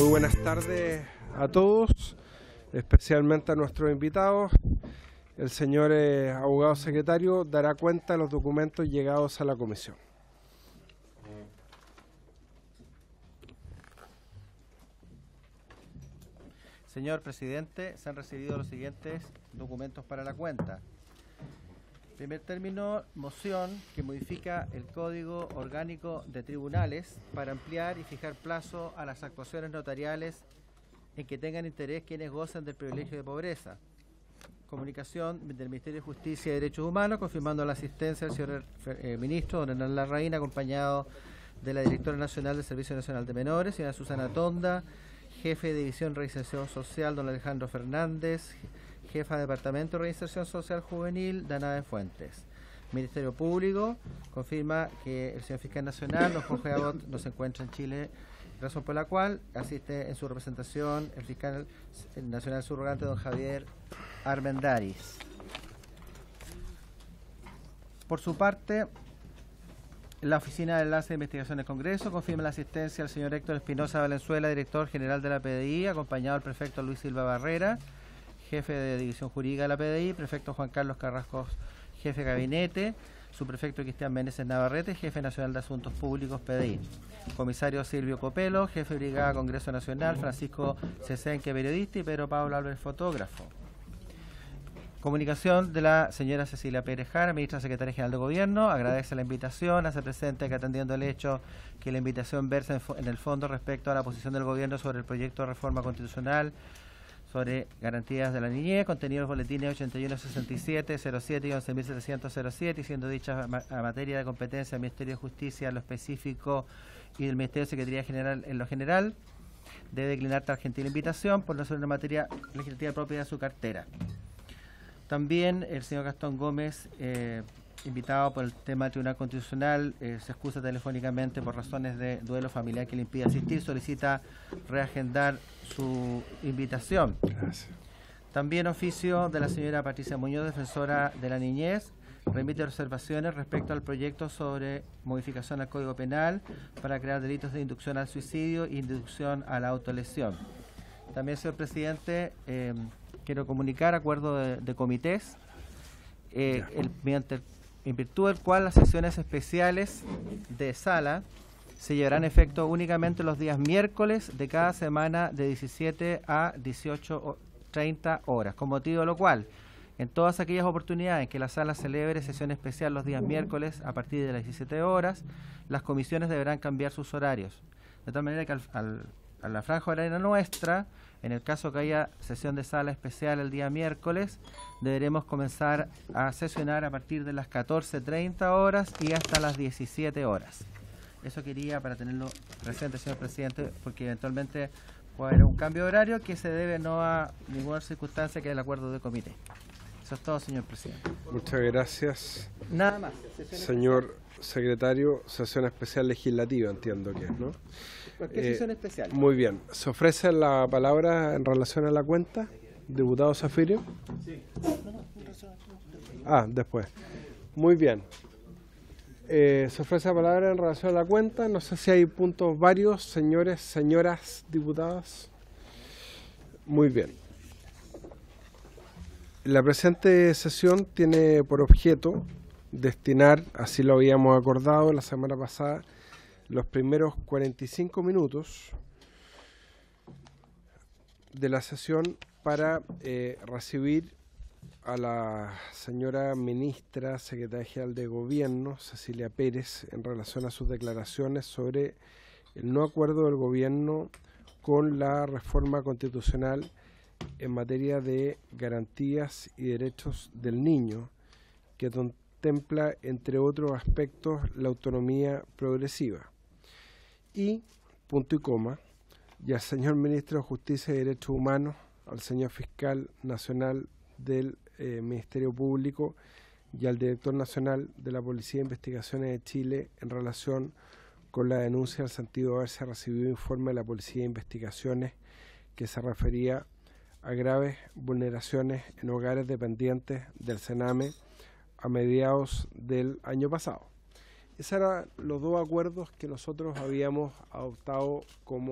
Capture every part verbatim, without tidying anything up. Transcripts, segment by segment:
Muy buenas tardes a todos, especialmente a nuestros invitados. El señor eh, abogado secretario dará cuenta de los documentos llegados a la comisión. Señor presidente, se han recibido los siguientes documentos para la cuenta. En primer término, moción que modifica el Código Orgánico de Tribunales para ampliar y fijar plazo a las actuaciones notariales en que tengan interés quienes gozan del privilegio de pobreza. Comunicación del Ministerio de Justicia y Derechos Humanos, confirmando la asistencia del señor eh, ministro, don Hernán Larraín, acompañado de la directora nacional del Servicio Nacional de Menores, señora Susana Tonda, jefe de División Reinserción Social, don Alejandro Fernández, jefa de Departamento de Reinserción Social Juvenil, Danae Fuentes. Ministerio Público confirma que el señor Fiscal Nacional, don Jorge Abbott, no se encuentra en Chile, razón por la cual asiste en su representación el Fiscal Nacional Subrogante, don Javier Armendáriz. Por su parte, la Oficina de Enlace de Investigación del Congreso confirma la asistencia al señor Héctor Espinosa Valenzuela, director general de la P D I, acompañado del prefecto Luis Silva Barrera, jefe de División Jurídica de la P D I, prefecto Juan Carlos Carrasco, jefe de gabinete, subprefecto Cristian Meneses Navarrete, jefe nacional de Asuntos Públicos P D I, comisario Silvio Copelo, jefe de Brigada Congreso Nacional, Francisco Cesenque, periodista, y Pedro Pablo Álvarez, fotógrafo. Comunicación de la señora Cecilia Pérez Jara, ministra secretaria general de Gobierno, agradece la invitación, hace presente que atendiendo el hecho que la invitación versa en, en el fondo respecto a la posición del Gobierno sobre el proyecto de reforma constitucional sobre garantías de la niñez, contenido en los boletines ochenta y uno sesenta y siete, cero siete y once mil setecientos siete, y siendo dicha ma a materia de competencia del Ministerio de Justicia en lo específico y del Ministerio de Secretaría General en lo general, debe declinar tal gentil invitación por no ser una materia legislativa propia de su cartera. También el señor Gastón Gómez, eh, invitado por el tema del Tribunal Constitucional, eh, se excusa telefónicamente por razones de duelo familiar que le impide asistir, solicita reagendar su invitación. Gracias. También oficio de la señora Patricia Muñoz, defensora de la niñez, remite observaciones respecto al proyecto sobre modificación al Código Penal para crear delitos de inducción al suicidio e inducción a la autolesión. También, señor presidente, eh, quiero comunicar acuerdo de, de comités, eh, el, mediante, en virtud del cual las sesiones especiales de sala se llevarán a efecto únicamente los días miércoles de cada semana de diecisiete a dieciocho treinta horas, con motivo de lo cual, en todas aquellas oportunidades en que la sala celebre sesión especial los días miércoles a partir de las diecisiete horas, las comisiones deberán cambiar sus horarios, de tal manera que al, al, a la franja horaria nuestra, en el caso que haya sesión de sala especial el día miércoles, deberemos comenzar a sesionar a partir de las catorce treinta horas y hasta las diecisiete horas. Eso quería para tenerlo presente, señor presidente, porque eventualmente puede haber un cambio de horario que se debe no a ninguna circunstancia que el acuerdo de comité. Eso es todo, señor presidente. Muchas gracias. Nada más. Señor secretario, sesión especial legislativa, entiendo que es, ¿no? ¿Qué sesión eh, especial? Muy bien. ¿Se ofrece la palabra en relación a la cuenta, diputado Zafirio? Sí. Ah, después. Muy bien. Eh, se ofrece la palabra en relación a la cuenta. No sé si hay puntos varios, señores, señoras diputadas. Muy bien. La presente sesión tiene por objeto destinar, así lo habíamos acordado la semana pasada, los primeros cuarenta y cinco minutos de la sesión para eh, recibir a la señora ministra secretaria general de Gobierno, Cecilia Pérez, en relación a sus declaraciones sobre el no acuerdo del Gobierno con la reforma constitucional en materia de garantías y derechos del niño, que contempla, entre otros aspectos, la autonomía progresiva. Y, punto y coma, y al señor ministro de Justicia y Derechos Humanos, al señor fiscal nacional del eh, Ministerio Público y al director nacional de la Policía de Investigaciones de Chile en relación con la denuncia en el sentido de haberse recibido informe de la Policía de Investigaciones que se refería a graves vulneraciones en hogares dependientes del Sename a mediados del año pasado. Esos eran los dos acuerdos que nosotros habíamos adoptado como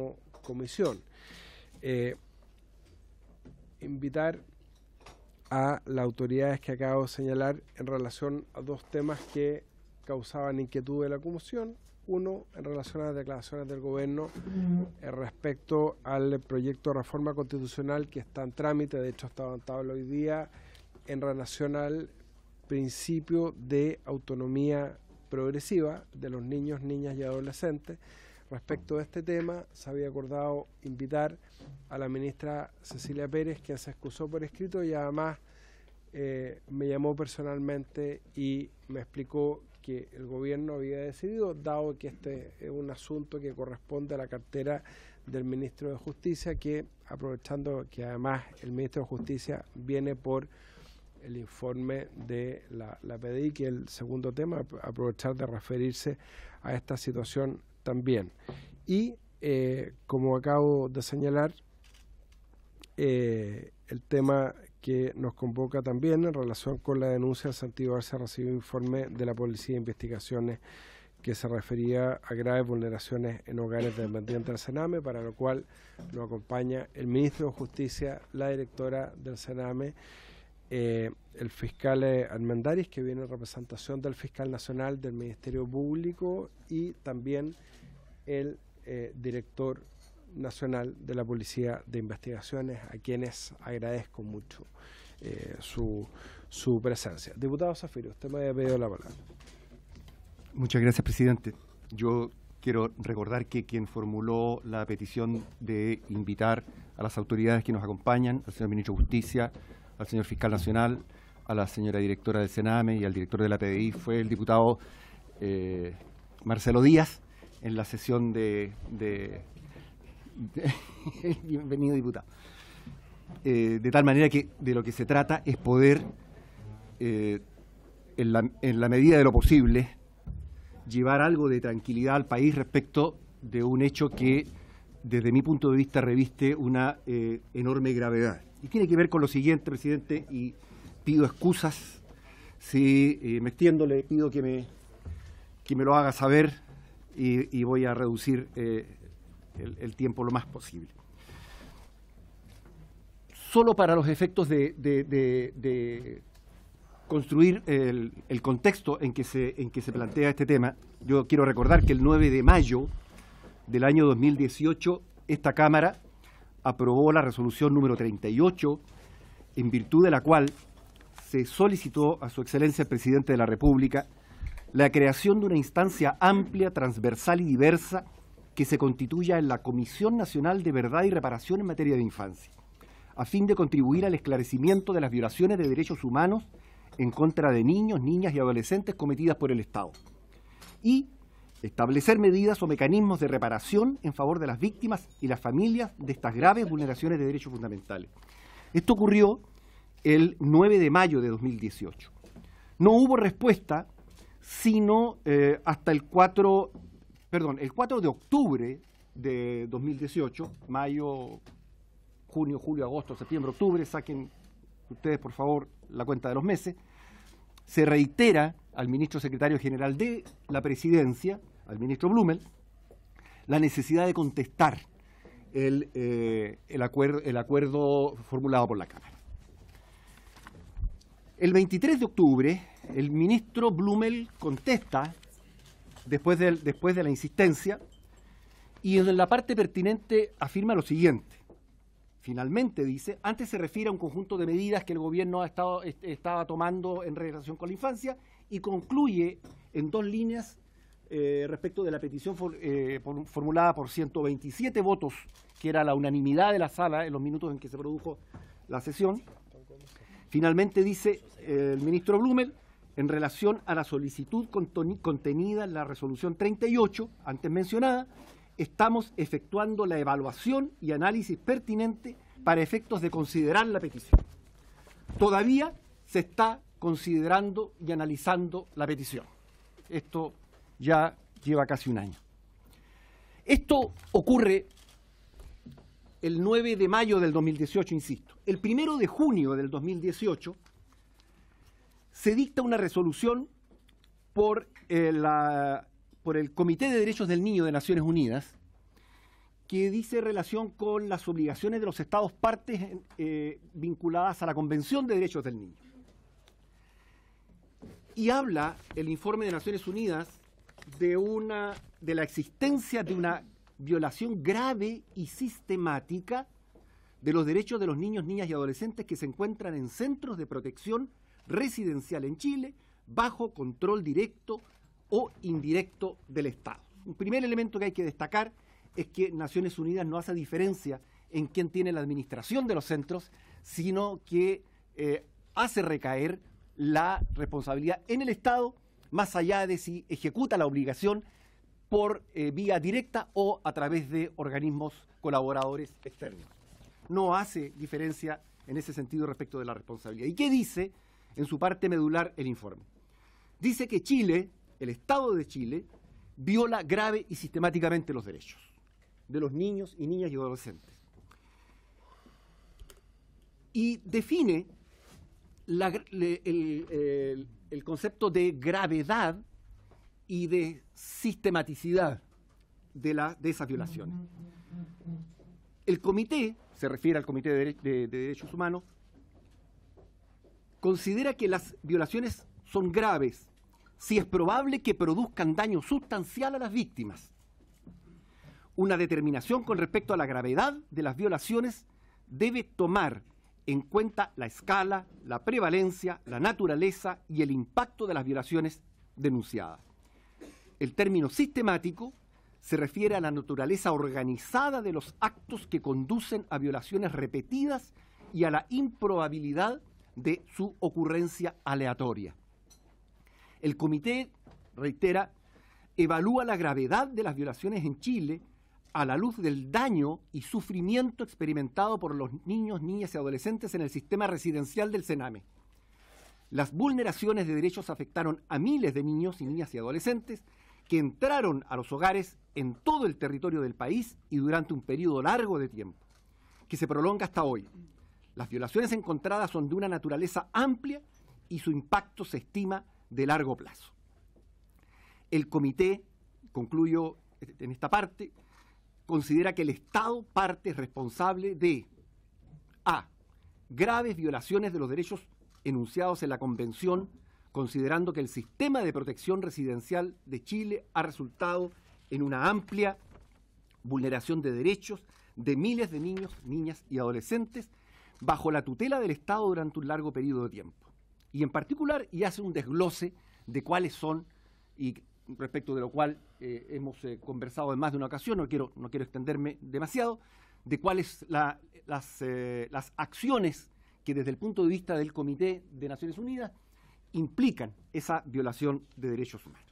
comisión. Eh, invitar a las autoridades que acabo de señalar en relación a dos temas que causaban inquietud de la comisión. Uno, en relación a las declaraciones del gobierno eh, respecto al proyecto de reforma constitucional que está en trámite, de hecho está avanzado hoy día, en relación al principio de autonomía progresiva de los niños, niñas y adolescentes. Respecto a este tema, se había acordado invitar a la ministra Cecilia Pérez, quien se excusó por escrito y además eh, me llamó personalmente y me explicó que el gobierno había decidido, dado que este es un asunto que corresponde a la cartera del ministro de Justicia, que aprovechando que además el ministro de Justicia viene por el informe de la, la P D I, que es el segundo tema, aprovechar de referirse a esta situación también. Y eh, como acabo de señalar, eh, el tema que nos convoca también en relación con la denuncia del Santiago Arce recibió informe de la Policía de Investigaciones que se refería a graves vulneraciones en hogares dependientes del Sename, para lo cual nos acompaña el ministro de Justicia, la directora del Sename, eh, el fiscal Armendáriz, que viene en representación del fiscal nacional del Ministerio Público, y también el eh, director nacional de la Policía de Investigaciones, a quienes agradezco mucho eh, su, su presencia. Diputado Zafiro, usted me había pedido la palabra. Muchas gracias, presidente. Yo quiero recordar que quien formuló la petición de invitar a las autoridades que nos acompañan, al señor ministro de Justicia, al señor fiscal nacional, a la señora directora del Sename y al director de la P D I, fue el diputado eh, Marcelo Díaz, en la sesión de... de, de bienvenido, diputado. Eh, de tal manera que de lo que se trata es poder, eh, en, la, en la medida de lo posible, llevar algo de tranquilidad al país respecto de un hecho que, desde mi punto de vista, reviste una eh, enorme gravedad. Y tiene que ver con lo siguiente, presidente, y pido excusas si eh, me extiendo, le pido que me, que me lo haga saber y, y voy a reducir eh, el, el tiempo lo más posible. Solo para los efectos de, de, de, de construir el, el contexto en que, se, en que se plantea este tema, yo quiero recordar que el nueve de mayo del año dos mil dieciocho esta Cámara aprobó la resolución número treinta y ocho, en virtud de la cual se solicitó a su excelencia el presidente de la República la creación de una instancia amplia, transversal y diversa que se constituya en la Comisión Nacional de Verdad y Reparación en materia de infancia, a fin de contribuir al esclarecimiento de las violaciones de derechos humanos en contra de niños, niñas y adolescentes cometidas por el Estado, y establecer medidas o mecanismos de reparación en favor de las víctimas y las familias de estas graves vulneraciones de derechos fundamentales. Esto ocurrió el nueve de mayo de dos mil dieciocho. No hubo respuesta sino eh, hasta el cuatro, perdón, el cuatro de octubre de dos mil dieciocho, mayo, junio, julio, agosto, septiembre, octubre, saquen ustedes por favor la cuenta de los meses, se reitera al ministro secretario general de la Presidencia, al ministro Blumel, la necesidad de contestar el, eh, el, acuerdo, el acuerdo formulado por la Cámara. El veintitrés de octubre, el ministro Blumel contesta, después de, después de la insistencia, y en la parte pertinente afirma lo siguiente. Finalmente, dice, antes se refiere a un conjunto de medidas que el gobierno ha estado, est estaba tomando en relación con la infancia, y concluye en dos líneas eh, respecto de la petición for, eh, por, formulada por ciento veintisiete votos, que era la unanimidad de la sala en los minutos en que se produjo la sesión. Finalmente dice eh, el ministro Blumel, en relación a la solicitud contenida en la resolución treinta y ocho, antes mencionada, estamos efectuando la evaluación y análisis pertinente para efectos de considerar la petición. Todavía se está considerando y analizando la petición. Esto ya lleva casi un año. Esto ocurre el nueve de mayo del dos mil dieciocho, insisto. El primero de junio del dos mil dieciocho se dicta una resolución por, eh, la, por el Comité de Derechos del Niño de Naciones Unidas que dice relación con las obligaciones de los Estados partes eh, vinculadas a la Convención de Derechos del Niño. Y habla el informe de Naciones Unidas de, una, de la existencia de una violación grave y sistemática de los derechos de los niños, niñas y adolescentes que se encuentran en centros de protección residencial en Chile bajo control directo o indirecto del Estado. Un primer elemento que hay que destacar es que Naciones Unidas no hace diferencia en quién tiene la administración de los centros, sino que eh, hace recaer la responsabilidad en el Estado, más allá de si ejecuta la obligación por eh, vía directa o a través de organismos colaboradores externos. No hace diferencia en ese sentido respecto de la responsabilidad. ¿Y qué dice en su parte medular el informe? Dice que Chile, el Estado de Chile, viola grave y sistemáticamente los derechos de los niños y niñas y adolescentes. Y define la, le, el, el, el concepto de gravedad y de sistematicidad de, la, de esas violaciones. El comité, se refiere al Comité de, de, de Derechos Humanos, considera que las violaciones son graves si es probable que produzcan daño sustancial a las víctimas. Una determinación con respecto a la gravedad de las violaciones debe tomar en cuenta la escala, la prevalencia, la naturaleza y el impacto de las violaciones denunciadas. El término sistemático se refiere a la naturaleza organizada de los actos que conducen a violaciones repetidas y a la improbabilidad de su ocurrencia aleatoria. El comité, reitera, evalúa la gravedad de las violaciones en Chile a la luz del daño y sufrimiento experimentado por los niños, niñas y adolescentes en el sistema residencial del Sename. Las vulneraciones de derechos afectaron a miles de niños y niñas y adolescentes que entraron a los hogares en todo el territorio del país y durante un periodo largo de tiempo, que se prolonga hasta hoy. Las violaciones encontradas son de una naturaleza amplia y su impacto se estima de largo plazo. El comité, concluyo en esta parte, considera que el Estado parte responsable de a. graves violaciones de los derechos enunciados en la Convención, considerando que el sistema de protección residencial de Chile ha resultado en una amplia vulneración de derechos de miles de niños, niñas y adolescentes bajo la tutela del Estado durante un largo periodo de tiempo. Y en particular, y hace un desglose de cuáles son, y respecto de lo cual eh, hemos eh, conversado en más de una ocasión, no quiero, no quiero extenderme demasiado, de cuáles la, las, eh, las acciones que desde el punto de vista del Comité de Naciones Unidas implican esa violación de derechos humanos.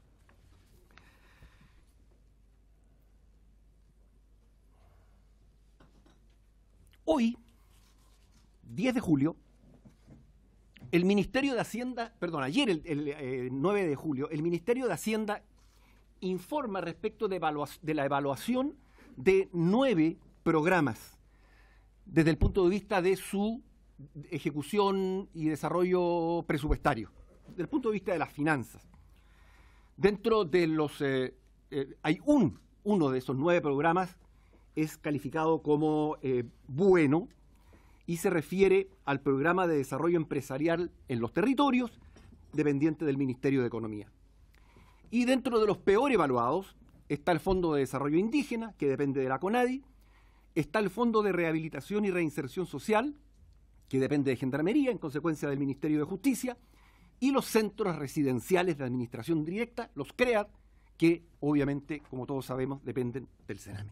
Hoy, diez de julio, el Ministerio de Hacienda, perdón, ayer, el, el, el nueve de julio, el Ministerio de Hacienda informa respecto de, de la evaluación de nueve programas desde el punto de vista de su ejecución y desarrollo presupuestario, desde el punto de vista de las finanzas. Dentro de los, eh, eh, hay un, uno de esos nueve programas es calificado como eh, bueno, y se refiere al programa de desarrollo empresarial en los territorios, dependiente del Ministerio de Economía. Y dentro de los peor evaluados está el Fondo de Desarrollo Indígena, que depende de la CONADI, está el Fondo de Rehabilitación y Reinserción Social, que depende de Gendarmería, en consecuencia del Ministerio de Justicia, y los centros residenciales de administración directa, los CREAD, que obviamente, como todos sabemos, dependen del Sename.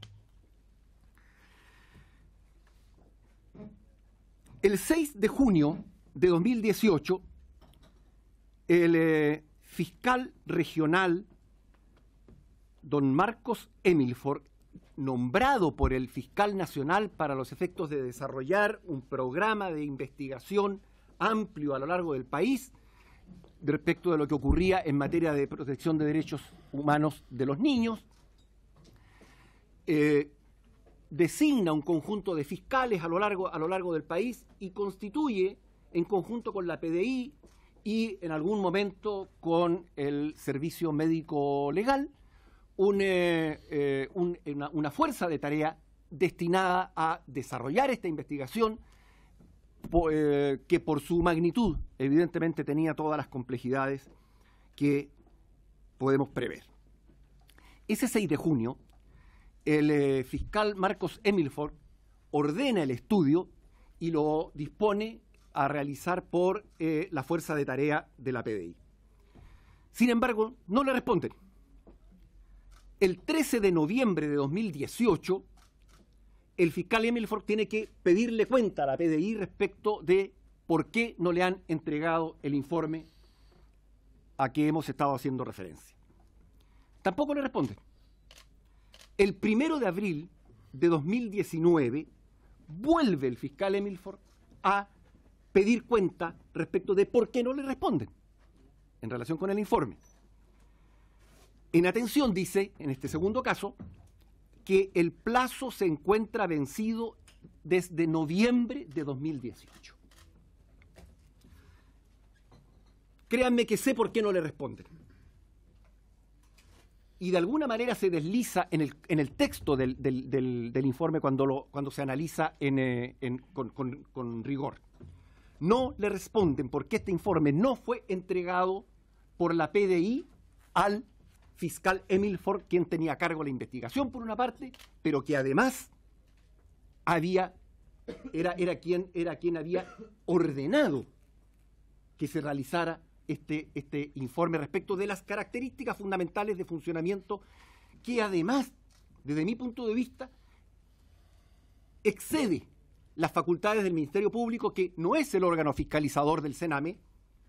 El seis de junio de dos mil dieciocho, el eh, fiscal regional, don Marcos Emilford, nombrado por el fiscal nacional para los efectos de desarrollar un programa de investigación amplio a lo largo del país respecto de lo que ocurría en materia de protección de derechos humanos de los niños, eh, designa un conjunto de fiscales a lo largo, a lo largo del país y constituye, en conjunto con la P D I y en algún momento con el Servicio Médico Legal, un, eh, eh, un, una, una fuerza de tarea destinada a desarrollar esta investigación po, eh, que por su magnitud evidentemente tenía todas las complejidades que podemos prever. Ese seis de junio, el eh, fiscal Marcos Emilford ordena el estudio y lo dispone a realizar por eh, la fuerza de tarea de la P D I. Sin embargo, no le responden. El trece de noviembre de dos mil dieciocho, el fiscal Emilford tiene que pedirle cuenta a la P D I respecto de por qué no le han entregado el informe a que hemos estado haciendo referencia. Tampoco le responden. El primero de abril de dos mil diecinueve vuelve el fiscal Emilford a pedir cuenta respecto de por qué no le responden en relación con el informe. En atención dice, en este segundo caso, que el plazo se encuentra vencido desde noviembre de dos mil dieciocho. Créanme que sé por qué no le responden. Y de alguna manera se desliza en el, en el texto del, del, del, del informe cuando, lo, cuando se analiza en, eh, en, con, con, con rigor. No le responden porque este informe no fue entregado por la P D I al fiscal Emilford, quien tenía a cargo la investigación por una parte, pero que además había, era, era, quien, era quien había ordenado que se realizara Este, este informe respecto de las características fundamentales de funcionamiento que además, desde mi punto de vista, excede las facultades del Ministerio Público, que no es el órgano fiscalizador del CENAME,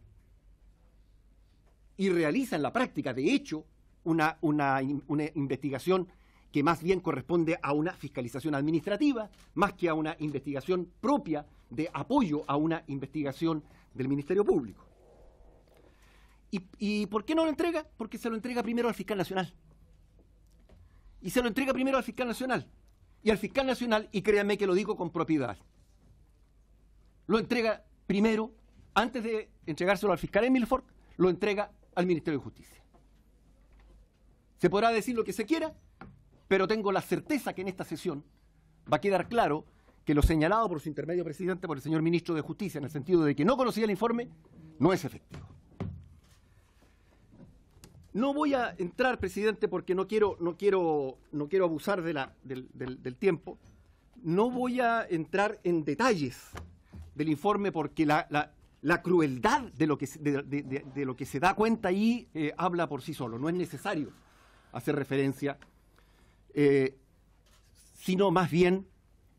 y realiza en la práctica, de hecho, una, una, una investigación que más bien corresponde a una fiscalización administrativa, más que a una investigación propia de apoyo a una investigación del Ministerio Público. ¿Y, ¿Y por qué no lo entrega? Porque se lo entrega primero al fiscal nacional. Y se lo entrega primero al fiscal nacional. Y al fiscal nacional, y créanme que lo digo con propiedad, lo entrega primero, antes de entregárselo al fiscal Emilford, lo entrega al Ministerio de Justicia. Se podrá decir lo que se quiera, pero tengo la certeza que en esta sesión va a quedar claro que lo señalado por su intermedio presidente, por el señor ministro de Justicia, en el sentido de que no conocía el informe, no es efectivo. No voy a entrar, presidente, porque no quiero, no quiero, no quiero abusar de la, del, del, del tiempo. No voy a entrar en detalles del informe porque la, la, la crueldad de lo que, de, de, de, de lo que se da cuenta ahí eh, habla por sí solo. No es necesario hacer referencia, eh, sino más bien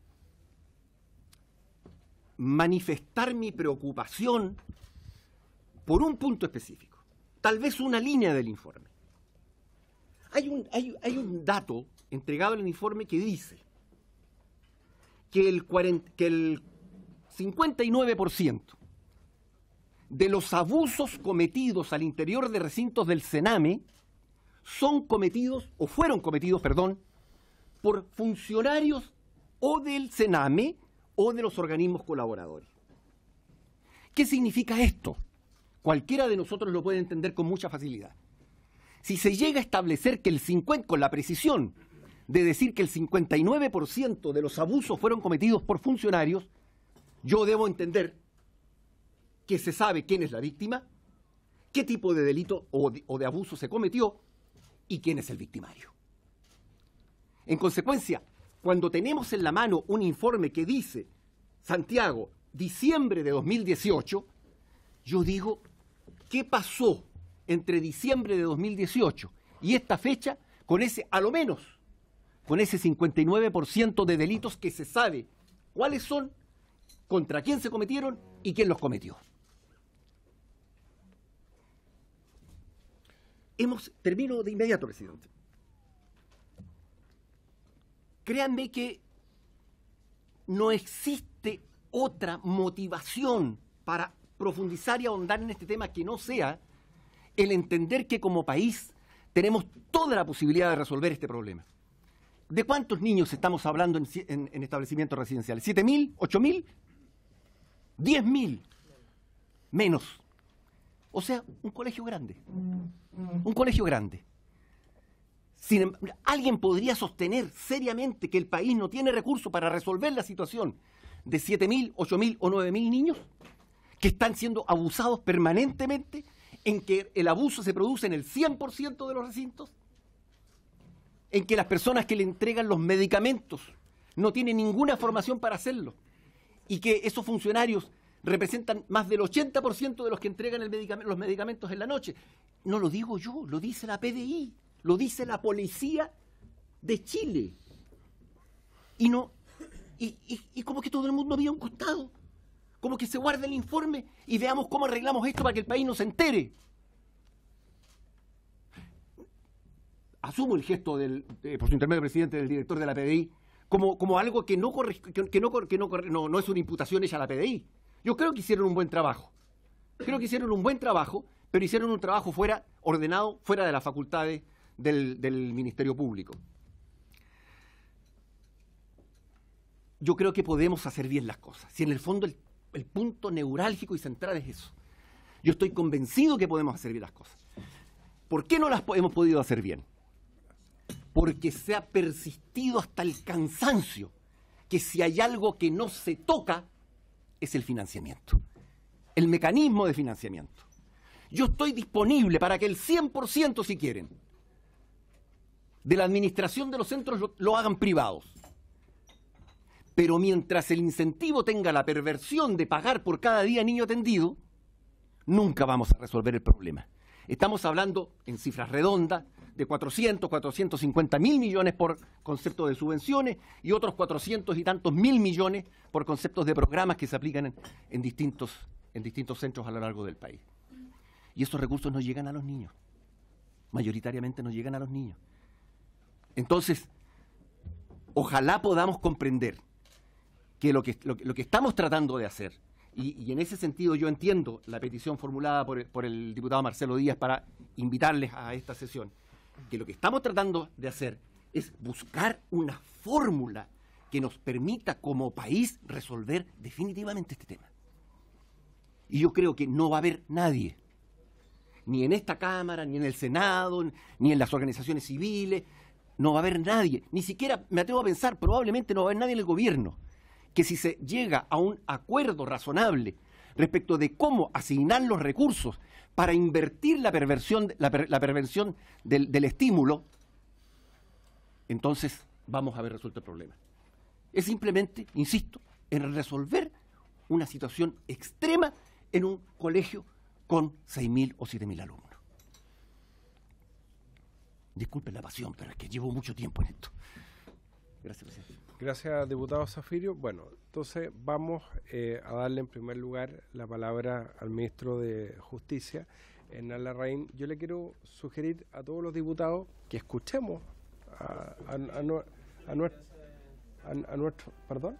manifestar mi preocupación por un punto específico. Tal vez una línea del informe. Hay un, hay, hay un dato entregado en el informe que dice que el, cuarenta, que el cincuenta y nueve por ciento de los abusos cometidos al interior de recintos del CENAME son cometidos, o fueron cometidos, perdón, por funcionarios o del CENAME o de los organismos colaboradores. ¿Qué significa esto? Cualquiera de nosotros lo puede entender con mucha facilidad. Si se llega a establecer que el cincuenta, con la precisión de decir que el cincuenta y nueve por ciento de los abusos fueron cometidos por funcionarios, yo debo entender que se sabe quién es la víctima, qué tipo de delito o de, o de abuso se cometió y quién es el victimario. En consecuencia, cuando tenemos en la mano un informe que dice Santiago, diciembre de dos mil dieciocho, yo digo, ¿qué pasó entre diciembre de dos mil dieciocho y esta fecha con ese, a lo menos, con ese cincuenta y nueve por ciento de delitos que se sabe cuáles son, contra quién se cometieron y quién los cometió? Hemos, termino de inmediato, presidente. Créanme que no existe otra motivación para profundizar y ahondar en este tema que no sea el entender que como país tenemos toda la posibilidad de resolver este problema. ¿De cuántos niños estamos hablando en, en, en establecimientos residenciales? ¿Siete mil? ¿Ocho mil? ¿Diez mil? Menos. O sea, un colegio grande. Un colegio grande. Sin em- ¿Alguien podría sostener seriamente que el país no tiene recursos para resolver la situación de siete mil, ocho mil o nueve mil niños que están siendo abusados permanentemente, en que el abuso se produce en el cien por ciento de los recintos, en que las personas que le entregan los medicamentos no tienen ninguna formación para hacerlo, y que esos funcionarios representan más del ochenta por ciento de los que entregan el medicam- los medicamentos en la noche? No lo digo yo, lo dice la P D I, lo dice la Policía de Chile. Y no y, y, y como que todo el mundo había un costado. Como que se guarda el informe y veamos cómo arreglamos esto para que el país no se entere. Asumo el gesto, del, eh, por su intermedio presidente, del director de la P D I, como, como algo que, no, corre, que, que, no, que no, no, no es una imputación hecha a la P D I. Yo creo que hicieron un buen trabajo. Creo que hicieron un buen trabajo, pero hicieron un trabajo fuera, ordenado, fuera de las facultades del, del Ministerio Público. Yo creo que podemos hacer bien las cosas. Si en el fondo el, el punto neurálgico y central es eso. Yo estoy convencido que podemos hacer bien las cosas. ¿Por qué no las hemos podido hacer bien? Porque se ha persistido hasta el cansancio que si hay algo que no se toca es el financiamiento, el mecanismo de financiamiento. Yo estoy disponible para que el cien por ciento, si quieren, de la administración de los centros lo, lo hagan privados. Pero mientras el incentivo tenga la perversión de pagar por cada día niño atendido, nunca vamos a resolver el problema. Estamos hablando, en cifras redondas, de cuatrocientos, cuatrocientos cincuenta mil millones por concepto de subvenciones y otros cuatrocientos y tantos mil millones por conceptos de programas que se aplican en, en, distintos, en distintos centros a lo largo del país. Y esos recursos no llegan a los niños. Mayoritariamente no llegan a los niños. Entonces, ojalá podamos comprender que lo que, lo, lo que estamos tratando de hacer, y, y en ese sentido yo entiendo la petición formulada por, por el diputado Marcelo Díaz para invitarles a esta sesión, que lo que estamos tratando de hacer es buscar una fórmula que nos permita como país resolver definitivamente este tema. Y yo creo que no va a haber nadie, ni en esta Cámara, ni en el Senado, ni en las organizaciones civiles, no va a haber nadie, ni siquiera me atrevo a pensar, probablemente no va a haber nadie en el gobierno, que si se llega a un acuerdo razonable respecto de cómo asignar los recursos para invertir la perversión, la, per, la perversión del, del estímulo, entonces vamos a haber resuelto el problema. Es simplemente, insisto, en resolver una situación extrema en un colegio con seis mil o siete mil alumnos. Disculpen la pasión, pero es que llevo mucho tiempo en esto. Gracias, presidente. Gracias, diputado Zafirio. Bueno, entonces vamos eh, a darle en primer lugar la palabra al ministro de Justicia, Hernán Larraín. Yo le quiero sugerir a todos los diputados que escuchemos a, a, a, a, a, nuestro, a, a nuestro... ¿Perdón?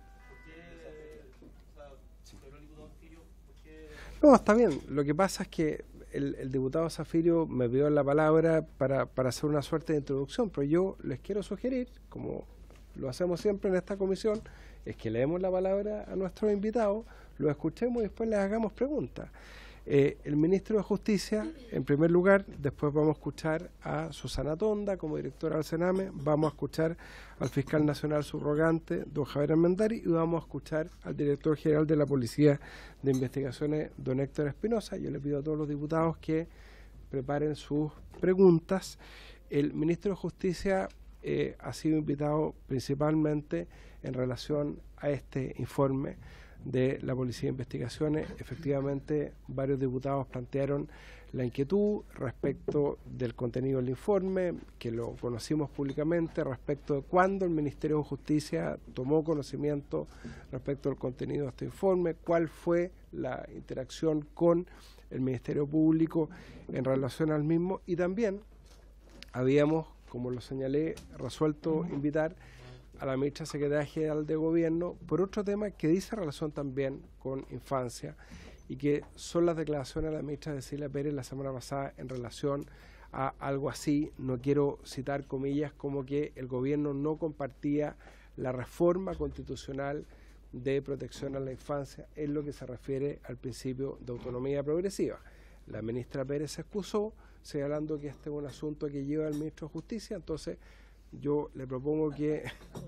No, está bien. Lo que pasa es que el, el diputado Zafirio me pidió la palabra para, para hacer una suerte de introducción, pero yo les quiero sugerir, como lo hacemos siempre en esta comisión, es que le demos la palabra a nuestros invitados, lo escuchemos y después les hagamos preguntas. Eh, el ministro de Justicia, en primer lugar, después vamos a escuchar a Susana Tonda como directora del Sename, vamos a escuchar al fiscal nacional subrogante, don Javier Armendari, y vamos a escuchar al director general de la Policía de Investigaciones, don Héctor Espinosa. Yo le pido a todos los diputados que preparen sus preguntas. El ministro de Justicia eh, ha sido invitado principalmente en relación a este informe de la Policía de Investigaciones. Efectivamente, varios diputados plantearon la inquietud respecto del contenido del informe, que lo conocimos públicamente, respecto de cuándo el Ministerio de Justicia tomó conocimiento respecto al contenido de este informe, cuál fue la interacción con el Ministerio Público en relación al mismo, y también habíamos, como lo señalé, resuelto invitar a la ministra secretaria general de Gobierno por otro tema que dice relación también con infancia y que son las declaraciones de la ministra Cecilia Pérez la semana pasada en relación a algo así, no quiero citar comillas, como que el gobierno no compartía la reforma constitucional de protección a la infancia en lo que se refiere al principio de autonomía progresiva. La ministra Pérez se excusó, señalando que este es un asunto que lleva el ministro de Justicia. Entonces yo le propongo que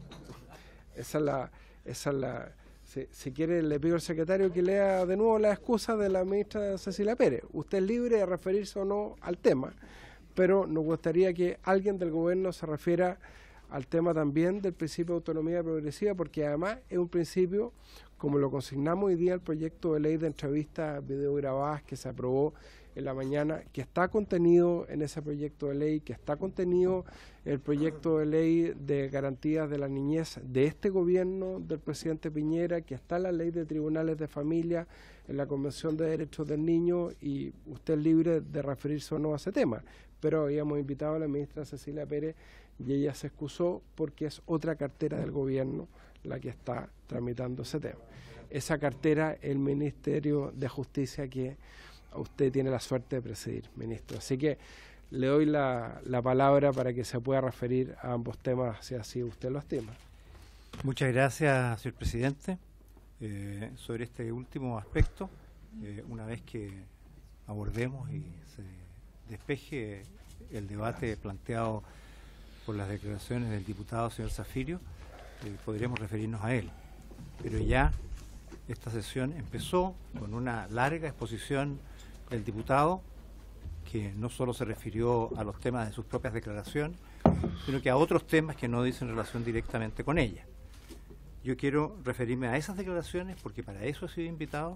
esa es la, esa es la si, si quiere le pido al secretario que lea de nuevo la excusa de la ministra Cecilia Pérez. Usted es libre de referirse o no al tema, pero nos gustaría que alguien del gobierno se refiera al tema también del principio de autonomía progresiva, porque además es un principio, como lo consignamos hoy día el proyecto de ley de entrevistas videograbadas que se aprobó en la mañana, que está contenido en ese proyecto de ley, que está contenido en el proyecto de ley de garantías de la niñez de este gobierno del presidente Piñera, que está en la ley de tribunales de familia, en la Convención de Derechos del Niño, y usted es libre de referirse o no a ese tema. Pero habíamos invitado a la ministra Cecilia Pérez y ella se excusó porque es otra cartera del gobierno la que está tramitando ese tema. Esa cartera, el Ministerio de Justicia, que usted tiene la suerte de presidir, ministro. Así que le doy la, la palabra para que se pueda referir a ambos temas, si así usted lo estima. Muchas gracias, señor presidente. Eh, sobre este último aspecto, eh, una vez que abordemos y se despeje el debate planteado por las declaraciones del diputado señor Zafirio, eh, podremos referirnos a él. Pero ya esta sesión empezó con una larga exposición del diputado, que no solo se refirió a los temas de sus propias declaraciones, sino que a otros temas que no dicen relación directamente con ella. Yo quiero referirme a esas declaraciones porque para eso he sido invitado,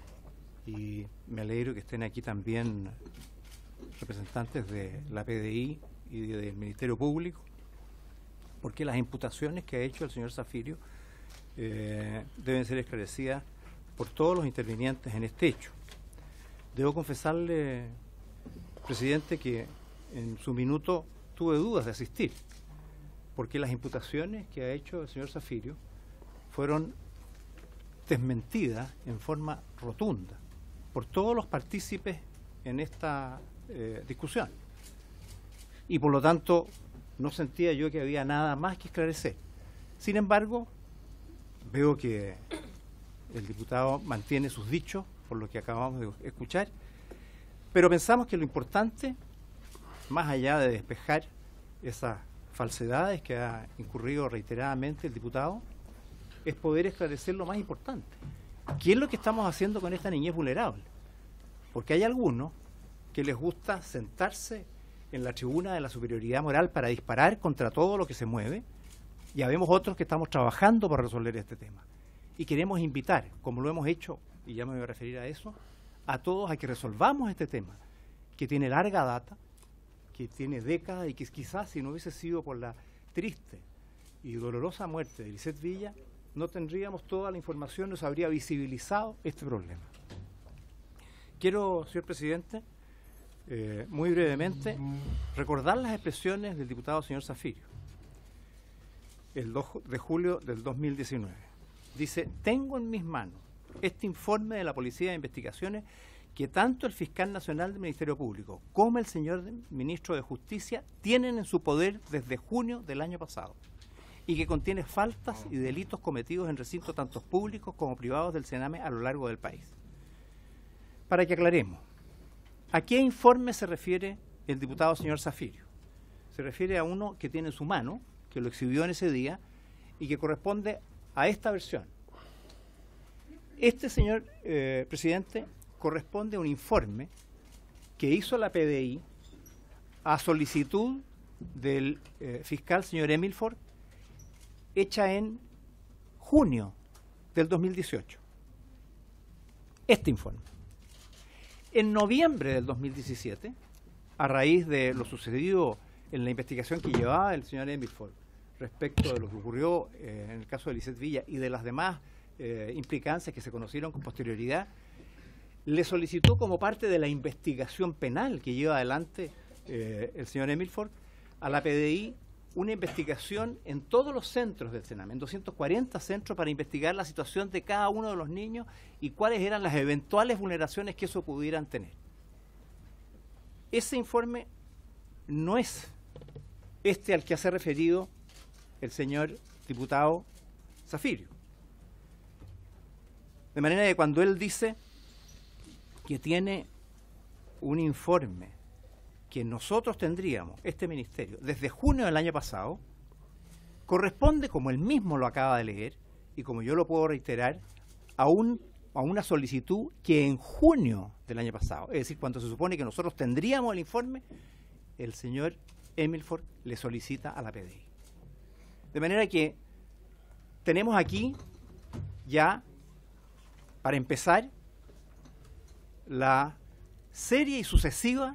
y me alegro que estén aquí también representantes de la P D I y del Ministerio Público, porque las imputaciones que ha hecho el señor Zafirio eh, deben ser esclarecidas por todos los intervinientes en este hecho. Debo confesarle, presidente, que en su minuto tuve dudas de asistir, porque las imputaciones que ha hecho el señor Zafirio fueron desmentidas en forma rotunda por todos los partícipes en esta eh, discusión. Y por lo tanto no sentía yo que había nada más que esclarecer. Sin embargo, veo que el diputado mantiene sus dichos, por lo que acabamos de escuchar, pero pensamos que lo importante, más allá de despejar esas falsedades que ha incurrido reiteradamente el diputado, es poder esclarecer lo más importante. ¿Qué es lo que estamos haciendo con esta niñez vulnerable? Porque hay algunos que les gusta sentarse en la tribuna de la superioridad moral para disparar contra todo lo que se mueve, y habemos otros que estamos trabajando para resolver este tema. Y queremos invitar, como lo hemos hecho, y ya me voy a referir a eso, a todos a que resolvamos este tema, que tiene larga data, que tiene décadas, y que quizás si no hubiese sido por la triste y dolorosa muerte de Lisette Villa, no tendríamos toda la información, no se habría visibilizado este problema. Quiero, señor presidente, eh, muy brevemente, recordar las expresiones del diputado señor Zafirio, el dos de julio del dos mil diecinueve. Dice: tengo en mis manos este informe de la Policía de Investigaciones que tanto el fiscal nacional del Ministerio Público como el señor ministro de Justicia tienen en su poder desde junio del año pasado, y que contiene faltas y delitos cometidos en recintos tanto públicos como privados del Sename a lo largo del país. Para que aclaremos, ¿a qué informe se refiere el diputado señor Zafirio? Se refiere a uno que tiene en su mano, que lo exhibió en ese día, y que corresponde a esta versión. Este, señor eh, presidente, corresponde a un informe que hizo la P D I a solicitud del eh, fiscal señor Emilford, hecha en junio del dos mil dieciocho. Este informe. En noviembre del dos mil diecisiete, a raíz de lo sucedido en la investigación que llevaba el señor Emilford respecto de lo que ocurrió eh, en el caso de Lisette Villa y de las demás eh, implicancias que se conocieron con posterioridad, le solicitó, como parte de la investigación penal que lleva adelante eh, el señor Emilford, a la P D I una investigación en todos los centros del Sename, en doscientos cuarenta centros, para investigar la situación de cada uno de los niños y cuáles eran las eventuales vulneraciones que eso pudieran tener. Ese informe no es este al que hace referido el señor diputado Zafirio. De manera que cuando él dice que tiene un informe que nosotros tendríamos, este ministerio, desde junio del año pasado, corresponde, como él mismo lo acaba de leer, y como yo lo puedo reiterar, a, un, a una solicitud que en junio del año pasado, es decir, cuando se supone que nosotros tendríamos el informe, el señor Emilford le solicita a la P D I. De manera que tenemos aquí ya, para empezar, la seria y sucesiva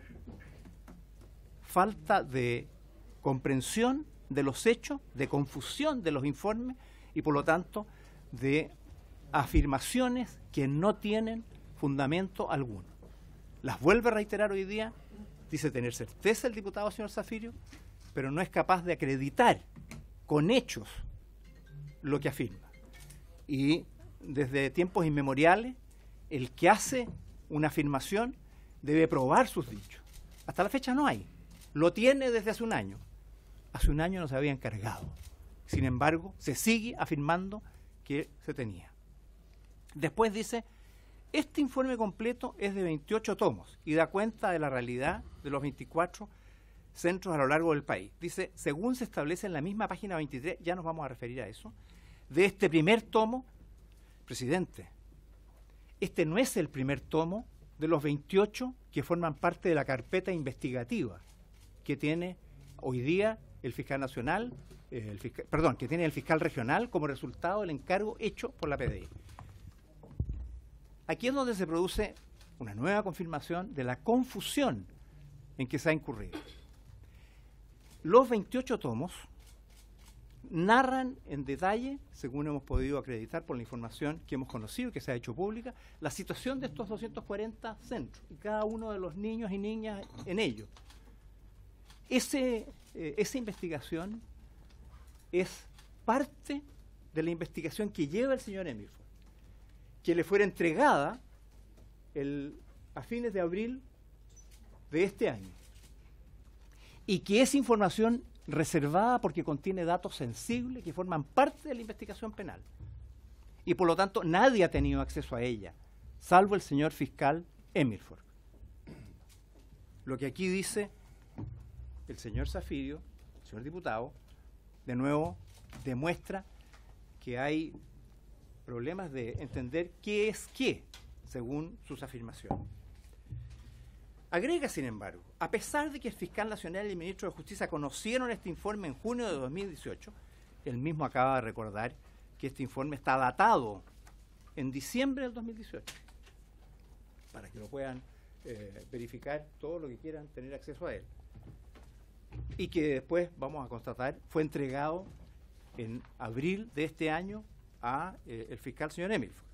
falta de comprensión de los hechos, de confusión de los informes y por lo tanto de afirmaciones que no tienen fundamento alguno. Las vuelve a reiterar hoy día, dice tener certeza el diputado señor Zafirio, pero no es capaz de acreditar con hechos lo que afirma. Y desde tiempos inmemoriales, el que hace una afirmación debe probar sus dichos. Hasta la fecha no hay. Lo tiene desde hace un año. Hace un año no se había encargado. Sin embargo, se sigue afirmando que se tenía. Después dice, este informe completo es de veintiocho tomos y da cuenta de la realidad de los veinticuatro centros a lo largo del país. Dice, según se establece en la misma página veintitrés, ya nos vamos a referir a eso, de este primer tomo, presidente, este no es el primer tomo de los veintiocho que forman parte de la carpeta investigativa que tiene hoy día el fiscal nacional, eh, el fiscal, perdón, que tiene el fiscal regional como resultado del encargo hecho por la P D I. Aquí es donde se produce una nueva confirmación de la confusión en que se ha incurrido. Los veintiocho tomos narran en detalle, según hemos podido acreditar por la información que hemos conocido y que se ha hecho pública, la situación de estos doscientos cuarenta centros y cada uno de los niños y niñas en ellos. Ese, eh, esa investigación es parte de la investigación que lleva el señor Emilford, que le fuera entregada el, a fines de abril de este año, y que es información reservada porque contiene datos sensibles que forman parte de la investigación penal. Y por lo tanto nadie ha tenido acceso a ella, salvo el señor fiscal Emilford. Lo que aquí dice el señor Zafirio, el señor diputado, de nuevo demuestra que hay problemas de entender qué es qué, según sus afirmaciones. Agrega, sin embargo, a pesar de que el fiscal nacional y el ministro de Justicia conocieron este informe en junio de dos mil dieciocho, él mismo acaba de recordar que este informe está datado en diciembre del dos mil dieciocho, para que lo puedan eh, verificar todo lo que quieran tener acceso a él. Y que después, vamos a constatar, fue entregado en abril de este año a eh, el fiscal señor Emilford.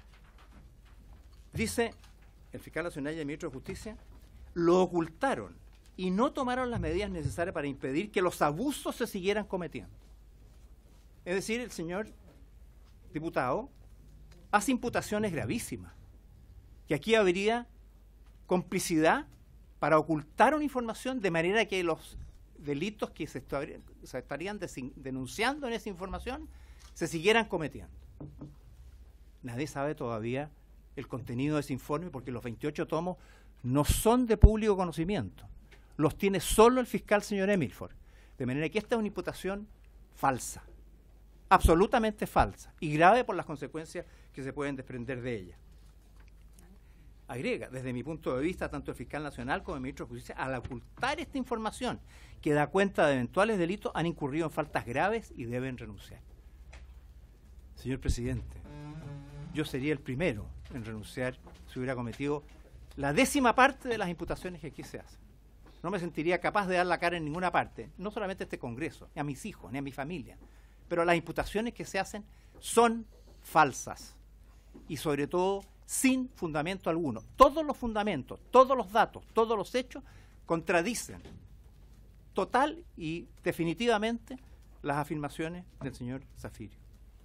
Dice el fiscal nacional y el ministro de Justicia, lo ocultaron y no tomaron las medidas necesarias para impedir que los abusos se siguieran cometiendo. Es decir, el señor diputado hace imputaciones gravísimas, que aquí habría complicidad para ocultar una información de manera que los delitos que se, estar, se estarían denunciando en esa información se siguieran cometiendo. Nadie sabe todavía el contenido de ese informe porque los veintiocho tomos no son de público conocimiento. Los tiene solo el fiscal señor Emilford. De manera que esta es una imputación falsa, absolutamente falsa y grave por las consecuencias que se pueden desprender de ella. Agrega, desde mi punto de vista, tanto el fiscal nacional como el ministro de Justicia, al ocultar esta información que da cuenta de eventuales delitos, han incurrido en faltas graves y deben renunciar. Señor presidente, yo sería el primero en renunciar si hubiera cometido la décima parte de las imputaciones que aquí se hacen. No me sentiría capaz de dar la cara en ninguna parte, no solamente a este Congreso, ni a mis hijos, ni a mi familia, pero las imputaciones que se hacen son falsas y sobre todo sin fundamento alguno. Todos los fundamentos, todos los datos, todos los hechos contradicen total y definitivamente las afirmaciones del señor Zafirio.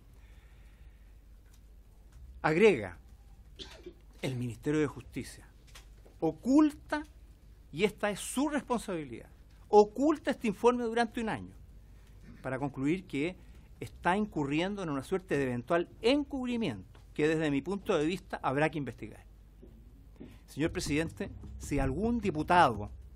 Agrega, el Ministerio de Justicia oculta, y esta es su responsabilidad, oculta este informe durante un año para concluir que está incurriendo en una suerte de eventual encubrimiento que desde mi punto de vista habrá que investigar. Señor presidente, si algún diputado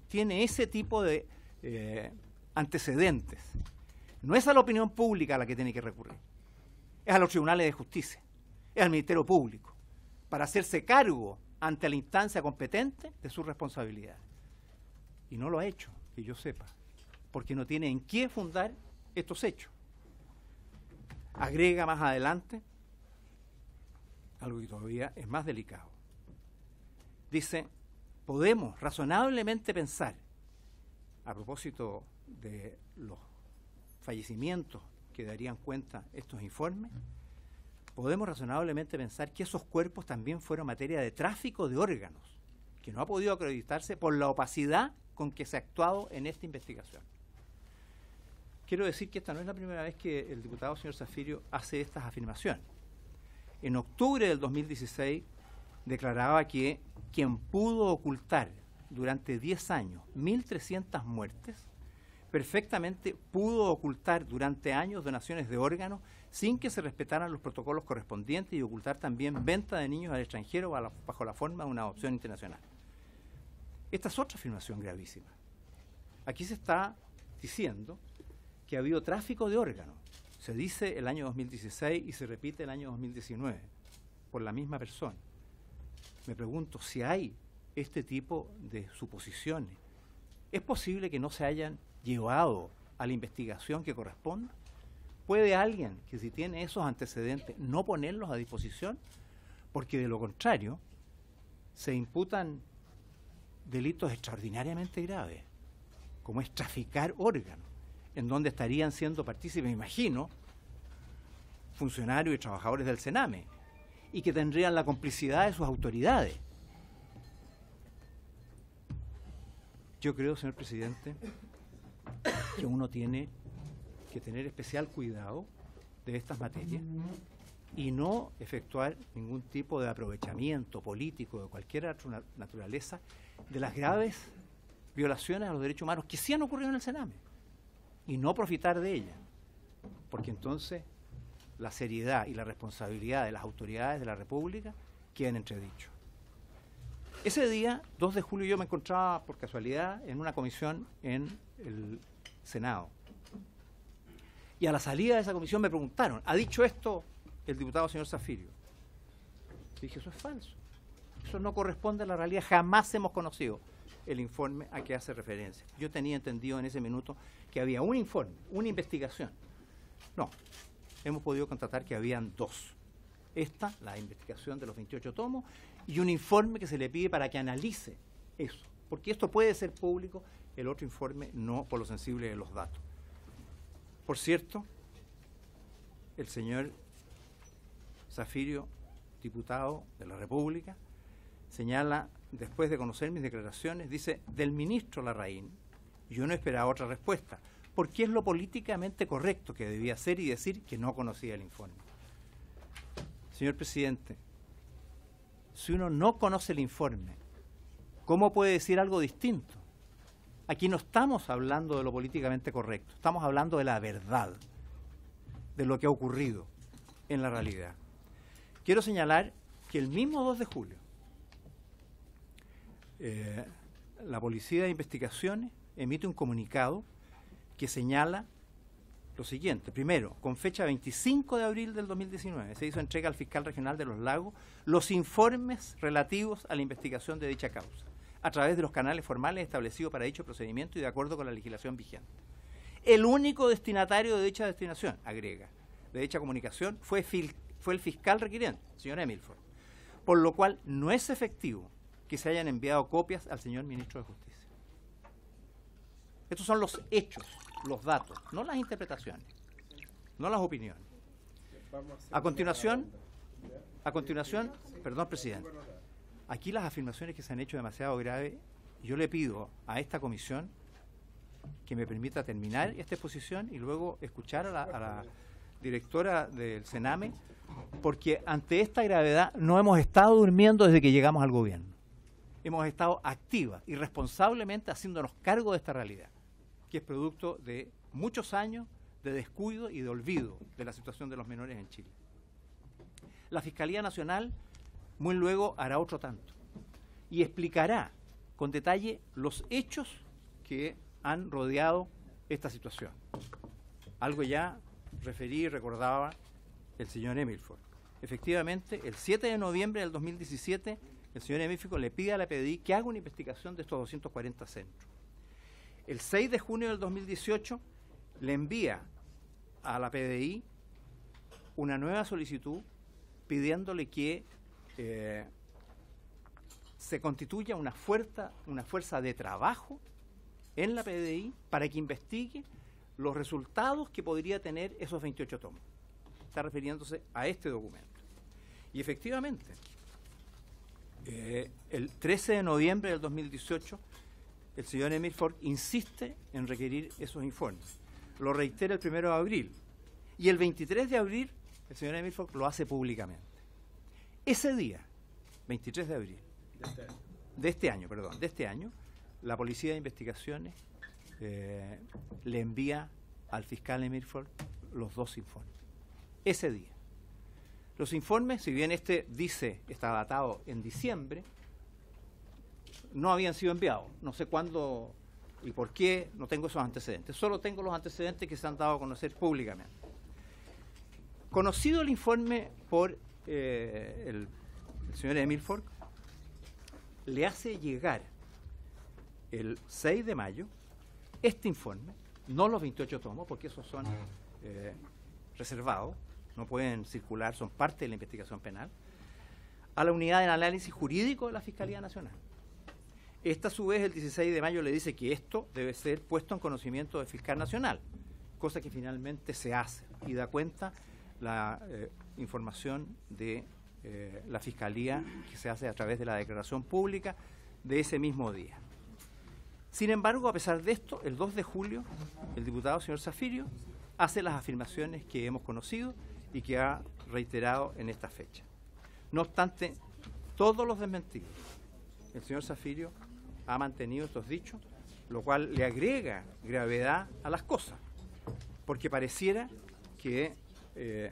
tiene ese tipo de eh, antecedentes, no es a la opinión pública a la que tiene que recurrir, es a los tribunales de justicia, es al Ministerio Público, para hacerse cargo ante la instancia competente de su responsabilidad. Y no lo ha hecho, que yo sepa, porque no tiene en qué fundar estos hechos. Agrega más adelante algo que todavía es más delicado. Dice, podemos razonablemente pensar, a propósito de los fallecimientos que darían cuenta estos informes, podemos razonablemente pensar que esos cuerpos también fueron materia de tráfico de órganos, que no ha podido acreditarse por la opacidad con que se ha actuado en esta investigación. Quiero decir que esta no es la primera vez que el diputado señor Zafirio hace estas afirmaciones. En octubre del dos mil dieciséis declaraba que quien pudo ocultar durante diez años mil trescientas muertes, perfectamente pudo ocultar durante años donaciones de órganos sin que se respetaran los protocolos correspondientes y ocultar también venta de niños al extranjero bajo la forma de una adopción internacional. Esta es otra afirmación gravísima. Aquí se está diciendo que ha habido tráfico de órganos. Se dice el año dos mil dieciséis y se repite el año dos mil diecinueve por la misma persona. Me pregunto si hay este tipo de suposiciones. ¿Es posible que no se hayan llevado a la investigación que corresponde? ¿Puede alguien que si tiene esos antecedentes no ponerlos a disposición? Porque de lo contrario se imputan delitos extraordinariamente graves, como es traficar órganos, en donde estarían siendo partícipes, me imagino, funcionarios y trabajadores del Sename, y que tendrían la complicidad de sus autoridades. Yo creo, señor presidente, que uno tiene que tener especial cuidado de estas materias y no efectuar ningún tipo de aprovechamiento político de cualquier otra naturaleza de las graves violaciones a los derechos humanos que sí han ocurrido en el Sename y no profitar de ellas, porque entonces la seriedad y la responsabilidad de las autoridades de la República quedan entredichos. Ese día, dos de julio, yo me encontraba por casualidad en una comisión en el Senado. Y a la salida de esa comisión me preguntaron, ¿ha dicho esto el diputado señor Zafirio? Dije, eso es falso. Eso no corresponde a la realidad. Jamás hemos conocido el informe a que hace referencia. Yo tenía entendido en ese minuto que había un informe, una investigación. No, hemos podido constatar que habían dos. Esta, la investigación de los veintiocho tomos, y un informe que se le pide para que analice eso. Porque esto puede ser público, el otro informe no, por lo sensible de los datos. Por cierto, el señor Zafirio, diputado de la República, señala, después de conocer mis declaraciones, dice, del ministro Larraín, yo no esperaba otra respuesta, porque es lo políticamente correcto que debía hacer y decir que no conocía el informe. Señor presidente, si uno no conoce el informe, ¿cómo puede decir algo distinto? Aquí no estamos hablando de lo políticamente correcto, estamos hablando de la verdad, de lo que ha ocurrido en la realidad. Quiero señalar que el mismo dos de julio, eh, la Policía de Investigaciones emite un comunicado que señala lo siguiente. Primero, con fecha veinticinco de abril del dos mil diecinueve, se hizo entrega al fiscal regional de Los Lagos los informes relativos a la investigación de dicha causa, a través de los canales formales establecidos para dicho procedimiento y de acuerdo con la legislación vigente. El único destinatario de dicha destinación, agrega, de dicha comunicación fue, fil, fue el fiscal requiriente, señor Emilford, por lo cual no es efectivo que se hayan enviado copias al señor ministro de Justicia. Estos son los hechos, los datos, no las interpretaciones, no las opiniones. A continuación, a continuación, perdón, presidente, aquí las afirmaciones que se han hecho demasiado graves, yo le pido a esta comisión que me permita terminar esta exposición y luego escuchar a la, a la directora del Sename, porque ante esta gravedad no hemos estado durmiendo desde que llegamos al gobierno. Hemos estado activas y responsablemente haciéndonos cargo de esta realidad, que es producto de muchos años de descuido y de olvido de la situación de los menores en Chile. La Fiscalía Nacional muy luego hará otro tanto y explicará con detalle los hechos que han rodeado esta situación. Algo ya referí y recordaba el señor Emilford. Efectivamente, el siete de noviembre del dos mil diecisiete, el señor Emilford le pide a la P D I que haga una investigación de estos doscientos cuarenta centros. El seis de junio del dos mil dieciocho le envía a la P D I una nueva solicitud pidiéndole que eh, se constituya una fuerza, una fuerza de trabajo en la P D I para que investigue los resultados que podría tener esos veintiocho tomos. Está refiriéndose a este documento. Y efectivamente, eh, el trece de noviembre del dos mil dieciocho, el señor Emilford insiste en requerir esos informes. Lo reitera el primero de abril. Y el veintitrés de abril, el señor Emilford lo hace públicamente. Ese día, veintitrés de abril, de este año, de este año, perdón, de este año, la Policía de Investigaciones eh, le envía al fiscal Emilford los dos informes. Ese día. Los informes, si bien este dice, está datado en diciembre, no habían sido enviados. No sé cuándo y por qué, no tengo esos antecedentes. Solo tengo los antecedentes que se han dado a conocer públicamente. Conocido el informe por eh, el, el señor Emilford, le hace llegar el seis de mayo este informe, no los veintiocho tomos, porque esos son eh, reservados, no pueden circular, son parte de la investigación penal, a la unidad de análisis jurídico de la Fiscalía Nacional. Esta, a su vez, el dieciséis de mayo le dice que esto debe ser puesto en conocimiento del fiscal nacional, cosa que finalmente se hace y da cuenta la eh, información de eh, la Fiscalía que se hace a través de la declaración pública de ese mismo día. Sin embargo, a pesar de esto, el dos de julio, el diputado señor Zafirio hace las afirmaciones que hemos conocido y que ha reiterado en esta fecha. No obstante, todos los desmentidos, el señor Zafirio ha mantenido estos dichos, lo cual le agrega gravedad a las cosas, porque pareciera que eh,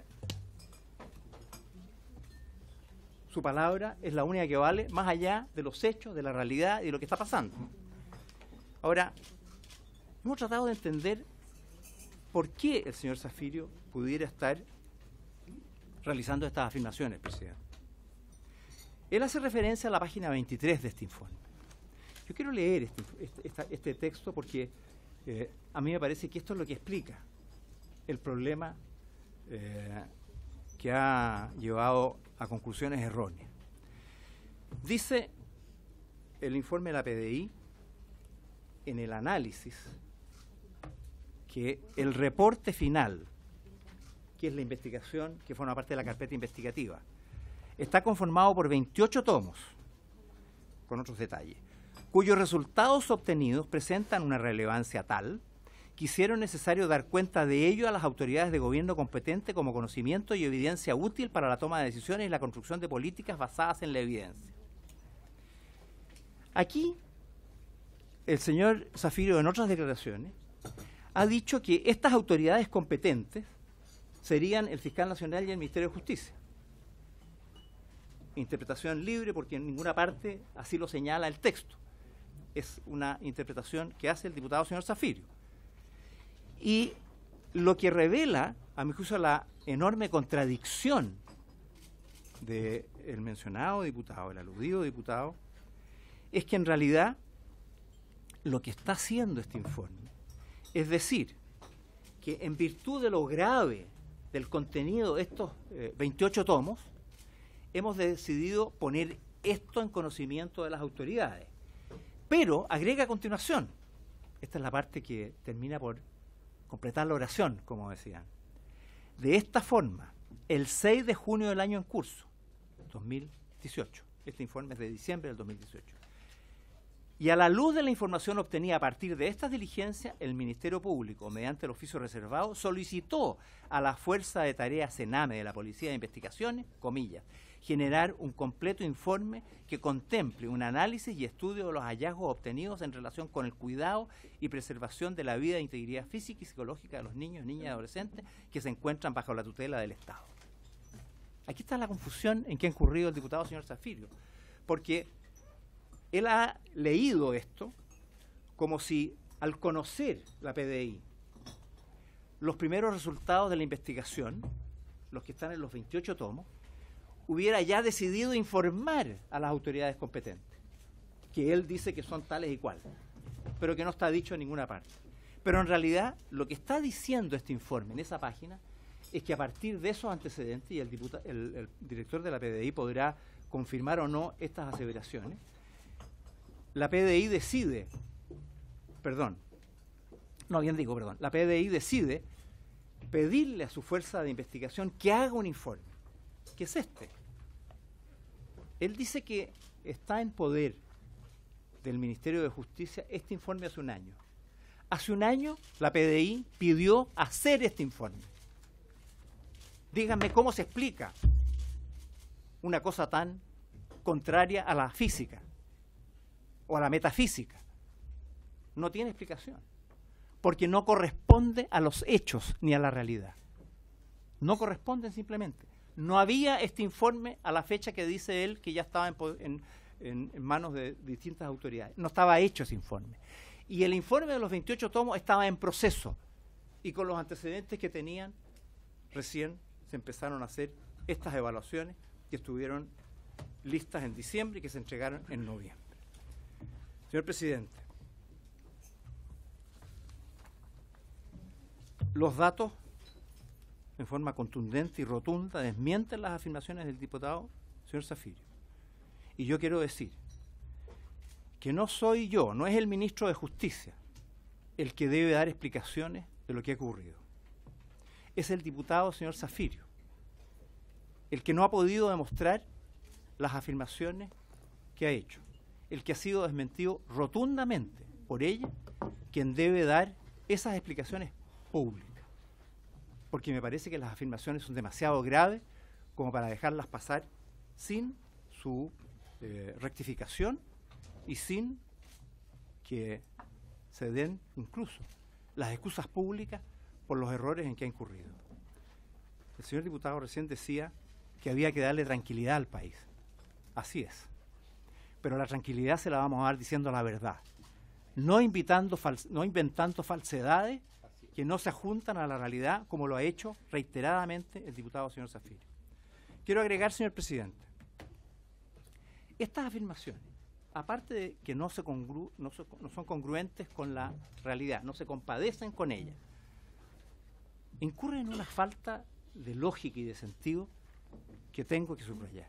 su palabra es la única que vale, más allá de los hechos, de la realidad y de lo que está pasando. Ahora, hemos tratado de entender por qué el señor Zafirio pudiera estar realizando estas afirmaciones, presidente. Él hace referencia a la página veintitrés de este informe. Yo quiero leer este, este, esta, este texto porque eh, a mí me parece que esto es lo que explica el problema eh, que ha llevado a conclusiones erróneas. Dice el informe de la P D I en el análisis que el reporte final, que es la investigación que forma parte de la carpeta investigativa, está conformado por veintiocho tomos, con otros detalles, cuyos resultados obtenidos presentan una relevancia tal que hicieron necesario dar cuenta de ello a las autoridades de gobierno competentes como conocimiento y evidencia útil para la toma de decisiones y la construcción de políticas basadas en la evidencia. Aquí, el señor Zafirio, en otras declaraciones, ha dicho que estas autoridades competentes serían el fiscal nacional y el Ministerio de Justicia. Interpretación libre, porque en ninguna parte así lo señala el texto. Es una interpretación que hace el diputado señor Zafirio. Y lo que revela, a mi juicio, la enorme contradicción del mencionado diputado, el aludido diputado, es que en realidad lo que está haciendo este informe es decir que en virtud de lo grave del contenido de estos eh, veintiocho tomos, hemos decidido poner esto en conocimiento de las autoridades. Pero agrega a continuación, esta es la parte que termina por completar la oración, como decían. De esta forma, el seis de junio del año en curso, dos mil dieciocho, este informe es de diciembre del dos mil dieciocho, y a la luz de la información obtenida a partir de estas diligencias, el Ministerio Público, mediante el oficio reservado, solicitó a la Fuerza de Tareas Sename de la Policía de Investigaciones, comillas, generar un completo informe que contemple un análisis y estudio de los hallazgos obtenidos en relación con el cuidado y preservación de la vida e integridad física y psicológica de los niños, niñas y adolescentes que se encuentran bajo la tutela del Estado. Aquí está la confusión en que ha incurrido el diputado señor Zafirio, porque él ha leído esto como si, al conocer la P D I, los primeros resultados de la investigación, los que están en los veintiocho tomos, hubiera ya decidido informar a las autoridades competentes, que él dice que son tales y cuales, pero que no está dicho en ninguna parte. Pero en realidad, lo que está diciendo este informe en esa página es que a partir de esos antecedentes, y el, diputa, el, el director de la P D I podrá confirmar o no estas aseveraciones, la P D I decide, perdón, no, bien digo, perdón, la P D I decide pedirle a su fuerza de investigación que haga un informe, que es este. Él dice que está en poder del Ministerio de Justicia este informe hace un año. Hace un año la P D I pidió hacer este informe. Díganme cómo se explica una cosa tan contraria a la física o a la metafísica. No tiene explicación, porque no corresponde a los hechos ni a la realidad. No corresponden simplemente. No había este informe a la fecha que dice él que ya estaba en, en, en, en manos de distintas autoridades. No estaba hecho ese informe. Y el informe de los veintiocho tomos estaba en proceso. Y con los antecedentes que tenían, recién se empezaron a hacer estas evaluaciones que estuvieron listas en diciembre y que se entregaron en noviembre. Señor presidente, los datos, en forma contundente y rotunda, desmienten las afirmaciones del diputado señor Zafirio. Y yo quiero decir que no soy yo, no es el ministro de Justicia el que debe dar explicaciones de lo que ha ocurrido. Es el diputado señor Zafirio, el que no ha podido demostrar las afirmaciones que ha hecho, el que ha sido desmentido rotundamente por ella, quien debe dar esas explicaciones públicas. Porque me parece que las afirmaciones son demasiado graves como para dejarlas pasar sin su eh, rectificación y sin que se den incluso las excusas públicas por los errores en que ha incurrido. El señor diputado recién decía que había que darle tranquilidad al país. Así es. Pero la tranquilidad se la vamos a dar diciendo la verdad, no, invitando fal- no inventando falsedades que no se ajuntan a la realidad, como lo ha hecho reiteradamente el diputado señor Zafirio. Quiero agregar, señor presidente, estas afirmaciones, aparte de que no, se congru no, se, no son congruentes con la realidad, no se compadecen con ella, incurren en una falta de lógica y de sentido que tengo que subrayar.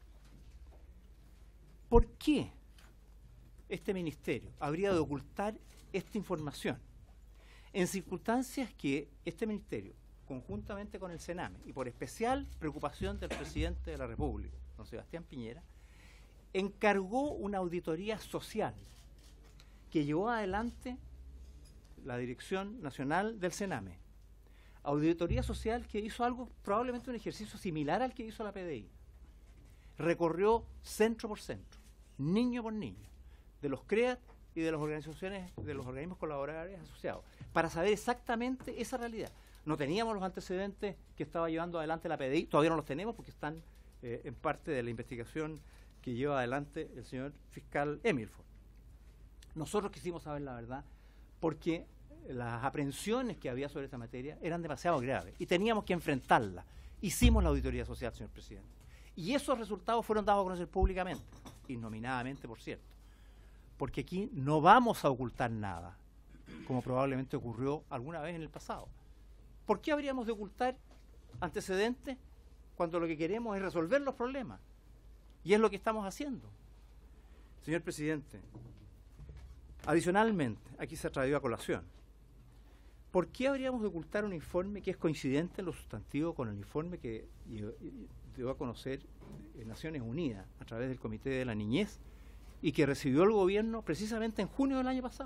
¿Por qué este ministerio habría de ocultar esta información en circunstancias que este ministerio, conjuntamente con el Sename, y por especial preocupación del presidente de la República, don Sebastián Piñera, encargó una auditoría social que llevó adelante la Dirección Nacional del Sename? Auditoría social que hizo algo, probablemente un ejercicio similar al que hizo la P D I. Recorrió centro por centro, niño por niño, de los C R E A T y de las organizaciones, de los organismos colaboradores asociados, para saber exactamente esa realidad. No teníamos los antecedentes que estaba llevando adelante la P D I, todavía no los tenemos porque están eh, en parte de la investigación que lleva adelante el señor fiscal Emilford. Nosotros quisimos saber la verdad porque las aprehensiones que había sobre esta materia eran demasiado graves y teníamos que enfrentarlas. Hicimos la auditoría social, señor presidente. Y esos resultados fueron dados a conocer públicamente, innominadamente, por cierto. Porque aquí no vamos a ocultar nada, como probablemente ocurrió alguna vez en el pasado. ¿Por qué habríamos de ocultar antecedentes cuando lo que queremos es resolver los problemas? Y es lo que estamos haciendo. Señor presidente, adicionalmente, aquí se ha traído a colación, ¿por qué habríamos de ocultar un informe que es coincidente en lo sustantivo con el informe que dio a conocer en Naciones Unidas a través del Comité de la Niñez y que recibió el gobierno precisamente en junio del año pasado?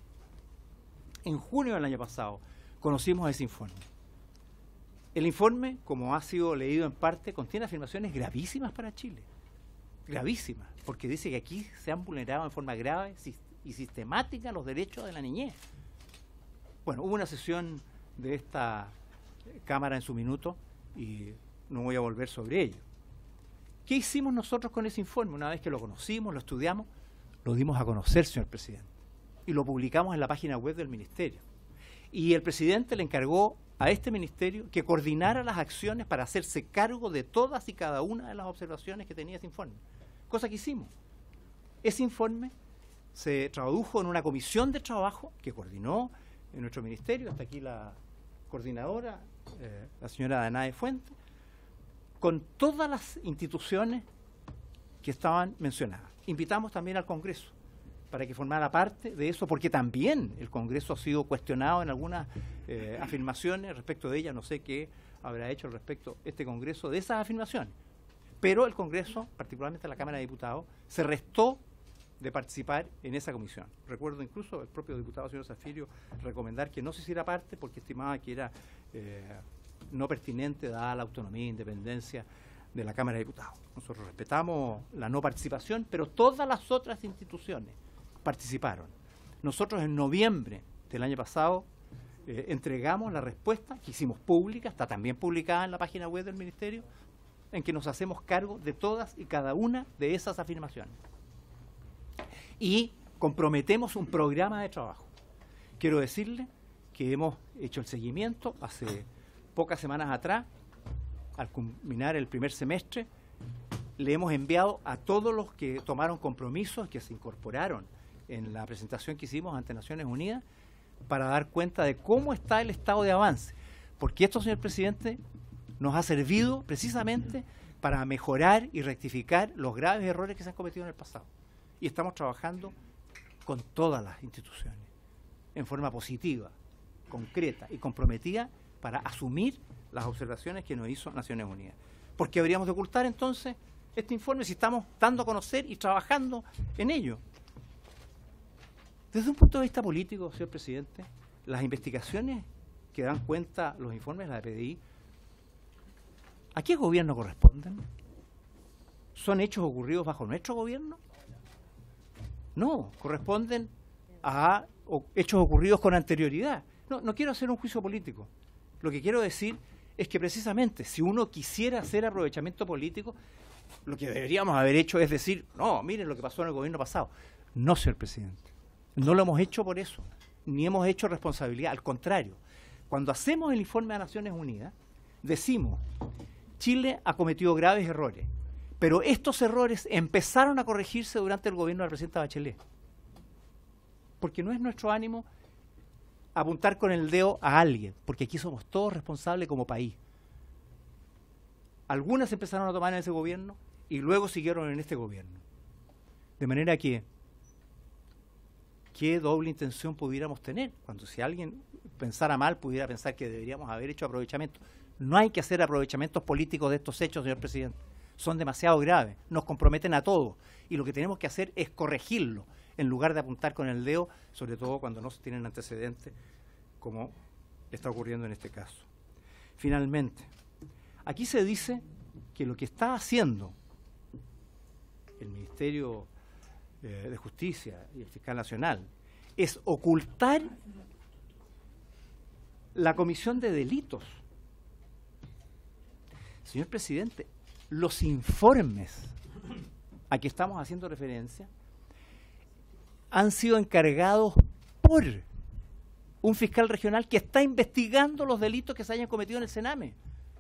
En junio del año pasado conocimos ese informe. El informe, como ha sido leído en parte, contiene afirmaciones gravísimas para Chile. Gravísimas, porque dice que aquí se han vulnerado en forma grave y sistemática los derechos de la niñez. Bueno, hubo una sesión de esta Cámara en su minuto y no voy a volver sobre ello. ¿Qué hicimos nosotros con ese informe? Una vez que lo conocimos, lo estudiamos, lo dimos a conocer, señor presidente, y lo publicamos en la página web del ministerio. Y el presidente le encargó a este ministerio que coordinara las acciones para hacerse cargo de todas y cada una de las observaciones que tenía ese informe, cosa que hicimos. Ese informe se tradujo en una comisión de trabajo que coordinó en nuestro ministerio, hasta aquí la coordinadora, eh, la señora Danae Fuente, con todas las instituciones que estaban mencionadas. Invitamos también al Congreso para que formara parte de eso, porque también el Congreso ha sido cuestionado en algunas eh, afirmaciones respecto de ella. No sé qué habrá hecho al respecto este Congreso de esas afirmaciones. Pero el Congreso, particularmente la Cámara de Diputados, se restó de participar en esa comisión. Recuerdo incluso el propio diputado señor Zafirio recomendar que no se hiciera parte porque estimaba que era eh, no pertinente dada la autonomía e independencia de la Cámara de Diputados. Nosotros respetamos la no participación, pero todas las otras instituciones participaron. Nosotros en noviembre del año pasado eh, entregamos la respuesta que hicimos pública, está también publicada en la página web del Ministerio, en que nos hacemos cargo de todas y cada una de esas afirmaciones. Y comprometemos un programa de trabajo. Quiero decirle que hemos hecho el seguimiento hace pocas semanas atrás, al culminar el primer semestre, le hemos enviado a todos los que tomaron compromisos, que se incorporaron en la presentación que hicimos ante Naciones Unidas, para dar cuenta de cómo está el estado de avance. Porque esto, señor presidente, nos ha servido precisamente para mejorar y rectificar los graves errores que se han cometido en el pasado. Y estamos trabajando con todas las instituciones, en forma positiva, concreta y comprometida para asumir las observaciones que nos hizo Naciones Unidas. ¿Por qué habríamos de ocultar entonces este informe si estamos dando a conocer y trabajando en ello? Desde un punto de vista político, señor presidente, las investigaciones que dan cuenta los informes de la P D I, ¿a qué gobierno corresponden? ¿Son hechos ocurridos bajo nuestro gobierno? No, corresponden a o, hechos ocurridos con anterioridad. No, no quiero hacer un juicio político. Lo que quiero decir es que precisamente si uno quisiera hacer aprovechamiento político, lo que deberíamos haber hecho es decir, no, miren lo que pasó en el gobierno pasado. No, señor presidente, no lo hemos hecho por eso, ni hemos hecho responsabilidad. Al contrario, cuando hacemos el informe de Naciones Unidas, decimos, Chile ha cometido graves errores, pero estos errores empezaron a corregirse durante el gobierno de la presidenta Bachelet. Porque no es nuestro ánimo apuntar con el dedo a alguien, porque aquí somos todos responsables como país. Algunas empezaron a tomar en ese gobierno y luego siguieron en este gobierno. De manera que, ¿qué doble intención pudiéramos tener? Cuando si alguien pensara mal, pudiera pensar que deberíamos haber hecho aprovechamiento. No hay que hacer aprovechamientos políticos de estos hechos, señor presidente. Son demasiado graves, nos comprometen a todos. Y lo que tenemos que hacer es corregirlo, en lugar de apuntar con el dedo, sobre todo cuando no se tienen antecedentes, como está ocurriendo en este caso. Finalmente, aquí se dice que lo que está haciendo el Ministerio eh, de Justicia y el Fiscal Nacional es ocultar la comisión de delitos. Señor presidente, los informes a que estamos haciendo referencia han sido encargados por un fiscal regional que está investigando los delitos que se hayan cometido en el Sename.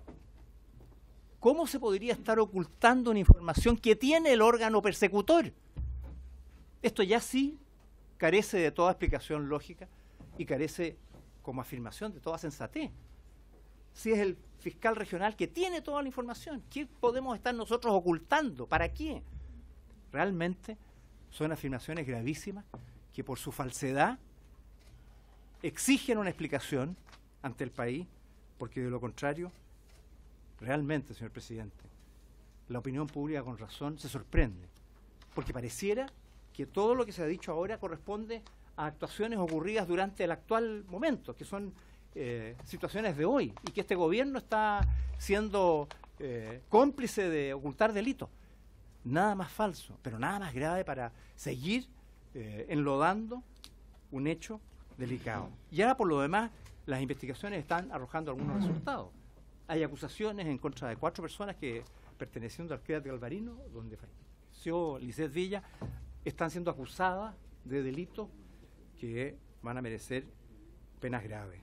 ¿Cómo se podría estar ocultando una información que tiene el órgano persecutor? Esto ya sí carece de toda explicación lógica y carece como afirmación de toda sensatez. Si es el fiscal regional que tiene toda la información, ¿qué podemos estar nosotros ocultando? ¿Para qué? Realmente son afirmaciones gravísimas que por su falsedad exigen una explicación ante el país, porque de lo contrario, realmente, señor presidente, la opinión pública con razón se sorprende, porque pareciera que todo lo que se ha dicho ahora corresponde a actuaciones ocurridas durante el actual momento, que son eh, situaciones de hoy, y que este gobierno está siendo eh, cómplice de ocultar delitos. Nada más falso, pero nada más grave para seguir eh, enlodando un hecho delicado. Y ahora, por lo demás, las investigaciones están arrojando algunos resultados. Hay acusaciones en contra de cuatro personas que, perteneciendo al Créate Galvarino, donde falleció Lisset Villa, están siendo acusadas de delitos que van a merecer penas graves.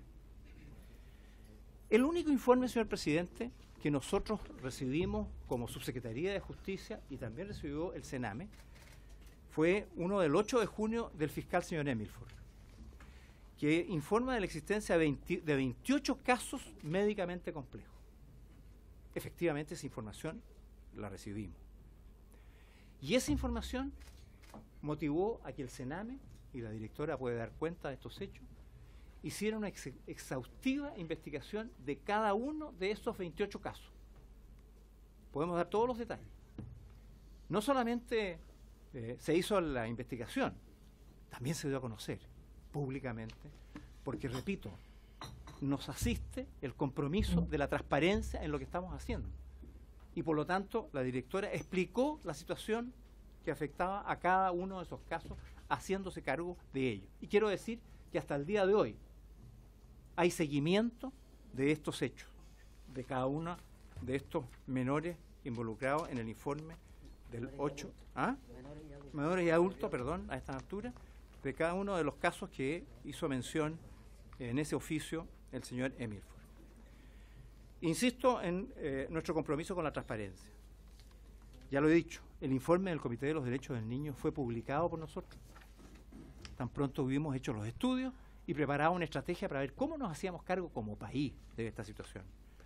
El único informe, señor presidente, que nosotros recibimos como Subsecretaría de Justicia y también recibió el Sename, fue uno del ocho de junio del fiscal señor Emilford, que informa de la existencia de, veinte, de veintiocho casos médicamente complejos. Efectivamente, esa información la recibimos. Y esa información motivó a que el Sename, y la directora puede dar cuenta de estos hechos, hicieron una ex exhaustiva investigación de cada uno de esos veintiocho casos. Podemos dar todos los detalles. No solamente eh, se hizo la investigación, también se dio a conocer públicamente, porque, repito, nos asiste el compromiso de la transparencia en lo que estamos haciendo. Y por lo tanto, la directora explicó la situación que afectaba a cada uno de esos casos, haciéndose cargo de ello. Y quiero decir que hasta el día de hoy hay seguimiento de estos hechos, de cada uno de estos menores involucrados en el informe del ocho, ¿ah? menores y adultos, perdón, a esta altura, de cada uno de los casos que hizo mención en ese oficio el señor Emilford. Insisto en eh, nuestro compromiso con la transparencia. Ya lo he dicho, el informe del Comité de los Derechos del Niño fue publicado por nosotros. Tan pronto hubimos hecho los estudios y preparado una estrategia para ver cómo nos hacíamos cargo como país de esta situación.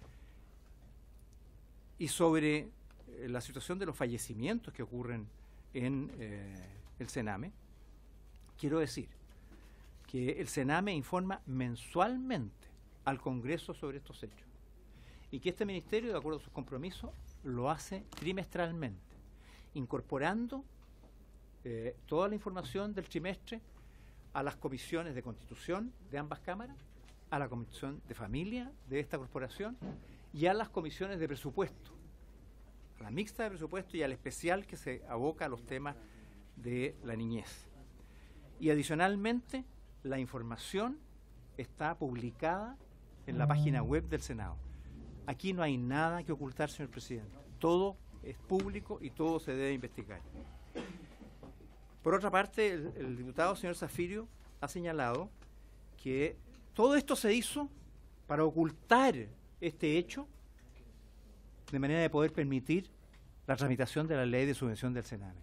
Y sobre eh, la situación de los fallecimientos que ocurren en eh, el Sename, quiero decir que el Sename informa mensualmente al Congreso sobre estos hechos y que este Ministerio, de acuerdo a sus compromisos, lo hace trimestralmente, incorporando eh, toda la información del trimestre a las comisiones de Constitución de ambas cámaras, a la Comisión de Familia de esta corporación y a las comisiones de presupuesto, a la mixta de presupuesto y al especial que se aboca a los temas de la niñez. Y adicionalmente, la información está publicada en la página web del Senado. Aquí no hay nada que ocultar, señor presidente. Todo es público y todo se debe investigar. Por otra parte, el, el diputado señor Zafirio ha señalado que todo esto se hizo para ocultar este hecho de manera de poder permitir la tramitación de la ley de subvención del Sename.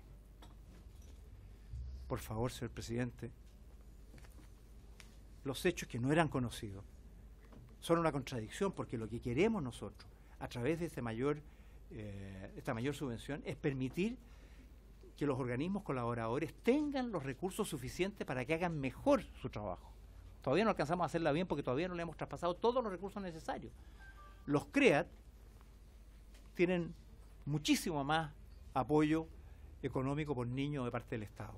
Por favor, señor presidente, los hechos que no eran conocidos son una contradicción, porque lo que queremos nosotros, a través de este mayor, eh, esta mayor subvención, es permitir que los organismos colaboradores tengan los recursos suficientes para que hagan mejor su trabajo. Todavía no alcanzamos a hacerla bien porque todavía no le hemos traspasado todos los recursos necesarios. Los CREAT tienen muchísimo más apoyo económico por niño de parte del Estado.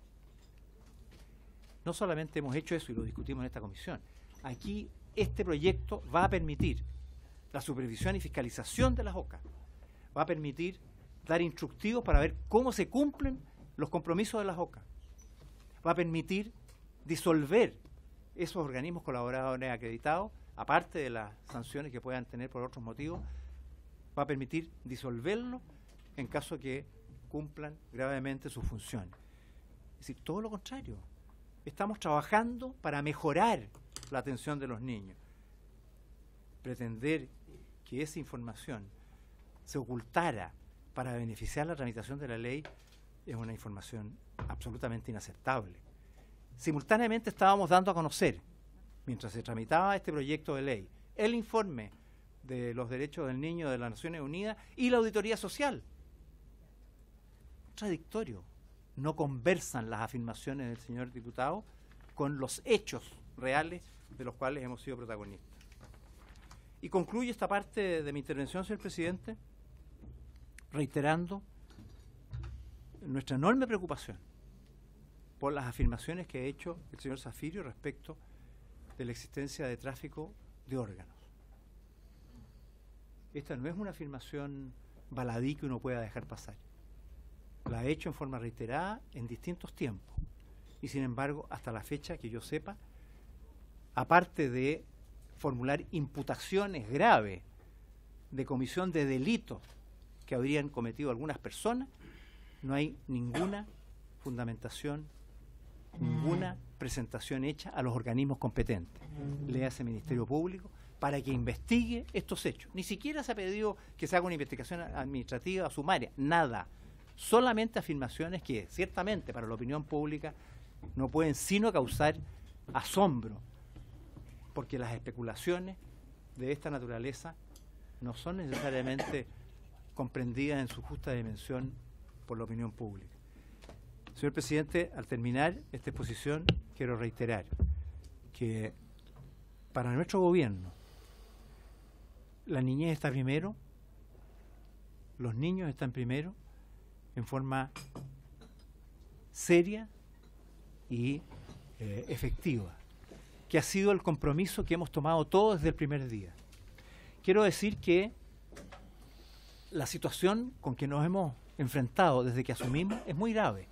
No solamente hemos hecho eso y lo discutimos en esta comisión. Aquí este proyecto va a permitir la supervisión y fiscalización de las O C A. Va a permitir dar instructivos para ver cómo se cumplen los compromisos de las O C A. Va a permitir disolver esos organismos colaboradores acreditados, aparte de las sanciones que puedan tener por otros motivos, va a permitir disolverlo en caso que cumplan gravemente su función. Es decir, todo lo contrario. Estamos trabajando para mejorar la atención de los niños. Pretender que esa información se ocultara para beneficiar la tramitación de la ley es una información absolutamente inaceptable. Simultáneamente estábamos dando a conocer, mientras se tramitaba este proyecto de ley, el informe de los derechos del niño de las Naciones Unidas y la auditoría social. Contradictorio. No conversan las afirmaciones del señor diputado con los hechos reales de los cuales hemos sido protagonistas. Y concluyo esta parte de, de mi intervención, señor presidente, reiterando nuestra enorme preocupación por las afirmaciones que ha hecho el señor Zafirio respecto de la existencia de tráfico de órganos. Esta no es una afirmación baladí que uno pueda dejar pasar. La ha hecho en forma reiterada en distintos tiempos. Y sin embargo, hasta la fecha que yo sepa, aparte de formular imputaciones graves de comisión de delitos que habrían cometido algunas personas, no hay ninguna fundamentación, ninguna presentación hecha a los organismos competentes, le hace Ministerio Público, para que investigue estos hechos. Ni siquiera se ha pedido que se haga una investigación administrativa sumaria, nada. Solamente afirmaciones que ciertamente para la opinión pública no pueden sino causar asombro, porque las especulaciones de esta naturaleza no son necesariamente comprendidas en su justa dimensión por la opinión pública. Señor presidente, al terminar esta exposición, quiero reiterar que para nuestro gobierno la niñez está primero, los niños están primero, en forma seria y eh, efectiva, que ha sido el compromiso que hemos tomado todos desde el primer día. Quiero decir que la situación con que nos hemos enfrentado desde que asumimos es muy grave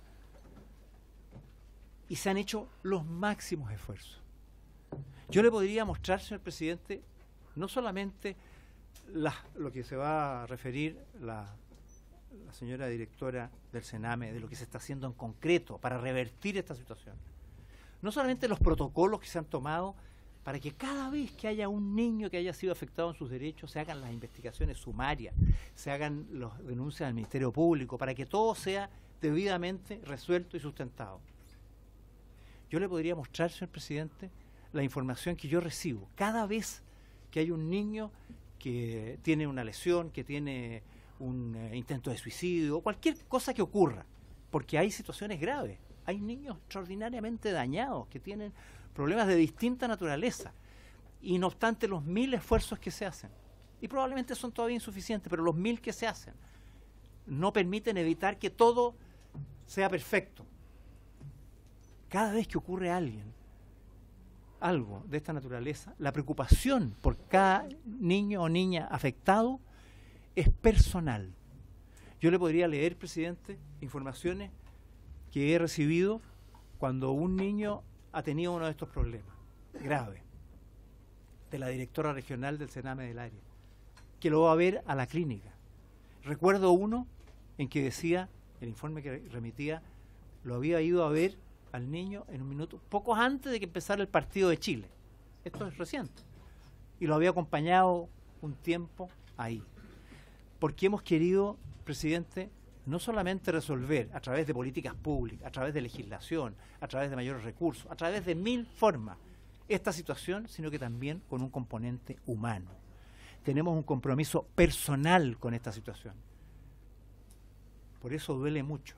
y se han hecho los máximos esfuerzos. Yo le podría mostrar, señor presidente, no solamente la, lo que se va a referir la, la señora directora del Sename, de lo que se está haciendo en concreto para revertir esta situación. No solamente los protocolos que se han tomado para que cada vez que haya un niño que haya sido afectado en sus derechos se hagan las investigaciones sumarias, se hagan las denuncias al Ministerio Público, para que todo sea debidamente resuelto y sustentado. Yo le podría mostrar, señor presidente, la información que yo recibo cada vez que hay un niño que tiene una lesión, que tiene un eh, intento de suicidio, cualquier cosa que ocurra, porque hay situaciones graves. Hay niños extraordinariamente dañados que tienen problemas de distinta naturaleza y no obstante los mil esfuerzos que se hacen, y probablemente son todavía insuficientes, pero los mil que se hacen no permiten evitar que todo sea perfecto. Cada vez que ocurre a alguien algo de esta naturaleza, la preocupación por cada niño o niña afectado es personal. Yo le podría leer, presidente, informaciones que he recibido cuando un niño ha tenido uno de estos problemas graves, de la directora regional del Sename del área, que lo va a ver a la clínica. Recuerdo uno en que decía, el informe que remitía, lo había ido a ver al niño en un minuto, pocos antes de que empezara el partido de Chile. Esto es reciente. Y lo había acompañado un tiempo ahí. Porque hemos querido, presidente, no solamente resolver a través de políticas públicas, a través de legislación, a través de mayores recursos, a través de mil formas esta situación, sino que también con un componente humano. Tenemos un compromiso personal con esta situación. Por eso duele mucho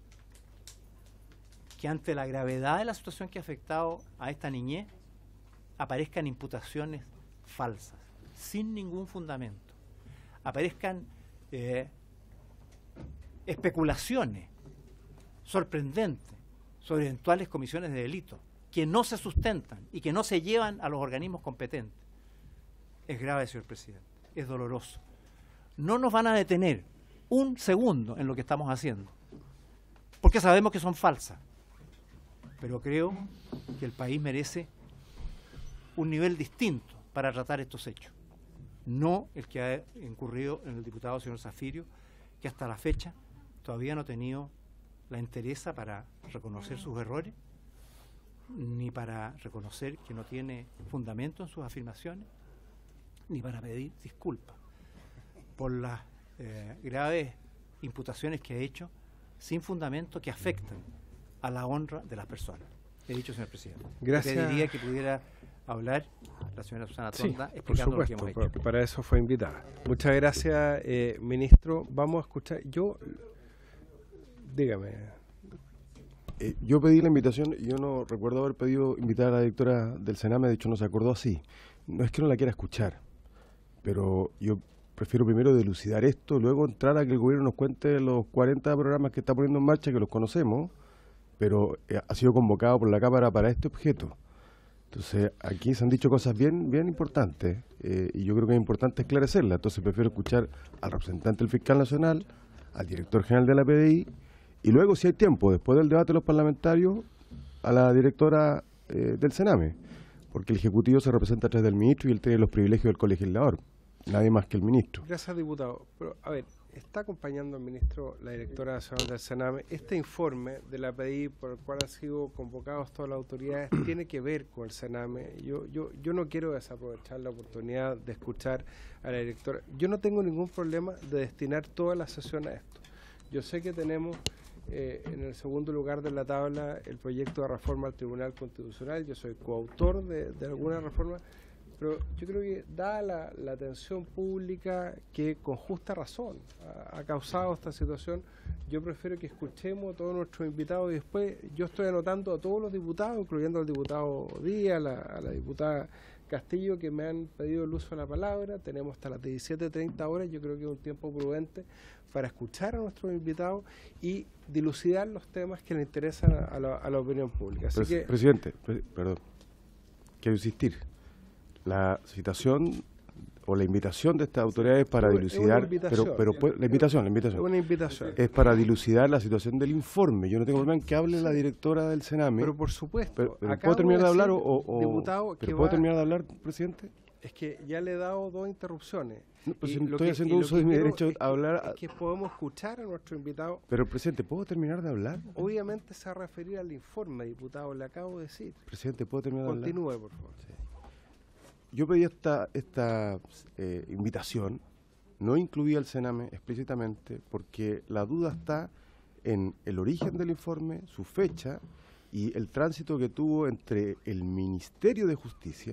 que ante la gravedad de la situación que ha afectado a esta niñez aparezcan imputaciones falsas, sin ningún fundamento. Aparezcan eh, especulaciones sorprendentes sobre eventuales comisiones de delito que no se sustentan y que no se llevan a los organismos competentes. Es grave, señor presidente, es doloroso. No nos van a detener un segundo en lo que estamos haciendo, porque sabemos que son falsas, pero creo que el país merece un nivel distinto para tratar estos hechos, no el que ha incurrido en el diputado señor Zafirio, que hasta la fecha todavía no ha tenido la entereza para reconocer sus errores, ni para reconocer que no tiene fundamento en sus afirmaciones, ni para pedir disculpas por las eh, graves imputaciones que ha hecho sin fundamento, que afectan a la honra de las personas. He dicho, señor presidente. Gracias. Le pediría que pudiera hablar la señora Susana Tonda, Sí, explicando por supuesto, lo que hemos hecho. Para eso fue invitada. Muchas gracias, eh, ministro. Vamos a escuchar. Yo, dígame. Eh, yo pedí la invitación y yo no recuerdo haber pedido invitar a la directora del Sename, de hecho no se acordó así. No es que no la quiera escuchar, pero yo prefiero primero dilucidar esto, luego entrar a que el gobierno nos cuente los cuarenta programas que está poniendo en marcha, que los conocemos, pero eh, ha sido convocado por la Cámara para este objeto. Entonces, aquí se han dicho cosas bien bien importantes eh, y yo creo que es importante esclarecerlas. Entonces, prefiero escuchar al representante del Fiscal Nacional, al director general de la P D I, y luego, si hay tiempo, después del debate de los parlamentarios, a la directora eh, del Sename, porque el Ejecutivo se representa a través del ministro y él tiene los privilegios del colegislador, nadie más que el ministro. Gracias, diputado. Pero, a ver, está acompañando al ministro la directora nacional del Sename. Este informe de la P I por el cual han sido convocados todas las autoridades tiene que ver con el Sename. Yo, yo, yo no quiero desaprovechar la oportunidad de escuchar a la directora. Yo no tengo ningún problema de destinar toda la sesión a esto. Yo sé que tenemos eh, en el segundo lugar de la tabla el proyecto de reforma al Tribunal Constitucional. Yo soy coautor de, de alguna reforma. Pero yo creo que, dada la, la atención pública que con justa razón ha, ha causado esta situación, yo prefiero que escuchemos a todos nuestros invitados y después yo estoy anotando a todos los diputados, incluyendo al diputado Díaz, la, a la diputada Castillo, que me han pedido el uso de la palabra. Tenemos hasta las diecisiete treinta horas, yo creo que es un tiempo prudente para escuchar a nuestros invitados y dilucidar los temas que le interesan a la, a la opinión pública. Así Pres que, presidente, pre perdón, quiero insistir. La citación o la invitación de estas autoridades para es dilucidar, pero, pero pues, la invitación, la invitación, es una invitación. es para dilucidar la situación del informe. Yo no tengo problema en que hable la directora del Sename. Pero por supuesto, pero, pero acabo ¿puedo terminar de, de hablar o, decir, o diputado, pero que puedo va- terminar de hablar, presidente? Es que ya le he dado dos interrupciones. No, pues Y si lo estoy que- haciendo y lo uso que de mi quiero derecho es a hablar. Es que podemos escuchar a nuestro invitado. Pero presidente, ¿puedo terminar de hablar? Obviamente se va a referir al informe, diputado, le acabo de decir. Presidente, ¿puedo terminar de hablar? Continúe, por favor. Yo pedí esta, esta eh, invitación, no incluía el Sename explícitamente, porque la duda está en el origen del informe, su fecha y el tránsito que tuvo entre el Ministerio de Justicia,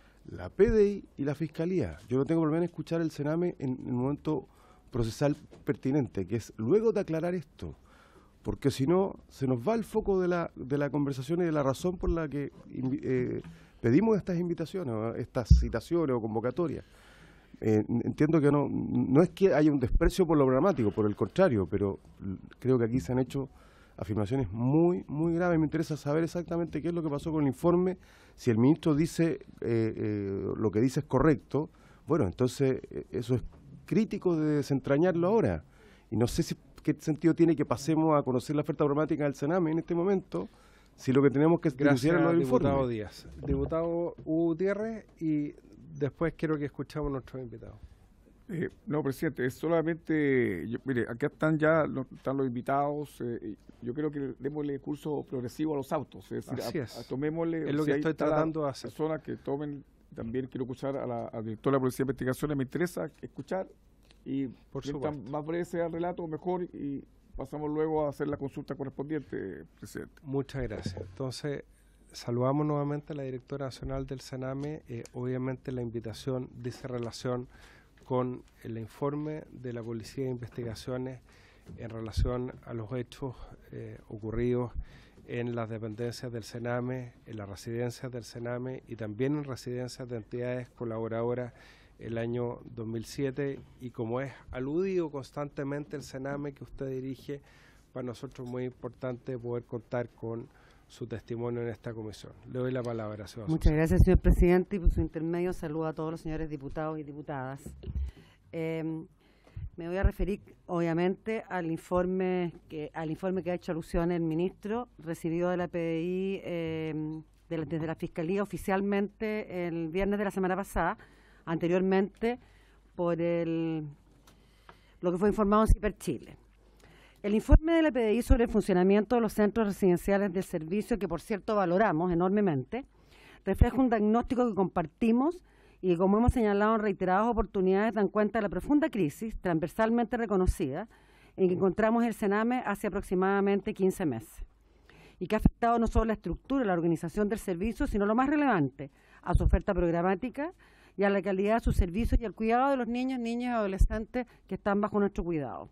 la P D I y la Fiscalía. Yo no tengo problema en escuchar el Sename en el momento procesal pertinente, que es luego de aclarar esto, porque si no, se nos va el foco de la, de la conversación y de la razón por la que eh, pedimos estas invitaciones, ¿no? Estas citaciones o convocatorias. Eh, entiendo que no, no es que haya un desprecio por lo programático, por el contrario, pero creo que aquí se han hecho afirmaciones muy, muy graves. Me interesa saber exactamente qué es lo que pasó con el informe. Si el ministro dice eh, eh, lo que dice es correcto, bueno, entonces eh, eso es crítico de desentrañarlo ahora. Y no sé si qué sentido tiene que pasemos a conocer la oferta programática del Sename en este momento, si lo que tenemos que Gracias, dilucidar en los diputado informes. Díaz. Diputado Hugo Gutiérrez, y después quiero que escuchemos a nuestros invitados. Eh, no, presidente, es solamente, yo- mire, acá están ya los, están los invitados, eh, y yo creo que démosle curso progresivo a los autos, es decir, Así a- es. a tomémosle, Es lo si que hay estoy tal tratando de hacer. personas que tomen, también quiero escuchar a la, a la directora de la Policía de Investigaciones, me interesa escuchar, y Por mientras supuesto. más breve sea el relato, mejor, y pasamos luego a hacer la consulta correspondiente, presidente. Muchas gracias. Entonces, saludamos nuevamente a la directora nacional del Sename. Eh, obviamente la invitación dice relación con el informe de la Policía de Investigaciones en relación a los hechos eh, ocurridos en las dependencias del Sename, en las residencias del Sename y también en residencias de entidades colaboradoras el año dos mil siete, y como es aludido constantemente el Sename que usted dirige, para nosotros es muy importante poder contar con su testimonio en esta comisión. Le doy la palabra, señor. Muchas gracias, señor presidente, y por su intermedio saludo a todos los señores diputados y diputadas. Eh, me voy a referir, obviamente, al informe que al informe que ha hecho alusión el ministro, recibido de la P D I eh, de la, desde la Fiscalía oficialmente el viernes de la semana pasada, anteriormente por el lo que fue informado en Ciper Chile. El informe de la P D I sobre el funcionamiento de los centros residenciales del servicio, que por cierto valoramos enormemente, refleja un diagnóstico que compartimos y que, como hemos señalado en reiteradas oportunidades, dan cuenta de la profunda crisis transversalmente reconocida en que encontramos el Sename hace aproximadamente quince meses y que ha afectado no solo la estructura y la organización del servicio, sino lo más relevante, a su oferta programática y a la calidad de sus servicios y al cuidado de los niños, niñas y adolescentes que están bajo nuestro cuidado.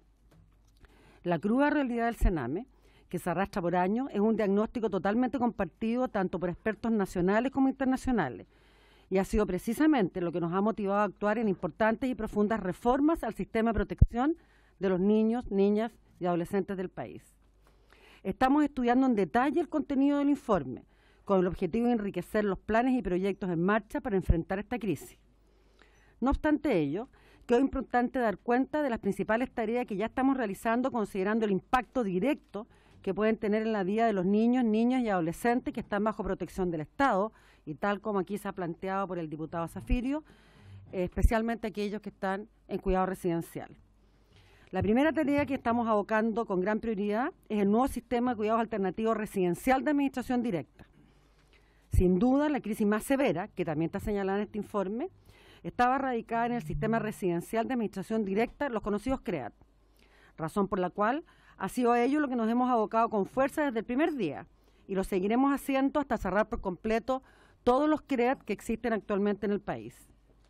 La cruda realidad del Sename, que se arrastra por años, es un diagnóstico totalmente compartido tanto por expertos nacionales como internacionales, y ha sido precisamente lo que nos ha motivado a actuar en importantes y profundas reformas al sistema de protección de los niños, niñas y adolescentes del país. Estamos estudiando en detalle el contenido del informe, con el objetivo de enriquecer los planes y proyectos en marcha para enfrentar esta crisis. No obstante ello, quedó importante dar cuenta de las principales tareas que ya estamos realizando, considerando el impacto directo que pueden tener en la vida de los niños, niñas y adolescentes que están bajo protección del Estado, y tal como aquí se ha planteado por el diputado Zafirio, eh, especialmente aquellos que están en cuidado residencial. La primera tarea que estamos abocando con gran prioridad es el nuevo sistema de cuidados alternativos residencial de administración directa. Sin duda, la crisis más severa, que también está señalada en este informe, estaba radicada en el sistema residencial de administración directa, los conocidos CREAT, razón por la cual ha sido a ello lo que nos hemos abocado con fuerza desde el primer día y lo seguiremos haciendo hasta cerrar por completo todos los CREAT que existen actualmente en el país.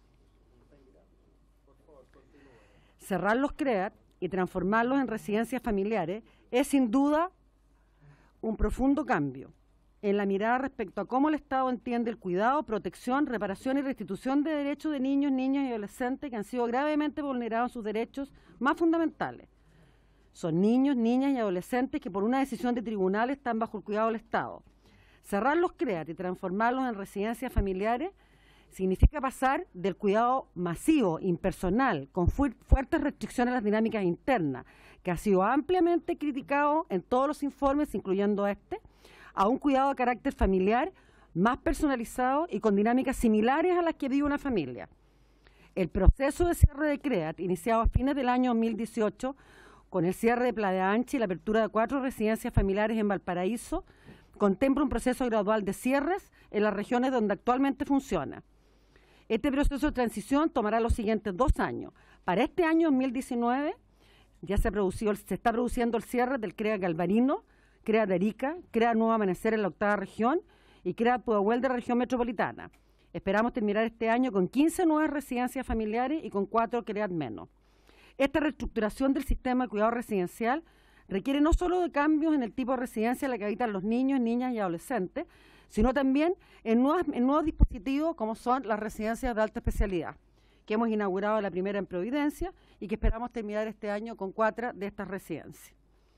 Cerrar los CREAT y transformarlos en residencias familiares es sin duda un profundo cambio en la mirada respecto a cómo el Estado entiende el cuidado, protección, reparación y restitución de derechos de niños, niñas y adolescentes que han sido gravemente vulnerados en sus derechos más fundamentales. Son niños, niñas y adolescentes que por una decisión de tribunal están bajo el cuidado del Estado. Cerrar los CREAT y transformarlos en residencias familiares significa pasar del cuidado masivo, impersonal, con fu fuertes restricciones a las dinámicas internas, que ha sido ampliamente criticado en todos los informes, incluyendo este, a un cuidado de carácter familiar más personalizado y con dinámicas similares a las que vive una familia. El proceso de cierre de CREAT, iniciado a fines del año dos mil dieciocho, con el cierre de Playa Ancha y la apertura de cuatro residencias familiares en Valparaíso, contempla un proceso gradual de cierres en las regiones donde actualmente funciona. Este proceso de transición tomará los siguientes dos años. Para este año dos mil diecinueve ya se, produció, se está produciendo el cierre del CREAT Galvarino, CREAT Arica, CREAT Nuevo Amanecer en la octava región y CREAT Pudahuel de la región metropolitana. Esperamos terminar este año con quince nuevas residencias familiares y con cuatro CREAT menos. Esta reestructuración del sistema de cuidado residencial requiere no solo de cambios en el tipo de residencia en la que habitan los niños, niñas y adolescentes, sino también en nuevos, en nuevos dispositivos como son las residencias de alta especialidad, que hemos inaugurado la primera en Providencia y que esperamos terminar este año con cuatro de estas residencias.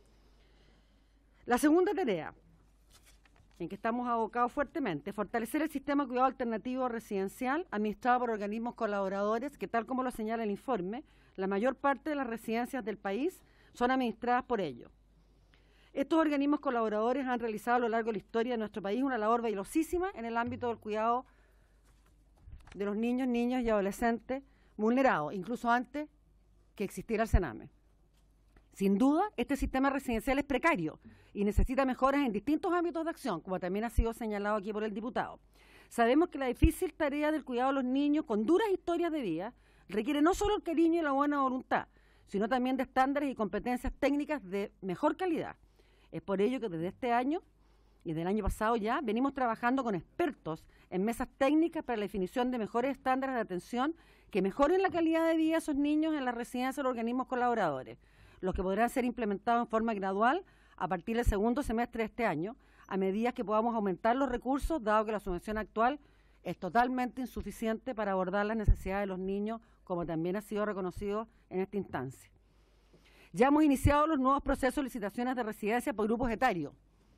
La segunda tarea en que estamos abocados fuertemente es fortalecer el sistema de cuidado alternativo residencial administrado por organismos colaboradores que, tal como lo señala el informe, la mayor parte de las residencias del país son administradas por ellos. Estos organismos colaboradores han realizado a lo largo de la historia de nuestro país una labor valiosísima en el ámbito del cuidado de los niños, niñas y adolescentes vulnerados, incluso antes que existiera el CENAME. Sin duda, este sistema residencial es precario y necesita mejoras en distintos ámbitos de acción, como también ha sido señalado aquí por el diputado. Sabemos que la difícil tarea del cuidado de los niños con duras historias de vida requiere no solo el cariño y la buena voluntad, sino también de estándares y competencias técnicas de mejor calidad. Es por ello que desde este año y del año pasado ya venimos trabajando con expertos en mesas técnicas para la definición de mejores estándares de atención que mejoren la calidad de vida de esos niños en las residencias de los organismos colaboradores, los que podrán ser implementados en forma gradual a partir del segundo semestre de este año, a medida que podamos aumentar los recursos, dado que la subvención actual es totalmente insuficiente para abordar las necesidades de los niños, como también ha sido reconocido en esta instancia. Ya hemos iniciado los nuevos procesos de licitaciones de residencia por grupos etarios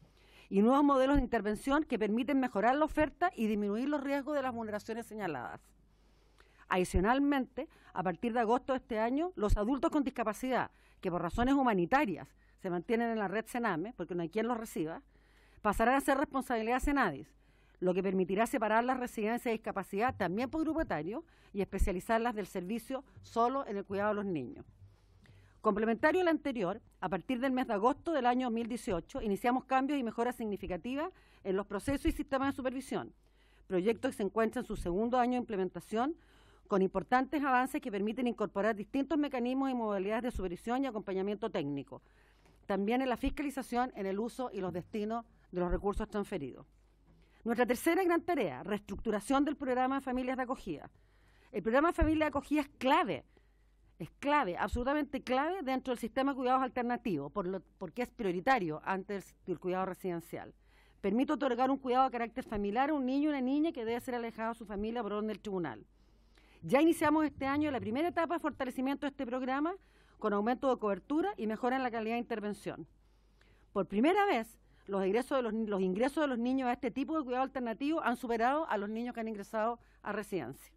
y nuevos modelos de intervención que permiten mejorar la oferta y disminuir los riesgos de las vulneraciones señaladas. Adicionalmente, a partir de agosto de este año, los adultos con discapacidad, que por razones humanitarias se mantienen en la red CENAME, porque no hay quien los reciba, pasarán a ser responsabilidad de CENADIS, lo que permitirá separar las residencias de discapacidad también por grupo etario y especializarlas del servicio solo en el cuidado de los niños. Complementario al anterior, a partir del mes de agosto del año dos mil dieciocho, iniciamos cambios y mejoras significativas en los procesos y sistemas de supervisión, proyectos que se encuentran en su segundo año de implementación, con importantes avances que permiten incorporar distintos mecanismos y modalidades de supervisión y acompañamiento técnico, también en la fiscalización, en el uso y los destinos de los recursos transferidos. Nuestra tercera gran tarea, reestructuración del programa de familias de acogida. El programa de familias de acogida es clave, es clave, absolutamente clave dentro del sistema de cuidados alternativos, por lo, porque es prioritario antes del cuidado residencial. Permite otorgar un cuidado de carácter familiar a un niño o una niña que debe ser alejado de su familia por orden del tribunal. Ya iniciamos este año la primera etapa de fortalecimiento de este programa con aumento de cobertura y mejora en la calidad de intervención. Por primera vez, los ingresos de los, los ingresos de los niños a este tipo de cuidado alternativo han superado a los niños que han ingresado a residencia,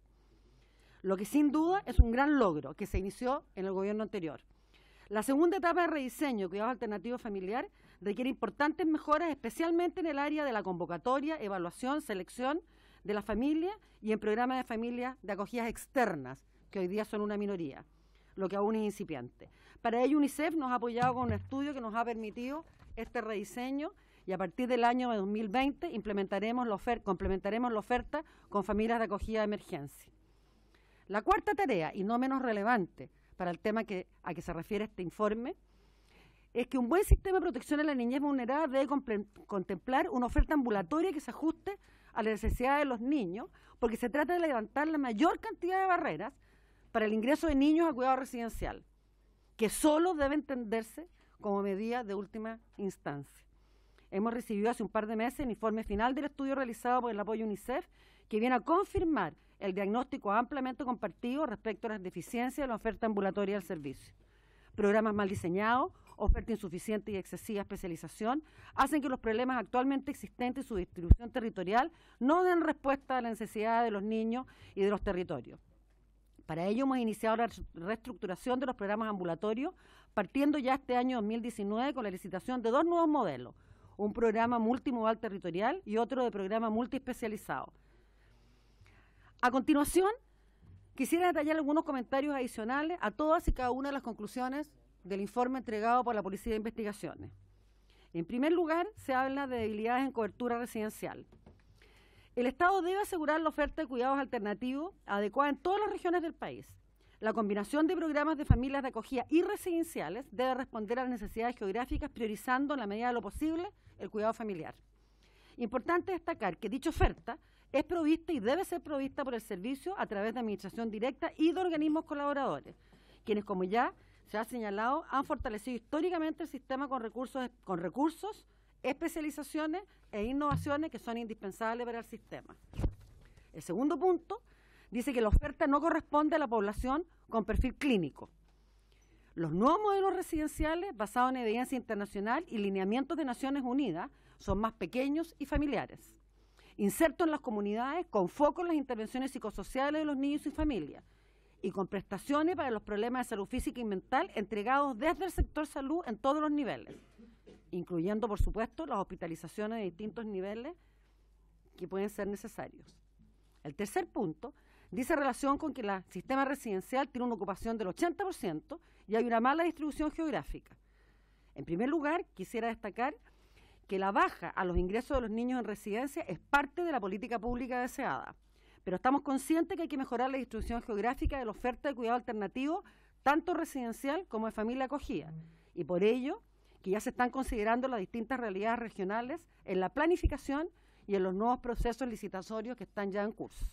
lo que sin duda es un gran logro que se inició en el gobierno anterior. La segunda etapa de rediseño de cuidado alternativo familiar requiere importantes mejoras, especialmente en el área de la convocatoria, evaluación, selección de la familia y en programas de familias de acogidas externas, que hoy día son una minoría, lo que aún es incipiente. Para ello, UNICEF nos ha apoyado con un estudio que nos ha permitido este rediseño y a partir del año dos mil veinte implementaremos la oferta, complementaremos la oferta con familias de acogida de emergencia. La cuarta tarea, y no menos relevante para el tema que, a que se refiere este informe, es que un buen sistema de protección a la niñez vulnerable debe contemplar una oferta ambulatoria que se ajuste a las necesidades de los niños, porque se trata de levantar la mayor cantidad de barreras para el ingreso de niños a cuidado residencial, que solo debe entenderse como medida de última instancia. Hemos recibido hace un par de meses el informe final del estudio realizado por el apoyo UNICEF, que viene a confirmar el diagnóstico ampliamente compartido respecto a las deficiencias de la oferta ambulatoria del servicio. Programas mal diseñados, oferta insuficiente y excesiva especialización hacen que los problemas actualmente existentes y su distribución territorial no den respuesta a las necesidades de los niños y de los territorios. Para ello hemos iniciado la reestructuración de los programas ambulatorios, partiendo ya este año dos mil diecinueve con la licitación de dos nuevos modelos, un programa multimodal territorial y otro de programa multiespecializado. A continuación, quisiera detallar algunos comentarios adicionales a todas y cada una de las conclusiones del informe entregado por la Policía de Investigaciones. En primer lugar, se habla de debilidades en cobertura residencial. El Estado debe asegurar la oferta de cuidados alternativos adecuada en todas las regiones del país. La combinación de programas de familias de acogida y residenciales debe responder a las necesidades geográficas, priorizando en la medida de lo posible el cuidado familiar. Importante destacar que dicha oferta es provista y debe ser provista por el servicio a través de administración directa y de organismos colaboradores, quienes, como ya se ha señalado, han fortalecido históricamente el sistema con recursos, con recursos, especializaciones e innovaciones que son indispensables para el sistema. El segundo punto dice que la oferta no corresponde a la población con perfil clínico. Los nuevos modelos residenciales, basados en evidencia internacional y lineamientos de Naciones Unidas, son más pequeños y familiares, insertos en las comunidades con foco en las intervenciones psicosociales de los niños y sus familias, y con prestaciones para los problemas de salud física y mental entregados desde el sector salud en todos los niveles, incluyendo, por supuesto, las hospitalizaciones de distintos niveles que pueden ser necesarios. El tercer punto dice relación con que el sistema residencial tiene una ocupación del ochenta por ciento y hay una mala distribución geográfica. En primer lugar, quisiera destacar que la baja a los ingresos de los niños en residencia es parte de la política pública deseada, pero estamos conscientes que hay que mejorar la distribución geográfica de la oferta de cuidado alternativo, tanto residencial como de familia acogida, y por ello que ya se están considerando las distintas realidades regionales en la planificación y en los nuevos procesos licitatorios que están ya en curso.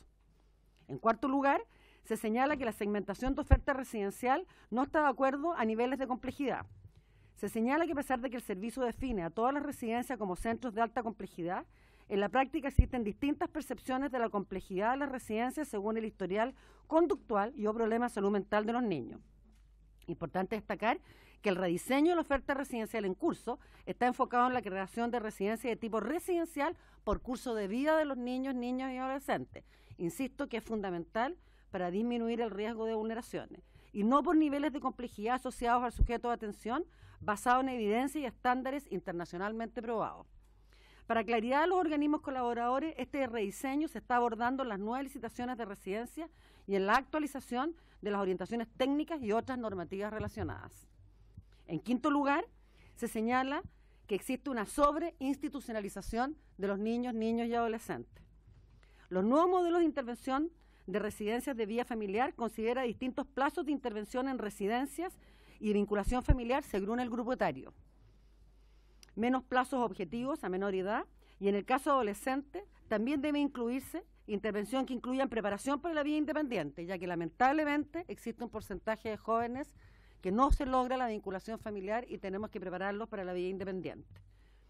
En cuarto lugar, se señala que la segmentación de oferta residencial no está de acuerdo a niveles de complejidad. Se señala que a pesar de que el servicio define a todas las residencias como centros de alta complejidad, en la práctica existen distintas percepciones de la complejidad de las residencias según el historial conductual y o problemas de salud mental de los niños. Importante destacar que el rediseño de la oferta residencial en curso está enfocado en la creación de residencias de tipo residencial por curso de vida de los niños, niñas y adolescentes. Insisto que es fundamental para disminuir el riesgo de vulneraciones, y no por niveles de complejidad asociados al sujeto de atención, basado en evidencia y estándares internacionalmente probados. Para claridad de los organismos colaboradores, este rediseño se está abordando en las nuevas licitaciones de residencia y en la actualización de las orientaciones técnicas y otras normativas relacionadas. En quinto lugar, se señala que existe una sobreinstitucionalización de los niños, niños y adolescentes. Los nuevos modelos de intervención de residencias de vía familiar considera distintos plazos de intervención en residencias y de vinculación familiar según el grupo etario. Menos plazos objetivos a menor edad, y en el caso adolescente también debe incluirse intervención que incluya preparación para la vida independiente, ya que lamentablemente existe un porcentaje de jóvenes que no se logra la vinculación familiar y tenemos que prepararlos para la vida independiente.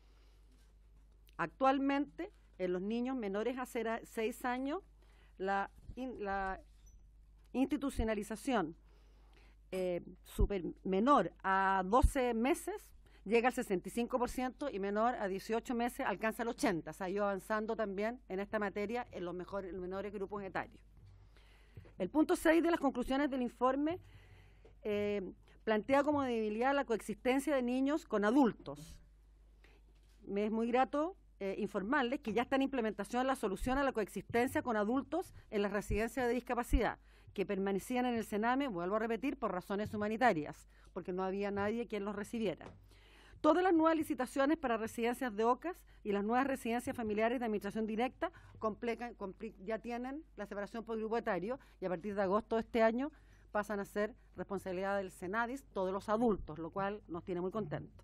Actualmente, en los niños menores a seis años, la, in, la institucionalización eh, super menor a doce meses llega al sesenta y cinco por ciento y menor a dieciocho meses alcanza el ochenta por ciento. Se ha ido avanzando también en esta materia en los, mejores, en los menores grupos etarios. El punto seis de las conclusiones del informe eh, plantea como debilidad la coexistencia de niños con adultos. Me es muy grato eh, informarles que ya está en implementación la solución a la coexistencia con adultos en las residencias de discapacidad, que permanecían en el Sename, vuelvo a repetir, por razones humanitarias, porque no había nadie quien los recibiera. Todas las nuevas licitaciones para residencias de O C A S y las nuevas residencias familiares de administración directa complecan, compli, ya tienen la separación por grupo etario y a partir de agosto de este año pasan a ser responsabilidad del Senadis, todos los adultos, lo cual nos tiene muy contentos.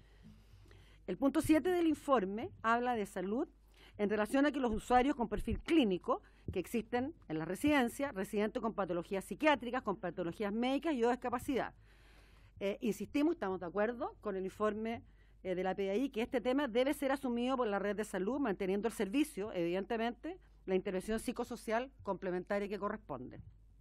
El punto siete del informe habla de salud en relación a que los usuarios con perfil clínico que existen en la residencia, residentes con patologías psiquiátricas, con patologías médicas y o discapacidad. Eh, insistimos, estamos de acuerdo con el informe eh, de la P D I que este tema debe ser asumido por la red de salud, manteniendo el servicio, evidentemente, la intervención psicosocial complementaria que corresponde.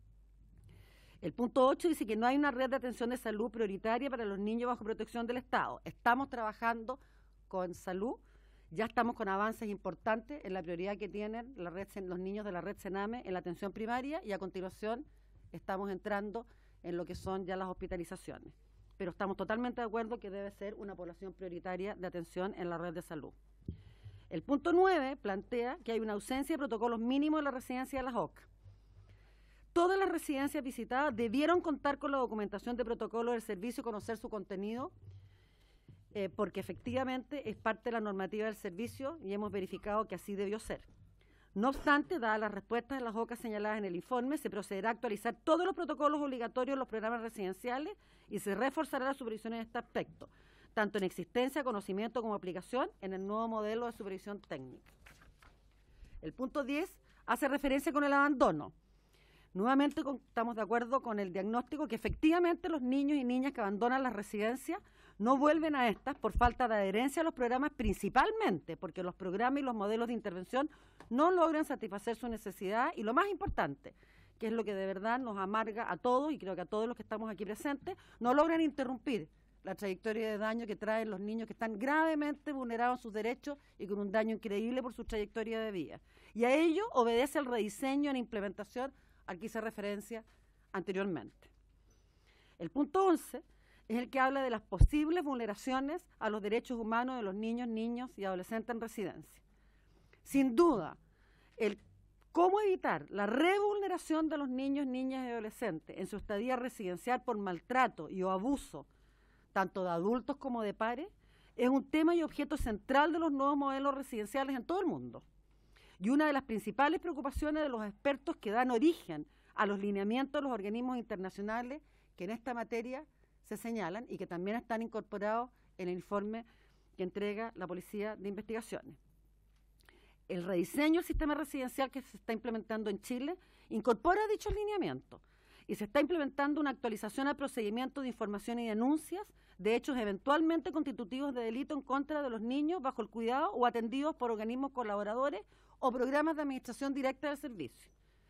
El punto ocho dice que no hay una red de atención de salud prioritaria para los niños bajo protección del Estado. Estamos trabajando con salud, ya estamos con avances importantes en la prioridad que tienen la red, los niños de la red Sename en la atención primaria y a continuación estamos entrando en lo que son ya las hospitalizaciones. Pero estamos totalmente de acuerdo que debe ser una población prioritaria de atención en la red de salud. El punto nueve plantea que hay una ausencia de protocolos mínimos en la residencia de las O C A. Todas las residencias visitadas debieron contar con la documentación de protocolo del servicio y conocer su contenido, eh, porque efectivamente es parte de la normativa del servicio y hemos verificado que así debió ser. No obstante, dadas las respuestas de las O C A señaladas en el informe, se procederá a actualizar todos los protocolos obligatorios en los programas residenciales y se reforzará la supervisión en este aspecto, tanto en existencia, conocimiento como aplicación en el nuevo modelo de supervisión técnica. El punto diez hace referencia con el abandono. Nuevamente con, estamos de acuerdo con el diagnóstico que efectivamente los niños y niñas que abandonan las residencias no vuelven a estas por falta de adherencia a los programas, principalmente porque los programas y los modelos de intervención no logran satisfacer su necesidad y lo más importante, que es lo que de verdad nos amarga a todos y creo que a todos los que estamos aquí presentes, no logran interrumpir la trayectoria de daño que traen los niños que están gravemente vulnerados en sus derechos y con un daño increíble por su trayectoria de vida. Y a ello obedece el rediseño en implementación al que hice referencia anteriormente. El punto once es el que habla de las posibles vulneraciones a los derechos humanos de los niños, niños y adolescentes en residencia. Sin duda, el cómo evitar la revulneración de los niños, niñas y adolescentes en su estadía residencial por maltrato y o abuso, tanto de adultos como de pares, es un tema y objeto central de los nuevos modelos residenciales en todo el mundo. Y una de las principales preocupaciones de los expertos que dan origen a los lineamientos de los organismos internacionales que en esta materia se señalan y que también están incorporados en el informe que entrega la Policía de Investigaciones. El rediseño del sistema residencial que se está implementando en Chile incorpora dichos lineamientos y se está implementando una actualización al procedimiento de información y denuncias de hechos eventualmente constitutivos de delito en contra de los niños bajo el cuidado o atendidos por organismos colaboradores o programas de administración directa del servicio.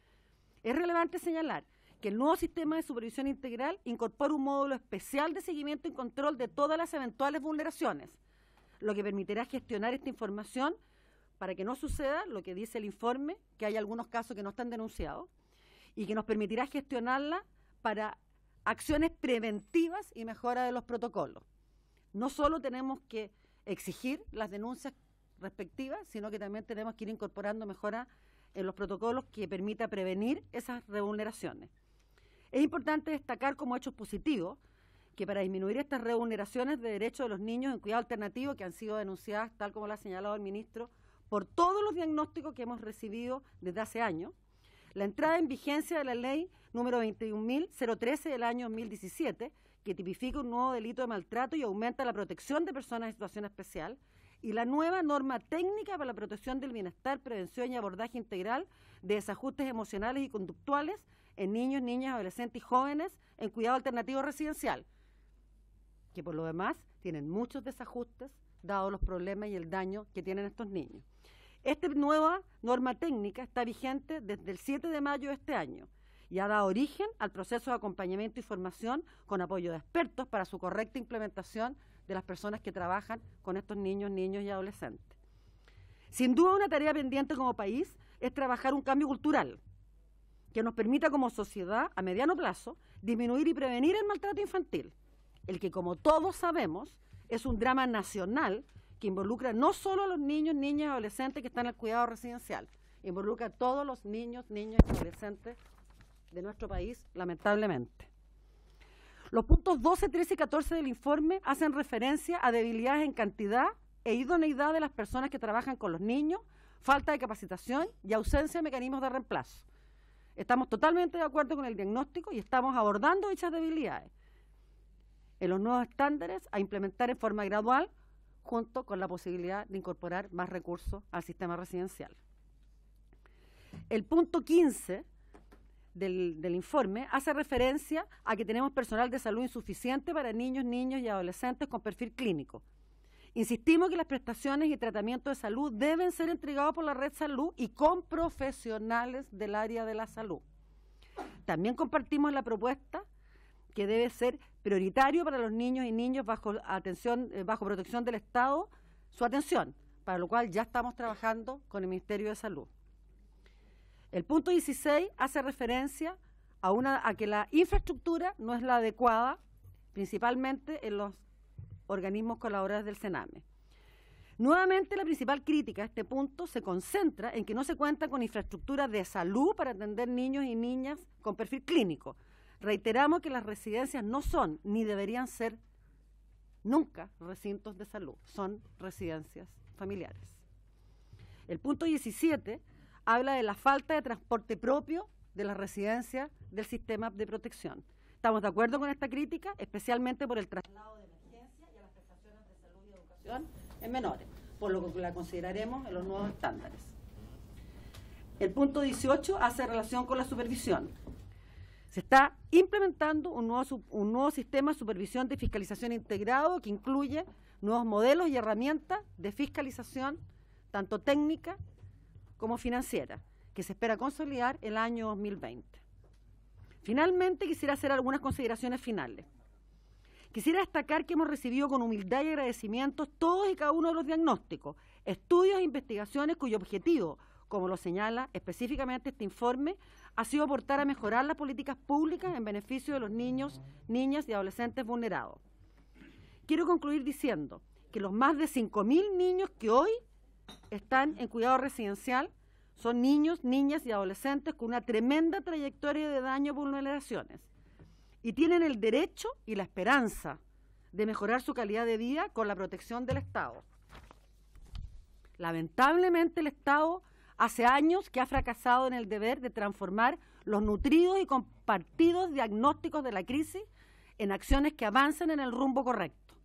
Es relevante señalar que el nuevo sistema de supervisión integral incorpora un módulo especial de seguimiento y control de todas las eventuales vulneraciones, lo que permitirá gestionar esta información para que no suceda lo que dice el informe, que hay algunos casos que no están denunciados, y que nos permitirá gestionarla para acciones preventivas y mejora de los protocolos. No solo tenemos que exigir las denuncias respectivas, sino que también tenemos que ir incorporando mejoras en los protocolos que permita prevenir esas revulneraciones. Es importante destacar como hechos positivos que para disminuir estas revulneraciones de derechos de los niños en cuidado alternativo que han sido denunciadas, tal como lo ha señalado el ministro, por todos los diagnósticos que hemos recibido desde hace años, la entrada en vigencia de la ley número veintiún mil trece del año dos mil diecisiete, que tipifica un nuevo delito de maltrato y aumenta la protección de personas en situación especial, y la nueva norma técnica para la protección del bienestar, prevención y abordaje integral de desajustes emocionales y conductuales en niños, niñas, adolescentes y jóvenes en cuidado alternativo residencial, que por lo demás tienen muchos desajustes, dados los problemas y el daño que tienen estos niños. Esta nueva norma técnica está vigente desde el siete de mayo de este año y ha dado origen al proceso de acompañamiento y formación con apoyo de expertos para su correcta implementación de las personas que trabajan con estos niños, niños y adolescentes. Sin duda, una tarea pendiente como país es trabajar un cambio cultural que nos permita como sociedad, a mediano plazo, disminuir y prevenir el maltrato infantil, el que, como todos sabemos, es un drama nacional que involucra no solo a los niños, niñas y adolescentes que están al cuidado residencial, involucra a todos los niños, niñas y adolescentes de nuestro país, lamentablemente. Los puntos doce, trece y catorce del informe hacen referencia a debilidades en cantidad e idoneidad de las personas que trabajan con los niños, falta de capacitación y ausencia de mecanismos de reemplazo. Estamos totalmente de acuerdo con el diagnóstico y estamos abordando dichas debilidades en los nuevos estándares a implementar en forma gradual, junto con la posibilidad de incorporar más recursos al sistema residencial. El punto quince del, del informe hace referencia a que tenemos personal de salud insuficiente para niños, niños y adolescentes con perfil clínico. Insistimos que las prestaciones y tratamientos de salud deben ser entregados por la red salud y con profesionales del área de la salud. También compartimos la propuesta que debe ser prioritario para los niños y niños bajo atención, eh, bajo protección del Estado, su atención, para lo cual ya estamos trabajando con el Ministerio de Salud. El punto dieciséis hace referencia a, una, a que la infraestructura no es la adecuada, principalmente en los organismos colaboradores del Sename. Nuevamente, la principal crítica a este punto se concentra en que no se cuenta con infraestructura de salud para atender niños y niñas con perfil clínico. Reiteramos que las residencias no son, ni deberían ser, nunca recintos de salud, son residencias familiares. El punto diecisiete habla de la falta de transporte propio de las residencias del sistema de protección. Estamos de acuerdo con esta crítica, especialmente por el traslado de emergencia y a las prestaciones de salud y educación en menores, por lo que la consideraremos en los nuevos estándares. El punto dieciocho hace relación con la supervisión. Se está implementando un nuevo, un nuevo sistema de supervisión de fiscalización integrado que incluye nuevos modelos y herramientas de fiscalización, tanto técnica como financiera, que se espera consolidar el año dos mil veinte. Finalmente, quisiera hacer algunas consideraciones finales. Quisiera destacar que hemos recibido con humildad y agradecimientos todos y cada uno de los diagnósticos, estudios e investigaciones cuyo objetivo, como lo señala específicamente este informe, ha sido aportar a mejorar las políticas públicas en beneficio de los niños, niñas y adolescentes vulnerados. Quiero concluir diciendo que los más de cinco mil niños que hoy están en cuidado residencial son niños, niñas y adolescentes con una tremenda trayectoria de daño y vulneraciones y tienen el derecho y la esperanza de mejorar su calidad de vida con la protección del Estado. Lamentablemente, el Estado hace años que ha fracasado en el deber de transformar los nutridos y compartidos diagnósticos de la crisis en acciones que avancen en el rumbo correcto.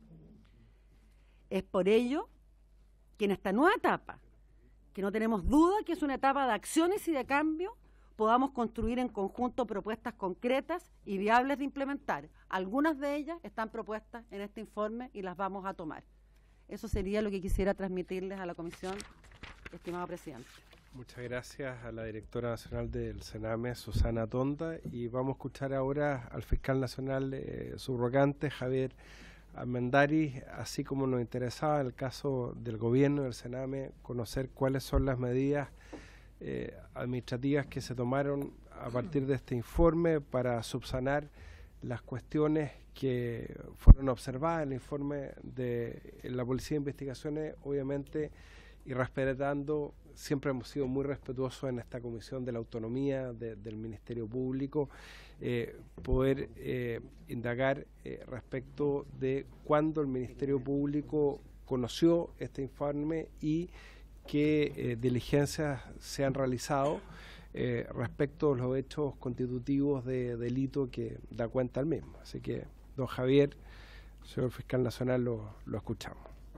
Es por ello que en esta nueva etapa, que no tenemos duda que es una etapa de acciones y de cambio, podamos construir en conjunto propuestas concretas y viables de implementar. Algunas de ellas están propuestas en este informe y las vamos a tomar. Eso sería lo que quisiera transmitirles a la comisión, estimado presidente. Muchas gracias a la directora nacional del Sename, Susana Tonda, y vamos a escuchar ahora al fiscal nacional eh, subrogante, Javier Armendáriz, así como nos interesaba en el caso del gobierno del Sename, conocer cuáles son las medidas eh, administrativas que se tomaron a partir de este informe para subsanar las cuestiones que fueron observadas en el informe de la Policía de Investigaciones, obviamente, y respetando, siempre hemos sido muy respetuosos en esta comisión de la autonomía de, del Ministerio Público, eh, poder eh, indagar eh, respecto de cuándo el Ministerio Público conoció este informe y qué eh, diligencias se han realizado eh, respecto a los hechos constitutivos de delito que da cuenta el mismo. Así que, don Javier, señor fiscal nacional, lo, lo escuchamos.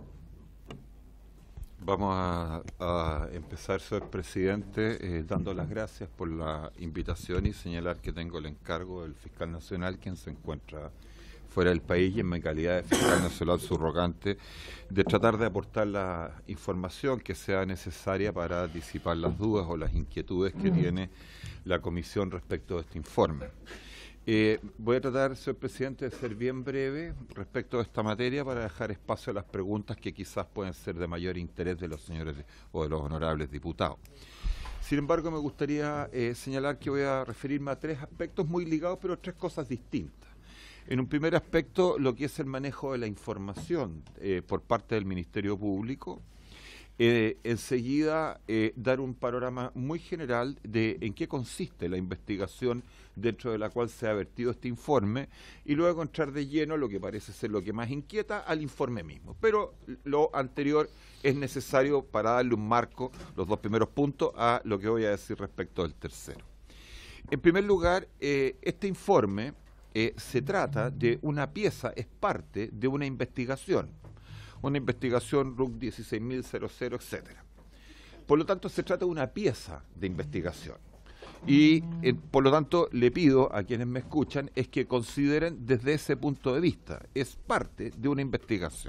Vamos a, a empezar, señor presidente, eh, dando las gracias por la invitación y señalar que tengo el encargo del fiscal nacional, quien se encuentra fuera del país, y en mi calidad de fiscal nacional subrogante, de tratar de aportar la información que sea necesaria para disipar las dudas o las inquietudes que tiene la comisión respecto de este informe. Eh, voy a tratar, señor presidente, de ser bien breve respecto a esta materia para dejar espacio a las preguntas que quizás pueden ser de mayor interés de los señores o de los honorables diputados. Sin embargo, me gustaría eh, señalar que voy a referirme a tres aspectos muy ligados, pero tres cosas distintas. En un primer aspecto, lo que es el manejo de la información eh, por parte del Ministerio Público, eh, enseguida eh, dar un panorama muy general de en qué consiste la investigación dentro de la cual se ha vertido este informe y luego entrar de lleno, lo que parece ser lo que más inquieta, al informe mismo. Pero lo anterior es necesario para darle un marco, los dos primeros puntos, a lo que voy a decir respecto del tercero. En primer lugar, eh, este informe eh, se trata de una pieza, es parte de una investigación, una investigación R U C dieciséis mil, etcétera. Por lo tanto, se trata de una pieza de investigación. Y, eh, por lo tanto, le pido a quienes me escuchan es que consideren desde ese punto de vista. Es parte de una investigación.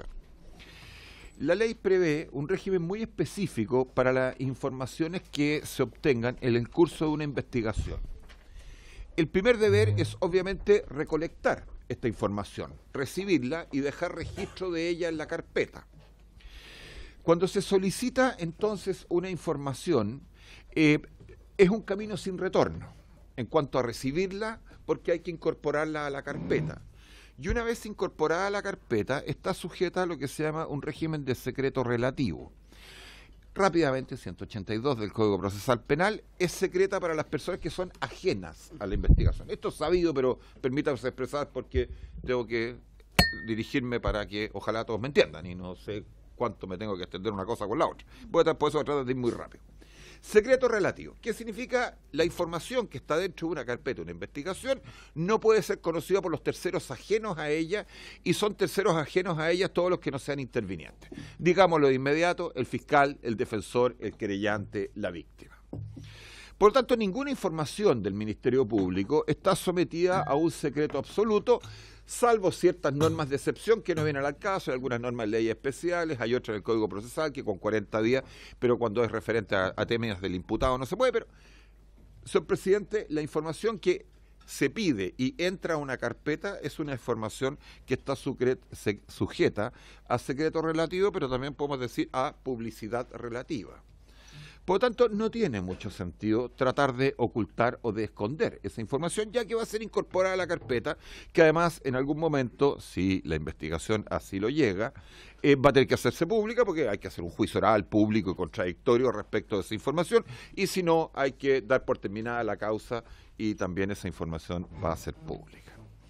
La ley prevé un régimen muy específico para las informaciones que se obtengan en el curso de una investigación. El primer deber es, obviamente, recolectar esta información, recibirla y dejar registro de ella en la carpeta. Cuando se solicita, entonces, una información, eh, es un camino sin retorno en cuanto a recibirla, porque hay que incorporarla a la carpeta. Y una vez incorporada a la carpeta, está sujeta a lo que se llama un régimen de secreto relativo. Rápidamente, ciento ochenta y dos del Código Procesal Penal es secreta para las personas que son ajenas a la investigación. Esto es sabido, pero permítanme expresar porque tengo que dirigirme para que ojalá todos me entiendan y no sé cuánto me tengo que extender una cosa con la otra. Voy a, por eso voy a tratar de ir muy rápido. Secreto relativo, ¿qué significa? La información que está dentro de una carpeta, una investigación, no puede ser conocida por los terceros ajenos a ella, y son terceros ajenos a ella todos los que no sean intervinientes. Digámoslo de inmediato, el fiscal, el defensor, el querellante, la víctima. Por lo tanto, ninguna información del Ministerio Público está sometida a un secreto absoluto, salvo ciertas normas de excepción que no vienen al caso, hay algunas normas de leyes especiales, hay otras en el Código Procesal que con cuarenta días, pero cuando es referente a, a temas del imputado no se puede. Pero, señor presidente, la información que se pide y entra a una carpeta es una información que está sucret, se, sujeta a secreto relativo, pero también podemos decir a publicidad relativa. Por lo tanto, no tiene mucho sentido tratar de ocultar o de esconder esa información, ya que va a ser incorporada a la carpeta, que además en algún momento, si la investigación así lo llega, eh, va a tener que hacerse pública, porque hay que hacer un juicio oral público y contradictorio respecto de esa información, y si no, hay que dar por terminada la causa y también esa información va a ser pública.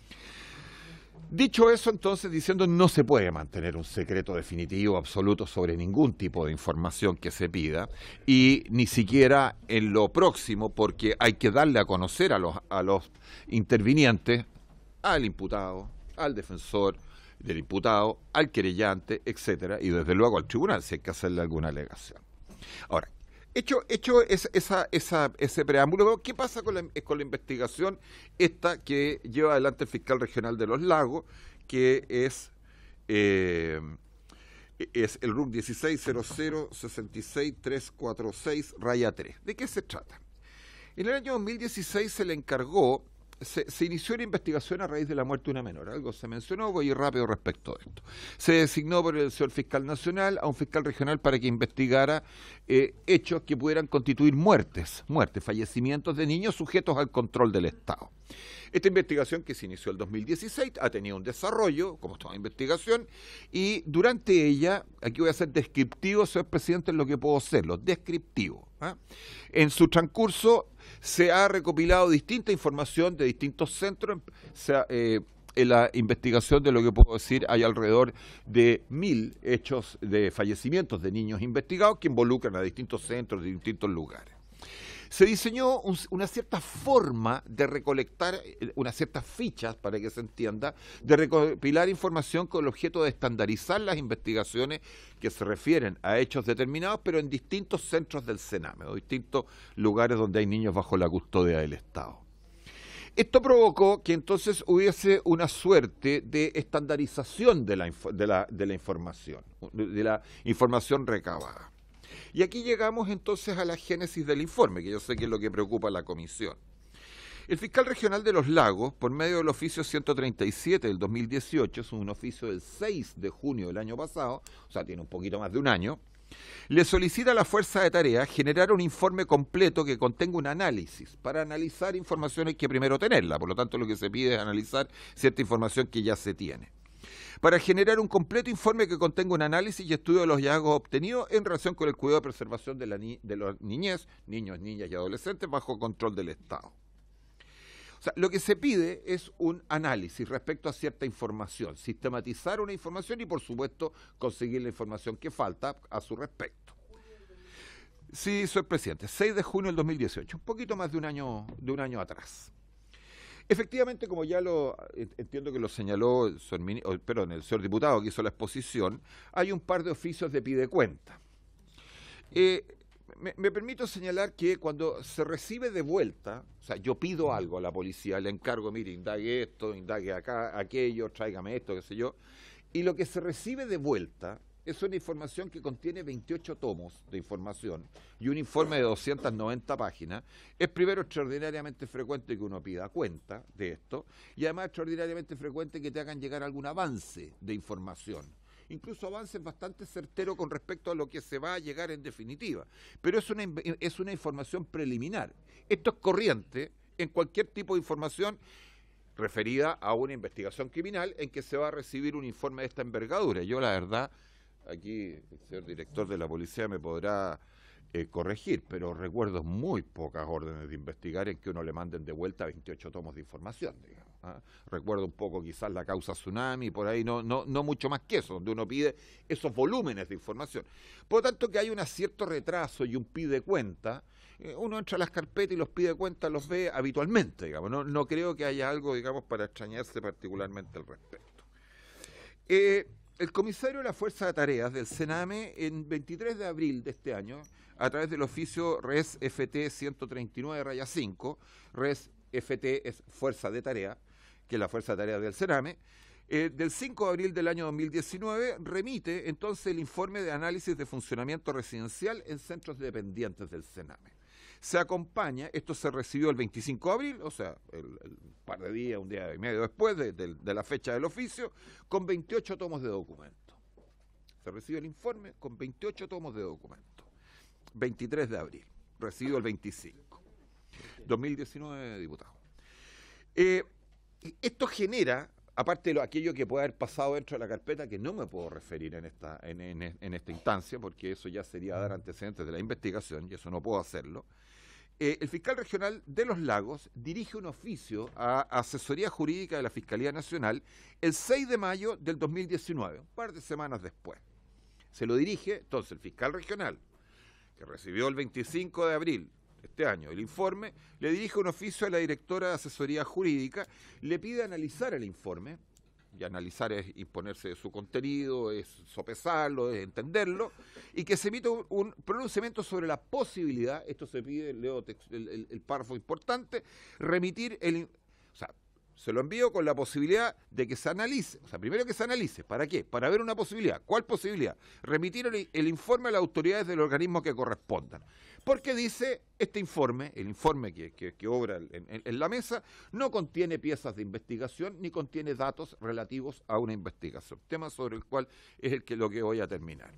Dicho eso, entonces, diciendo no se puede mantener un secreto definitivo, absoluto, sobre ningún tipo de información que se pida, y ni siquiera en lo próximo, porque hay que darle a conocer a los, a los intervinientes, al imputado, al defensor del imputado, al querellante, etcétera, y desde luego al tribunal, si hay que hacerle alguna alegación. Ahora, Hecho, hecho es, esa, esa, ese preámbulo, ¿qué pasa con la, con la investigación esta que lleva adelante el fiscal regional de Los Lagos, que es, eh, es el R U C dieciséis cero cero sesenta y seis trescientos cuarenta y seis raya tres? ¿De qué se trata? En el año dos mil dieciséis se le encargó, se, se inició una investigación a raíz de la muerte de una menor. Algo se mencionó, voy a ir rápido respecto a esto. Se designó por el señor fiscal nacional a un fiscal regional para que investigara eh, hechos que pudieran constituir muertes, muertes, fallecimientos de niños sujetos al control del Estado. Esta investigación, que se inició el dos mil dieciséis, ha tenido un desarrollo, como toda investigación, y durante ella, aquí voy a ser descriptivo, señor presidente, en lo que puedo serlo, descriptivo. ¿eh? En su transcurso se ha recopilado distinta información de distintos centros. Se ha, eh, en la investigación, de lo que puedo decir, hay alrededor de mil hechos de fallecimientos de niños investigados que involucran a distintos centros de distintos lugares. Se diseñó un, una cierta forma de recolectar, unas ciertas fichas, para que se entienda, de recopilar información con el objeto de estandarizar las investigaciones que se refieren a hechos determinados, pero en distintos centros del Sename, o distintos lugares donde hay niños bajo la custodia del Estado. Esto provocó que entonces hubiese una suerte de estandarización de la, de la, de la información, de la información recabada. Y aquí llegamos entonces a la génesis del informe, que yo sé que es lo que preocupa a la comisión. El fiscal regional de Los Lagos, por medio del oficio ciento treinta y siete del dos mil dieciocho, es un oficio del seis de junio del año pasado, o sea, tiene un poquito más de un año, le solicita a la Fuerza de Tarea generar un informe completo que contenga un análisis. Para analizar información hay que primero tenerla, por lo tanto lo que se pide es analizar cierta información que ya se tiene. para generar un completo informe que contenga un análisis y estudio de los hallazgos obtenidos en relación con el cuidado y preservación de la ni de la niñez, niños, niñas y adolescentes bajo control del Estado. O sea, lo que se pide es un análisis respecto a cierta información, sistematizar una información y, por supuesto, conseguir la información que falta a su respecto. Sí, señor presidente, seis de junio del dos mil dieciocho, un poquito más de un año, de un año atrás. Efectivamente, como ya lo entiendo que lo señaló el señor, perdón, el señor diputado que hizo la exposición, hay un par de oficios de pide cuenta. Eh, me, me permito señalar que cuando se recibe de vuelta, o sea, yo pido algo a la policía, le encargo, mire, indague esto, indague acá, aquello, tráigame esto, qué sé yo, y lo que se recibe de vuelta es una información que contiene veintiocho tomos de información y un informe de doscientas noventa páginas. Es primero extraordinariamente frecuente que uno pida cuenta de esto y además extraordinariamente frecuente que te hagan llegar algún avance de información. Incluso avances bastante certeros con respecto a lo que se va a llegar en definitiva. Pero es una, es una información preliminar. Esto es corriente en cualquier tipo de información referida a una investigación criminal en que se va a recibir un informe de esta envergadura. Yo la verdad... Aquí el señor director de la policía me podrá eh, corregir, pero recuerdo muy pocas órdenes de investigar en que uno le manden de vuelta veintiocho tomos de información, digamos, ¿ah? Recuerdo un poco quizás la causa tsunami, por ahí no, no, no mucho más que eso, donde uno pide esos volúmenes de información. Por lo tanto, que hay un cierto retraso y un pide cuenta, eh, uno entra a las carpetas y los pide cuenta los ve habitualmente, digamos, no, no creo que haya algo, digamos, para extrañarse particularmente al respecto. Eh, El comisario de la Fuerza de Tareas del Sename, en veintitrés de abril de este año, a través del oficio Res F T ciento treinta y nueve cinco, Res F T es Fuerza de Tarea, que es la Fuerza de Tareas del Sename, eh, del cinco de abril del año dos mil diecinueve, remite entonces el informe de análisis de funcionamiento residencial en centros dependientes del Sename. Se acompaña, esto se recibió el veinticinco de abril, o sea, el, el par de días, un día y medio después de, de, de la fecha del oficio, con veintiocho tomos de documento. Se recibe el informe con veintiocho tomos de documento. veintitrés de abril, recibido el veinticinco. dos mil diecinueve, diputado. Eh, esto genera, aparte de lo, aquello que puede haber pasado dentro de la carpeta, que no me puedo referir en esta, en, en, en esta instancia, porque eso ya sería dar antecedentes de la investigación, y eso no puedo hacerlo. Eh, el fiscal regional de Los Lagos dirige un oficio a Asesoría Jurídica de la Fiscalía Nacional el seis de mayo del dos mil diecinueve, un par de semanas después. Se lo dirige, entonces, el fiscal regional, que recibió el veinticinco de abril de este año el informe, le dirige un oficio a la directora de Asesoría Jurídica, le pide analizar el informe, y analizar es imponerse de su contenido, es sopesarlo, es entenderlo, y que se emita un, un pronunciamiento sobre la posibilidad, esto se pide, leo el, el, el párrafo importante, remitir el... O sea, se lo envío con la posibilidad de que se analice, o sea, primero que se analice, ¿para qué? Para ver una posibilidad. ¿Cuál posibilidad? Remitir el, el informe a las autoridades del organismo que correspondan. Porque dice, este informe, el informe que, que, que obra en, en, en la mesa, no contiene piezas de investigación ni contiene datos relativos a una investigación. Tema sobre el cual es el que, lo que voy a terminar.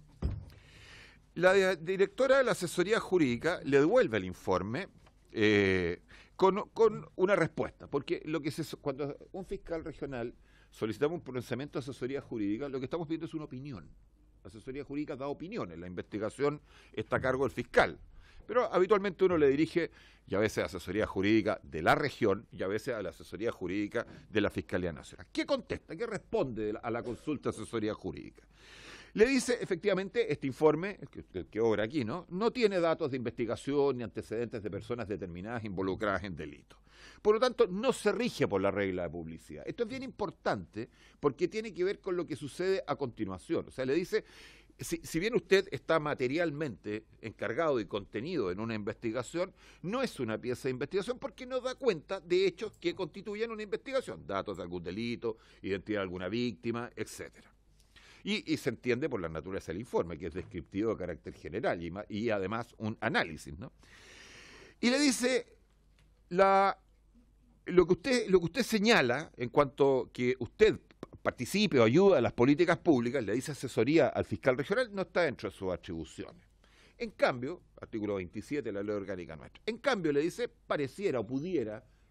La directora de la asesoría jurídica le devuelve el informe eh, con, con una respuesta, porque lo que se, cuando un fiscal regional solicitamos un pronunciamiento de asesoría jurídica, lo que estamos pidiendo es una opinión. La asesoría jurídica da opiniones, la investigación está a cargo del fiscal. Pero habitualmente uno le dirige, y a veces a la asesoría jurídica de la región, y a veces a la asesoría jurídica de la Fiscalía Nacional. ¿Qué contesta? ¿Qué responde a la consulta de asesoría jurídica? Le dice, efectivamente, este informe, el que, el que obra aquí, ¿no? No tiene datos de investigación ni antecedentes de personas determinadas involucradas en delitos. Por lo tanto, no se rige por la regla de publicidad. Esto es bien importante porque tiene que ver con lo que sucede a continuación. O sea, le dice... Si, si bien usted está materialmente encargado y contenido en una investigación, no es una pieza de investigación porque no da cuenta de hechos que constituyen una investigación, datos de algún delito, identidad de alguna víctima, etcétera. Y, y se entiende por la naturaleza del informe, que es descriptivo de carácter general y, y además un análisis, ¿no? Y le dice, la, lo, que usted, lo que usted señala en cuanto que usted participe o ayuda a las políticas públicas, le dice asesoría al fiscal regional, no está dentro de sus atribuciones. En cambio, artículo veintisiete de la ley orgánica nuestra, en cambio le dice, pareciera o pudiera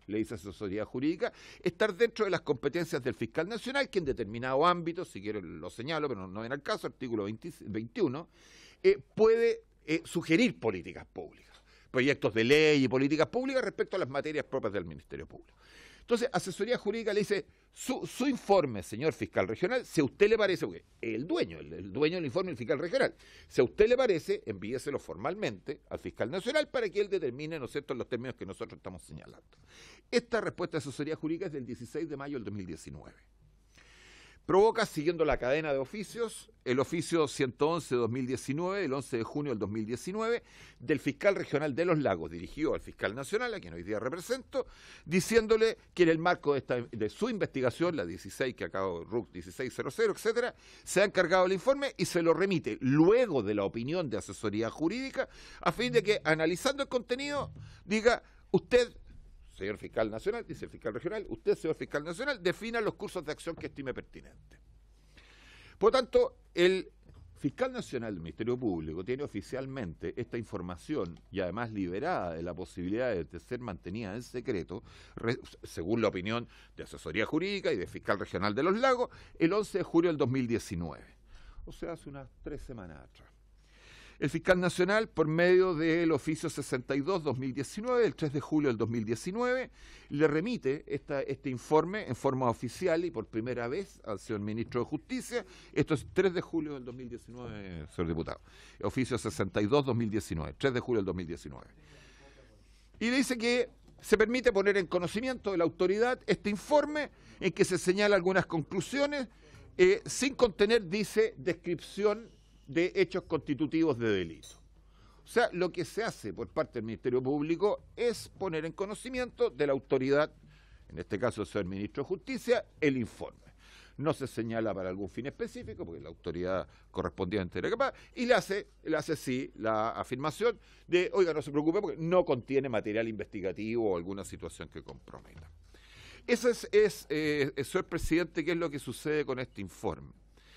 le dice asesoría jurídica, estar dentro de las competencias del fiscal nacional, que en determinado ámbito, si quieren lo señalo, pero no, no viene al caso, artículo veinte, veintiuno, eh, puede eh, sugerir políticas públicas, proyectos de ley y políticas públicas respecto a las materias propias del Ministerio Público. Entonces, asesoría jurídica le dice, su, su informe, señor fiscal regional, si a usted le parece, porque el dueño, el, el dueño del informe, el fiscal regional, si a usted le parece, envíeselo formalmente al fiscal nacional para que él determine, ¿no es cierto?, los términos que nosotros estamos señalando. Esta respuesta de asesoría jurídica es del dieciséis de mayo del dos mil diecinueve. Provoca, siguiendo la cadena de oficios, el oficio ciento once de dos mil diecinueve, el once de junio del dos mil diecinueve, del fiscal regional de Los Lagos, dirigido al fiscal nacional, a quien hoy día represento, diciéndole que en el marco de, esta, de su investigación, la dieciséis que acabo, R U C dieciséis cero cero, etcétera, se ha encargado el informe y se lo remite luego de la opinión de asesoría jurídica, a fin de que, analizando el contenido, diga, usted, señor fiscal nacional, dice el fiscal regional, usted, señor fiscal nacional, defina los cursos de acción que estime pertinente. Por lo tanto, el fiscal nacional del Ministerio Público tiene oficialmente esta información y además liberada de la posibilidad de, de ser mantenida en secreto, re, según la opinión de asesoría jurídica y del fiscal regional de Los Lagos, el once de julio del dos mil diecinueve. O sea, hace unas tres semanas atrás. El fiscal nacional, por medio del oficio sesenta y dos barra dos mil diecinueve, el tres de julio del dos mil diecinueve, le remite esta, este informe en forma oficial y por primera vez al señor ministro de Justicia. Esto es tres de julio del dos mil diecinueve, señor diputado. Oficio sesenta y dos barra dos mil diecinueve, tres de julio del dos mil diecinueve. Y dice que se permite poner en conocimiento de la autoridad este informe en que se señala algunas conclusiones eh, sin contener, dice, descripción de hechos constitutivos de delito. O sea, lo que se hace por parte del Ministerio Público es poner en conocimiento de la autoridad, en este caso el señor ministro de Justicia, el informe. No se señala para algún fin específico, porque la autoridad correspondiente era capaz, y le hace, le hace sí la afirmación de, oiga, no se preocupe, porque no contiene material investigativo o alguna situación que comprometa. Eso es, es eh, señor presidente, ¿qué es lo que sucede con este informe?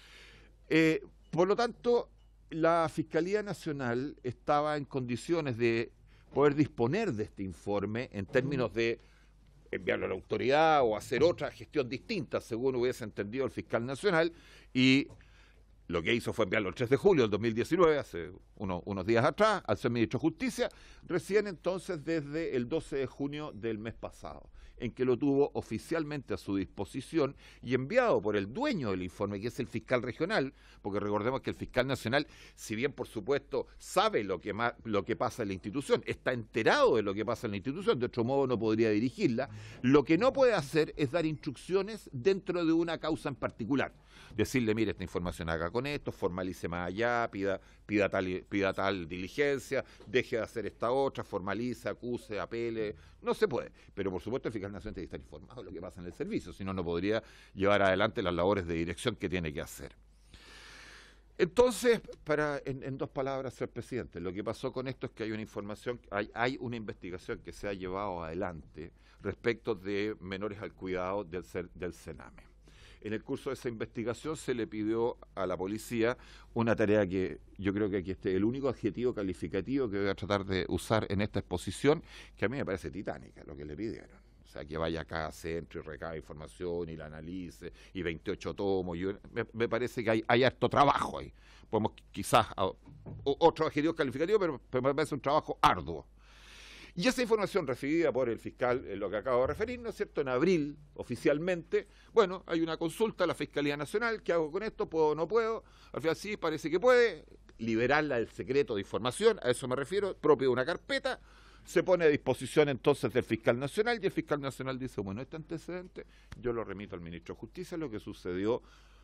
Eh, Por lo tanto, la Fiscalía Nacional estaba en condiciones de poder disponer de este informe en términos de enviarlo a la autoridad o hacer otra gestión distinta, según hubiese entendido el fiscal nacional, y lo que hizo fue enviarlo el tres de julio del dos mil diecinueve, hace uno, unos días atrás, al señor ministro de Justicia, recién entonces desde el doce de junio del mes pasado, en que lo tuvo oficialmente a su disposición y enviado por el dueño del informe, que es el fiscal regional, porque recordemos que el fiscal nacional, si bien por supuesto sabe lo que, ma lo que pasa en la institución, está enterado de lo que pasa en la institución, de otro modo no podría dirigirla, lo que no puede hacer es dar instrucciones dentro de una causa en particular. Decirle, mire, esta información haga con esto, formalice más allá, pida, pida, tal, pida tal diligencia, deje de hacer esta otra, formalice, acuse, apele, no se puede. Pero por supuesto el fiscal nacional tiene que estar informado de lo que pasa en el servicio, si no, no podría llevar adelante las labores de dirección que tiene que hacer. Entonces, para en, en dos palabras, señor presidente, lo que pasó con esto es que hay una información, hay, hay una investigación que se ha llevado adelante respecto de menores al cuidado del, del CENAME. En el curso de esa investigación se le pidió a la policía una tarea que yo creo que aquí este el único adjetivo calificativo que voy a tratar de usar en esta exposición, que a mí me parece titánica lo que le pidieron. O sea, que vaya acá a centro y recabe información y la analice, y veintiocho tomos. Y me, me parece que hay, hay harto trabajo ahí. Podemos quizás, a, otro adjetivo calificativo, pero, pero me parece un trabajo arduo. Y esa información recibida por el fiscal, en lo que acabo de referir, ¿no es cierto?, en abril, oficialmente, bueno, hay una consulta a la Fiscalía Nacional, ¿qué hago con esto? ¿Puedo o no puedo? Al final sí, parece que puede, liberarla del secreto de información, a eso me refiero, propio de una carpeta, se pone a disposición entonces del fiscal nacional, y el fiscal nacional dice, bueno, este antecedente yo lo remito al ministro de Justicia, lo que sucedió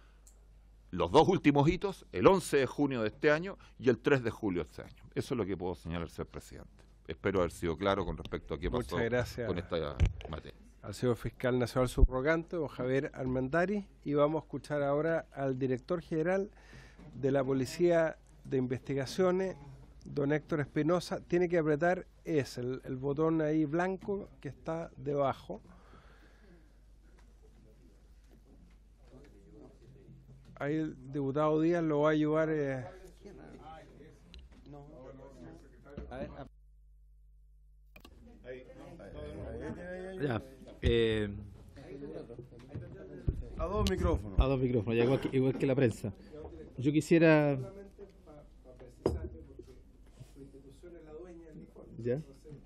los dos últimos hitos, el once de junio de este año y el tres de julio de este año. Eso es lo que puedo señalar, señor presidente. Espero haber sido claro con respecto a qué pasó con esta materia. Al señor fiscal nacional subrogante, don Javier Armendariz, y vamos a escuchar ahora al director general de la Policía de Investigaciones, don Héctor Espinosa. Tiene que apretar ese, el, el botón ahí blanco que está debajo. Ahí el diputado Díaz lo va a ayudar. Eh. A ver, a... Ahí, ahí, ahí, ahí, ahí, ahí. Ya. Eh, a dos micrófonos. A dos micrófonos, ya, igual, que, igual que la prensa. Yo quisiera... ¿Ya?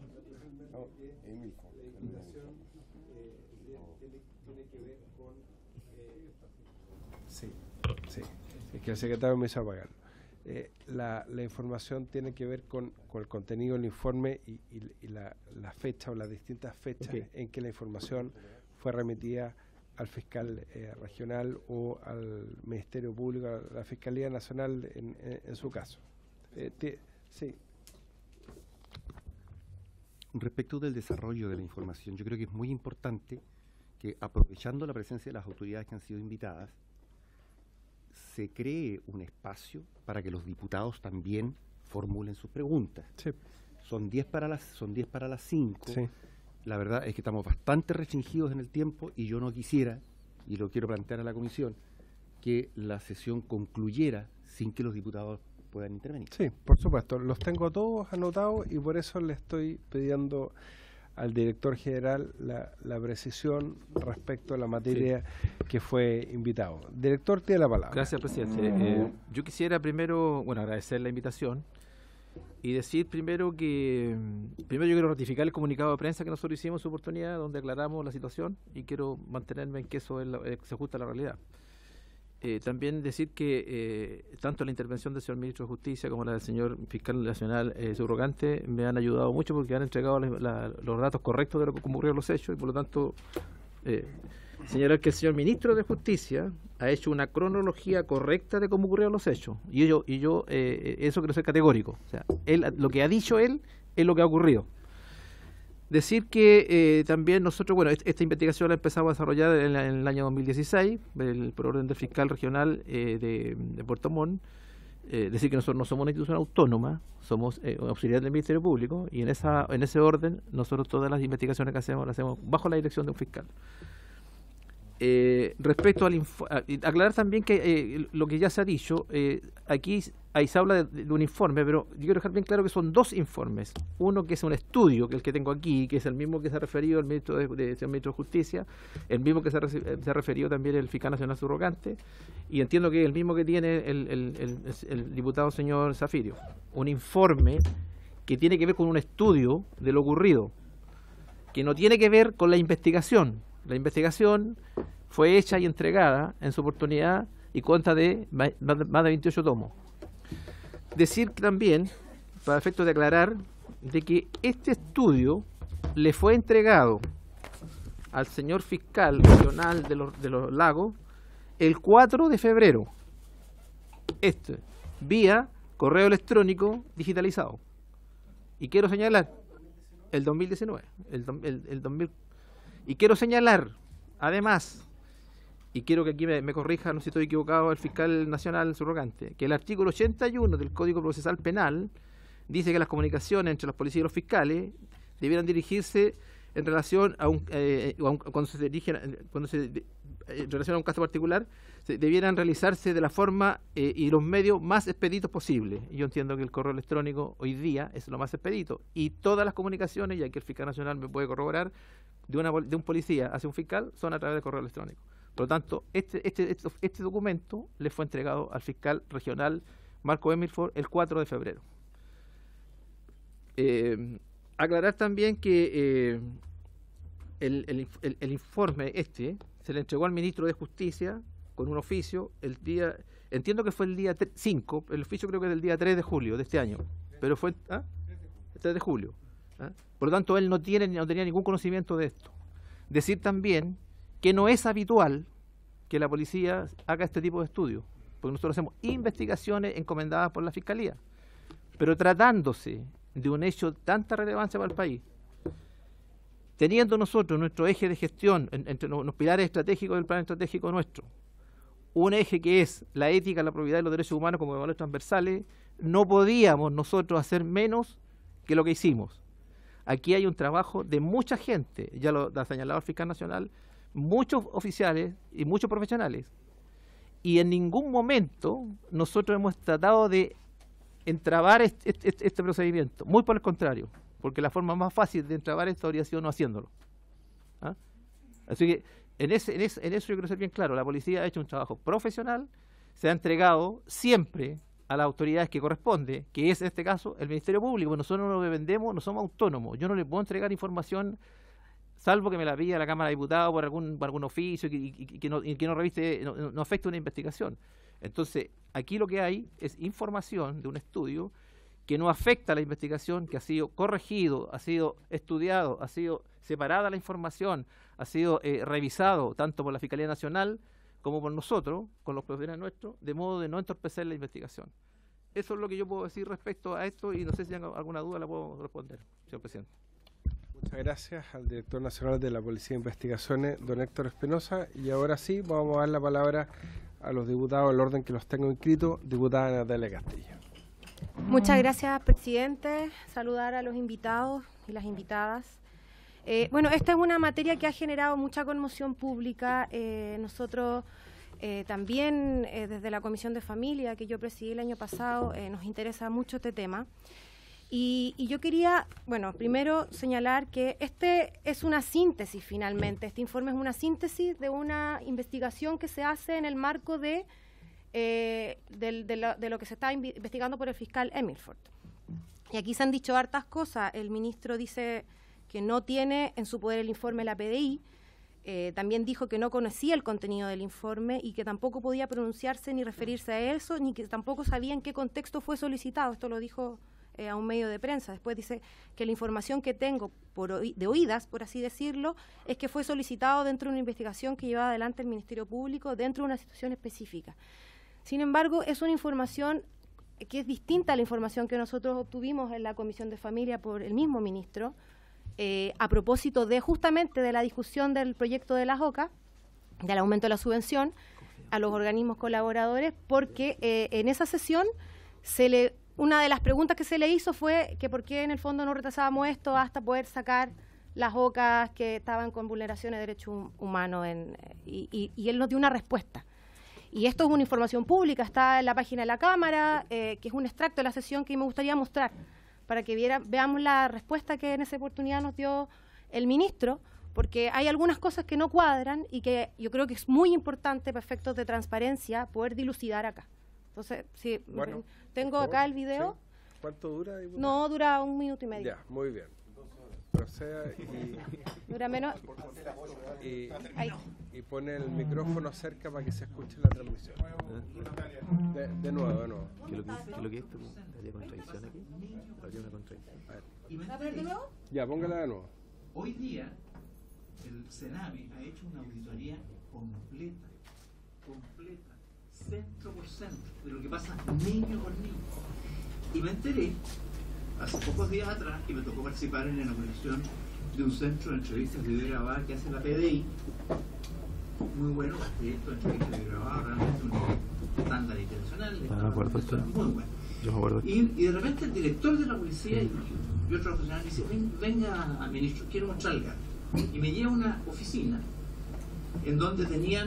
Sí, sí. Es que el secretario me hizo apagarlo. Eh, la, la información tiene que ver con, con el contenido del informe y, y, y la, la fecha o las distintas fechas okay. en que la información fue remitida al fiscal eh, regional o al Ministerio Público, a la Fiscalía Nacional en, en, en su caso. Eh, te, sí. Respecto del desarrollo de la información, yo creo que es muy importante que, aprovechando la presencia de las autoridades que han sido invitadas, se cree un espacio para que los diputados también formulen sus preguntas. Sí. Son diez para las son diez para las cinco. Sí. La verdad es que estamos bastante restringidos en el tiempo y yo no quisiera, y lo quiero plantear a la comisión, que la sesión concluyera sin que los diputados puedan intervenir. Sí, por supuesto. Los tengo todos anotados y por eso le estoy pidiendo al director general la, la precisión respecto a la materia sí. que fue invitado. Director, tiene la palabra. Gracias, presidente. Eh, yo quisiera primero, bueno, agradecer la invitación y decir primero que, primero yo quiero ratificar el comunicado de prensa que nosotros hicimos en su oportunidad, donde aclaramos la situación y quiero mantenerme en que eso es la, eh, se ajusta a la realidad. Eh, también decir que eh, tanto la intervención del señor ministro de Justicia como la del señor fiscal nacional eh, subrogante me han ayudado mucho porque han entregado la, la, los datos correctos de lo que ocurrieron los hechos y por lo tanto eh, señalar que el señor ministro de Justicia ha hecho una cronología correcta de cómo ocurrieron los hechos y yo, y yo eh, eso quiero ser categórico. O sea, él, lo que ha dicho él es lo que ha ocurrido. Decir que eh, también nosotros, bueno, esta, esta investigación la empezamos a desarrollar en, la, en el año dos mil dieciséis, el, por orden del fiscal regional eh, de, de Puerto Montt. Eh, decir que nosotros no somos una institución autónoma, somos eh, auxiliar del Ministerio Público y en esa en ese orden nosotros todas las investigaciones que hacemos las hacemos bajo la dirección de un fiscal. Eh, respecto al info, a, aclarar también que eh, lo que ya se ha dicho, eh, aquí ahí se habla de, de un informe, pero yo quiero dejar bien claro que son dos informes. Uno que es un estudio, que es el que tengo aquí, que es el mismo que se ha referido el ministro de, de, de, ministro de Justicia, el mismo que se ha, se ha referido también el fiscal nacional subrogante, y entiendo que es el mismo que tiene el, el, el, el diputado señor Zafirio. Un informe que tiene que ver con un estudio de lo ocurrido, que no tiene que ver con la investigación. La investigación fue hecha y entregada en su oportunidad y consta de más de veintiocho tomos. Decir también, para efectos de aclarar, de que este estudio le fue entregado al señor fiscal regional de los, de los Lagos el cuatro de febrero. Este, vía correo electrónico digitalizado. Y quiero señalar, el dos mil diecinueve, el, el, el dos mil. Y quiero señalar, además, y quiero que aquí me, me corrija, no sé si estoy equivocado, el fiscal nacional subrogante, que el artículo ochenta y uno del Código Procesal Penal dice que las comunicaciones entre los policías y los fiscales debieran dirigirse en relación a un, eh, a un cuando se dirigen, cuando se de, en relación a un caso particular, se, debieran realizarse de la forma eh, y los medios más expeditos posibles. Yo entiendo que el correo electrónico hoy día es lo más expedito y todas las comunicaciones, y aquí el fiscal nacional me puede corroborar, de, una, de un policía hacia un fiscal son a través del correo electrónico. Por lo tanto, este, este, este, este documento le fue entregado al fiscal regional Marco Emilford el cuatro de febrero. Eh, aclarar también que eh, el, el, el, el informe este se le entregó al ministro de Justicia con un oficio el día, entiendo que fue el día cinco, el oficio creo que es del día tres de julio de este año, pero fue ¿ah? tres de julio. ¿Ah? Por lo tanto, él no tiene no tenía ningún conocimiento de esto. Decir también que no es habitual que la policía haga este tipo de estudios, porque nosotros hacemos investigaciones encomendadas por la Fiscalía, pero tratándose de un hecho de tanta relevancia para el país, teniendo nosotros nuestro eje de gestión, en, entre los, los pilares estratégicos del plan estratégico nuestro, un eje que es la ética, la probidad y los derechos humanos como valores transversales, no podíamos nosotros hacer menos que lo que hicimos. Aquí hay un trabajo de mucha gente, ya lo ha señalado el fiscal nacional, muchos oficiales y muchos profesionales. Y en ningún momento nosotros hemos tratado de entrabar este, este, este procedimiento. Muy por el contrario, porque la forma más fácil de entrabar esto habría sido no haciéndolo. ¿ah? Así que en, ese, en, ese, en eso yo quiero ser bien claro, la policía ha hecho un trabajo profesional, se ha entregado siempre a las autoridades que corresponde, que es en este caso el Ministerio Público. Nosotros no lo vendemos, no somos autónomos. Yo no le puedo entregar información, salvo que me la pida la Cámara de Diputados por algún, por algún oficio y, y, y que no, y que no reviste, no, no afecte una investigación. Entonces, aquí lo que hay es información de un estudio que no afecta a la investigación, que ha sido corregido, ha sido estudiado, ha sido separada la información, ha sido eh, revisado tanto por la Fiscalía Nacional como por nosotros, con los profesionales nuestros, de modo de no entorpecer la investigación. Eso es lo que yo puedo decir respecto a esto y no sé si hay alguna duda la puedo responder, señor presidente. Muchas gracias al director nacional de la Policía de Investigaciones, don Héctor Espinosa. Y ahora sí, vamos a dar la palabra a los diputados, el orden que los tengo inscritos. Diputada Natalia Castillo. Muchas gracias, presidente. Saludar a los invitados y las invitadas. Eh, bueno, esta es una materia que ha generado mucha conmoción pública. Eh, nosotros eh, también, eh, desde la Comisión de Familia, que yo presidí el año pasado, eh, nos interesa mucho este tema. Y, y yo quería, bueno, primero señalar que este es una síntesis finalmente. Este informe es una síntesis de una investigación que se hace en el marco de, eh, de, de, lo, de lo que se está investigando por el fiscal Emilford. Y aquí se han dicho hartas cosas. El ministro dice que no tiene en su poder el informe de la P D I, eh, también dijo que no conocía el contenido del informe y que tampoco podía pronunciarse ni referirse a eso, ni que tampoco sabía en qué contexto fue solicitado. Esto lo dijo eh, a un medio de prensa. Después dice que la información que tengo por oí de oídas, por así decirlo, es que fue solicitado dentro de una investigación que llevaba adelante el Ministerio Público dentro de una situación específica. Sin embargo, es una información que es distinta a la información que nosotros obtuvimos en la Comisión de Familia por el mismo ministro, Eh, a propósito de justamente de la discusión del proyecto de la JOCA, del aumento de la subvención a los organismos colaboradores, porque eh, en esa sesión se le, una de las preguntas que se le hizo fue que por qué en el fondo no retrasábamos esto hasta poder sacar las JOCAs que estaban con vulneraciones de derechos humanos en, y, y, y él nos dio una respuesta. Y esto es una información pública, está en la página de la Cámara, eh, que es un extracto de la sesión que me gustaría mostrar, para que viera, veamos la respuesta que en esa oportunidad nos dio el ministro, porque hay algunas cosas que no cuadran y que yo creo que es muy importante para efectos de transparencia poder dilucidar acá. Entonces, sí, bueno, tengo acá el video. ¿Sí? ¿Cuánto dura? Diputado? No, dura un minuto y medio. Ya, muy bien. Proceda y... Dura menos. Y, y pone el micrófono cerca para que se escuche la transmisión. De, de nuevo, de nuevo. ¿Qué es lo que, qué es lo que esto? ¿Habría contradicción aquí? ¿Habría una contradicción? A ver. ¿Va a ver de nuevo? Ya, póngala de nuevo. Hoy día, el Sename ha hecho una auditoría completa, completa, centro por centro, de lo que pasa niño por niño. Y me enteré, hace pocos días atrás, que me tocó participar en la inauguración de un centro de entrevistas de video grabada que hace la P D I. Muy bueno, proyecto de entrevistas de video grabada, realmente un estándar internacional. No me acuerdo esto. Muy bueno. Yo me acuerdo. Y, y de repente el director de la policía y, y otro profesional dice, Ven, venga al ministro, quiero mostrarle algo. Y me lleva a una oficina en donde tenían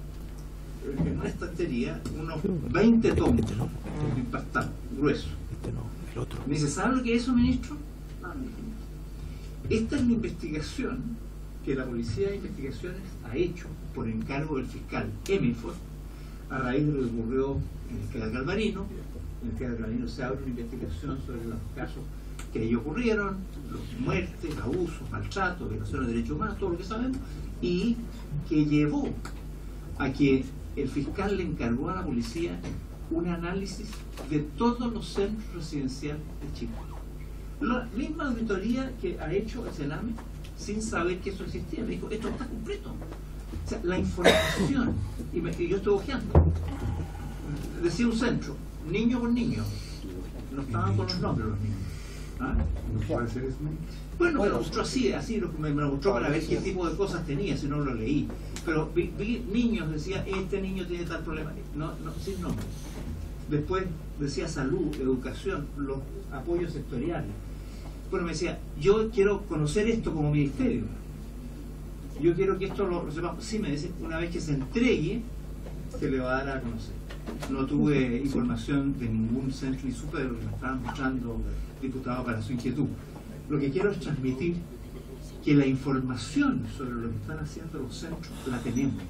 en una estantería unos veinte tomos este no. impactados, gruesos. Este no, el otro. Me dice, ¿sabe lo que es eso, ministro? No, no, esta es la investigación que la Policía de Investigaciones ha hecho por encargo del fiscal Emilford a raíz de lo que ocurrió en el Quedas Galvarino. En el Quedas Galvarino se abre una investigación sobre los casos que ahí ocurrieron, los muertes, abusos, maltratos, violaciones de derechos humanos, todo lo que sabemos, y que llevó a que el fiscal le encargó a la policía un análisis de todos los centros residenciales de Chile. La misma auditoría que ha hecho el Sename sin saber que eso existía. Me dijo, esto está completo. O sea, la información, y, me, y yo estoy ojeando, decía un centro, niño por niño, no estaban con los nombres los niños. ¿Ah? ¿No puede ser eso? Bueno, me lo mostró así, así lo, me, me lo mostró para ver qué tipo de cosas tenía, si no lo leí. Pero vi, vi niños, decía, este niño tiene tal problema, no, no, sin nombre. Después decía salud, educación, los apoyos sectoriales. Bueno, me decía, yo quiero conocer esto como ministerio. Yo quiero que esto lo, lo sepamos. Sí, me dice, una vez que se entregue, se le va a dar a conocer. No tuve información de ningún centro ni superior, que me estaban mostrando diputado para su inquietud. Lo que quiero es transmitir que la información sobre lo que están haciendo los centros la tenemos.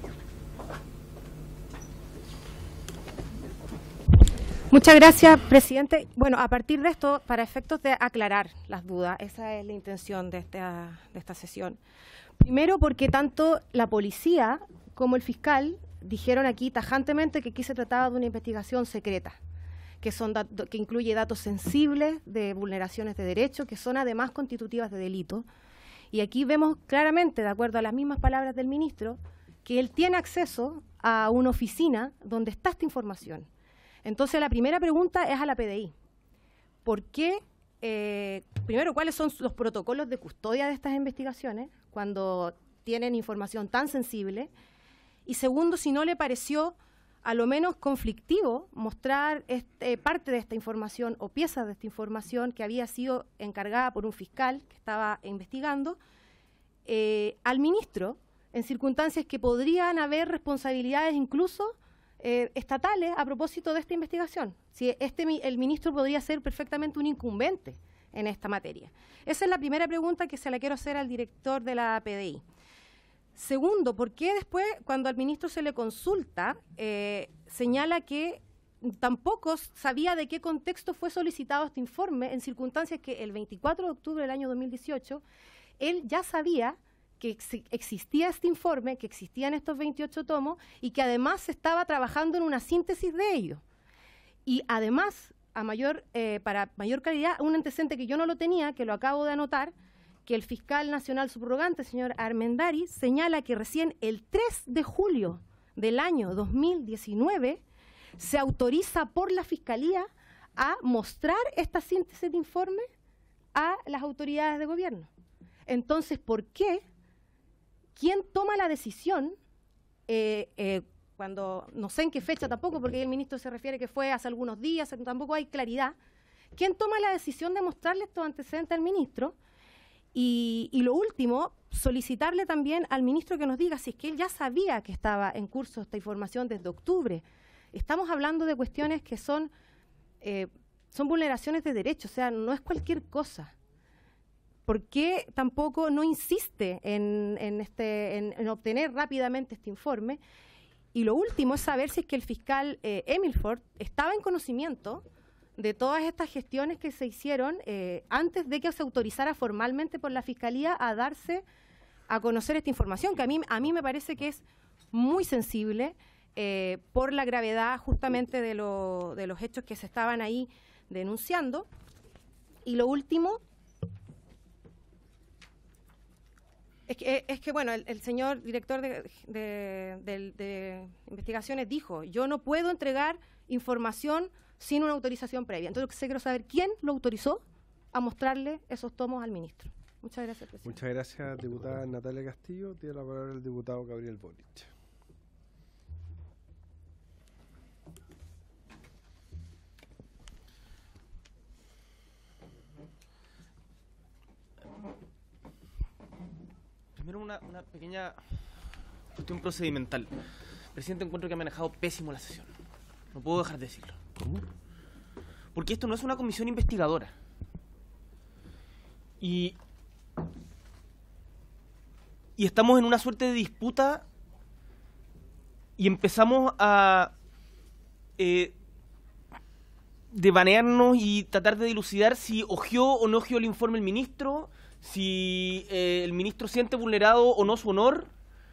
Muchas gracias, presidente. Bueno, a partir de esto, para efectos de aclarar las dudas, esa es la intención de esta, de esta sesión. Primero, porque tanto la policía como el fiscal dijeron aquí tajantemente que aquí se trataba de una investigación secreta, que, son que incluye datos sensibles de vulneraciones de derechos, que son además constitutivas de delito. Y aquí vemos claramente, de acuerdo a las mismas palabras del ministro, que él tiene acceso a una oficina donde está esta información. Entonces, la primera pregunta es a la P D I. ¿Por qué? Eh, primero, ¿cuáles son los protocolos de custodia de estas investigaciones cuando tienen información tan sensible? Y segundo, si no le pareció a lo menos conflictivo mostrar este, parte de esta información o piezas de esta información que había sido encargada por un fiscal que estaba investigando eh, al ministro en circunstancias que podrían haber responsabilidades incluso Eh, estatales a propósito de esta investigación. Si este, el ministro podría ser perfectamente un incumbente en esta materia. Esa es la primera pregunta que se la quiero hacer al director de la P D I. Segundo, ¿por qué después, cuando al ministro se le consulta, eh, señala que tampoco sabía de qué contexto fue solicitado este informe en circunstancias que el veinticuatro de octubre del año dos mil dieciocho él ya sabía que ex existía este informe, que existían estos veintiocho tomos y que además se estaba trabajando en una síntesis de ellos. Y además, a mayor, eh, para mayor claridad, un antecedente que yo no lo tenía, que lo acabo de anotar, que el fiscal nacional subrogante, señor Armendari, señala que recién el tres de julio del año dos mil diecinueve se autoriza por la Fiscalía a mostrar esta síntesis de informe a las autoridades de gobierno. Entonces, ¿por qué? ¿Quién toma la decisión, eh, eh, cuando no sé en qué fecha tampoco, porque el ministro se refiere que fue hace algunos días, tampoco hay claridad, ¿quién toma la decisión de mostrarle estos antecedentes al ministro? Y, y lo último, solicitarle también al ministro que nos diga si es que él ya sabía que estaba en curso esta información desde octubre. Estamos hablando de cuestiones que son, eh, son vulneraciones de derechos, o sea, no es cualquier cosa. ¿Por qué tampoco no insiste en, en, este, en, en obtener rápidamente este informe? Y lo último es saber si es que el fiscal eh, Emilford estaba en conocimiento de todas estas gestiones que se hicieron eh, antes de que se autorizara formalmente por la Fiscalía a darse a conocer esta información, que a mí, a mí me parece que es muy sensible eh, por la gravedad justamente de, lo, de los hechos que se estaban ahí denunciando. Y lo último... Es que, es que, bueno, el, el señor director de, de, de, de investigaciones dijo, yo no puedo entregar información sin una autorización previa. Entonces, quiero saber quién lo autorizó a mostrarle esos tomos al ministro. Muchas gracias, presidente. Muchas gracias, diputada Natalia Castillo. Tiene la palabra el diputado Gabriel Boric. Primero una, una pequeña cuestión procedimental. Presidente, encuentro que ha manejado pésimo la sesión. No puedo dejar de decirlo. ¿Cómo? Porque esto no es una comisión investigadora. Y, y estamos en una suerte de disputa y empezamos a eh, devanearnos y tratar de dilucidar si ojeó o no ojeó el informe el ministro, si eh, el ministro siente vulnerado o no su honor,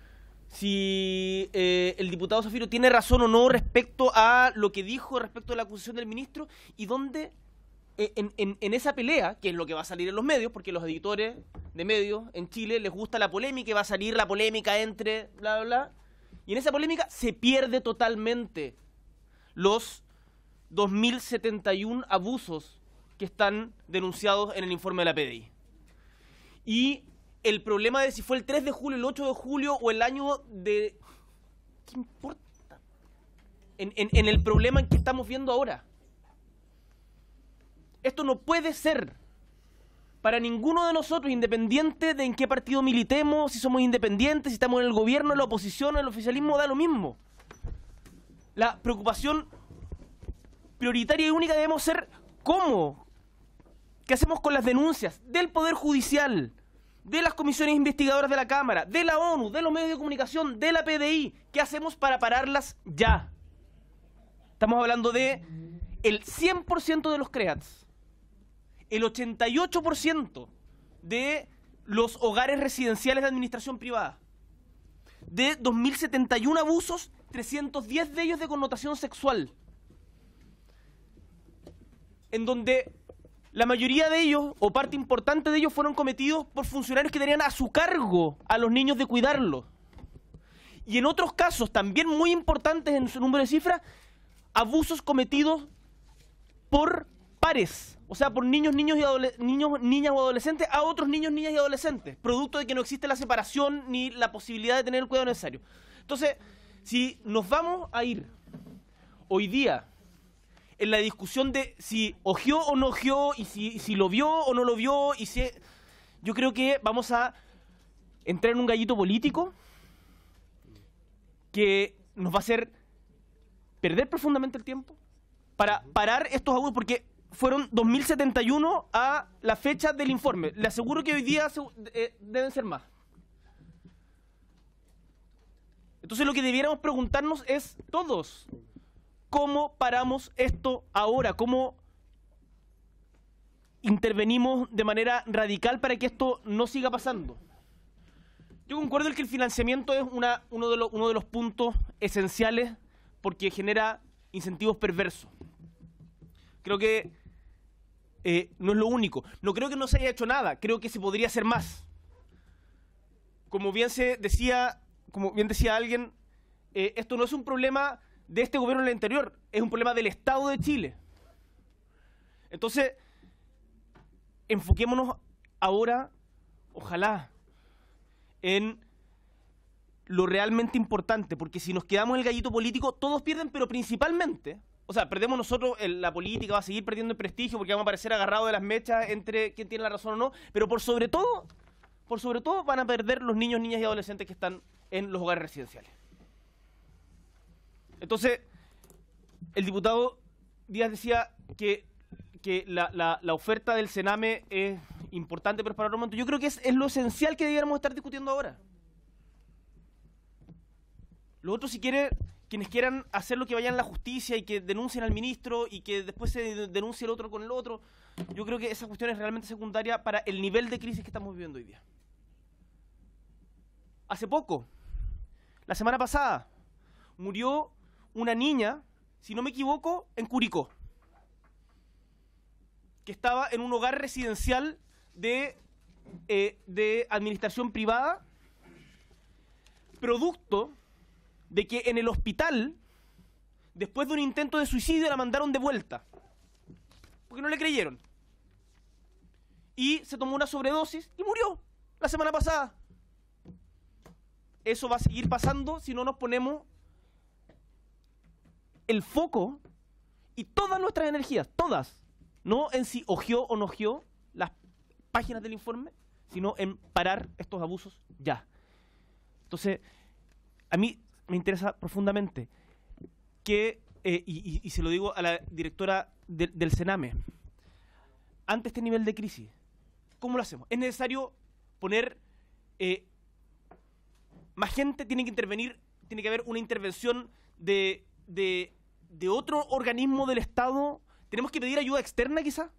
si eh, el diputado Zafiro tiene razón o no respecto a lo que dijo respecto a la acusación del ministro, y dónde eh, en, en, en esa pelea, que es lo que va a salir en los medios, porque los editores de medios en Chile les gusta la polémica y va a salir la polémica entre bla bla bla, y en esa polémica se pierde totalmente los dos mil setenta y uno abusos que están denunciados en el informe de la P D I. Y el problema de si fue el tres de julio, el ocho de julio o el año de... ¿Qué importa? En, en, en el problema en que estamos viendo ahora. Esto no puede ser para ninguno de nosotros, independiente de en qué partido militemos, si somos independientes, si estamos en el gobierno, en la oposición, en el oficialismo, da lo mismo. La preocupación prioritaria y única debemos ser cómo, qué hacemos con las denuncias del Poder Judicial, de las comisiones investigadoras de la Cámara, de la ONU, de los medios de comunicación, de la P D I. ¿Qué hacemos para pararlas ya? Estamos hablando de el cien por ciento de los CREATS, el ochenta y ocho por ciento de los hogares residenciales de administración privada, de dos mil setenta y uno abusos, trescientos diez de ellos de connotación sexual, en donde la mayoría de ellos, o parte importante de ellos, fueron cometidos por funcionarios que tenían a su cargo a los niños de cuidarlos. Y en otros casos, también muy importantes en su número de cifras, abusos cometidos por pares, o sea, por niños, niños y adole- niños, niñas o adolescentes a otros niños, niñas y adolescentes, producto de que no existe la separación ni la posibilidad de tener el cuidado necesario. Entonces, si nos vamos a ir hoy día en la discusión de si ojeó o no ojeó, y si, si lo vio o no lo vio, y si... yo creo que vamos a entrar en un gallito político que nos va a hacer perder profundamente el tiempo para parar estos abusos, porque fueron dos mil setenta y uno a la fecha del informe. Le aseguro que hoy día se, eh, deben ser más. Entonces lo que debiéramos preguntarnos es todos, ¿cómo paramos esto ahora? ¿Cómo intervenimos de manera radical para que esto no siga pasando? Yo concuerdo en que el financiamiento es una, uno, de los, uno de los puntos esenciales porque genera incentivos perversos. Creo que eh, no es lo único. No creo que no se haya hecho nada, creo que se podría hacer más. Como bien se decía, como bien decía alguien, eh, esto no es un problema de este gobierno en el anterior, es un problema del Estado de Chile. Entonces, enfoquémonos ahora, ojalá, en lo realmente importante, porque si nos quedamos en el gallito político, todos pierden, pero principalmente, o sea, perdemos nosotros, en la política va a seguir perdiendo el prestigio porque vamos a parecer agarrados de las mechas entre quién tiene la razón o no, pero por sobre todo, por sobre todo van a perder los niños, niñas y adolescentes que están en los hogares residenciales. Entonces, el diputado Díaz decía que, que la, la, la oferta del Sename es importante, pero para otro momento. Yo creo que es, es lo esencial que debiéramos estar discutiendo ahora. Lo otro, si quiere, quienes quieran hacer lo que vayan a la justicia y que denuncien al ministro y que después se denuncie el otro con el otro, yo creo que esa cuestión es realmente secundaria para el nivel de crisis que estamos viviendo hoy día. Hace poco, la semana pasada, murió una niña, si no me equivoco, en Curicó, que estaba en un hogar residencial de, eh, de administración privada, producto de que en el hospital, después de un intento de suicidio, la mandaron de vuelta, porque no le creyeron. Y se tomó una sobredosis y murió la semana pasada. Eso va a seguir pasando si no nos ponemos el foco y todas nuestras energías, todas, no en si ojeó o no ojeó las páginas del informe, sino en parar estos abusos ya. Entonces, a mí me interesa profundamente que, eh, y, y, y se lo digo a la directora de, del Sename, ante este nivel de crisis, ¿cómo lo hacemos? Es necesario poner eh, más gente, tiene que intervenir, tiene que haber una intervención de, de, de otro organismo del Estado. ¿Tenemos que pedir ayuda externa quizá?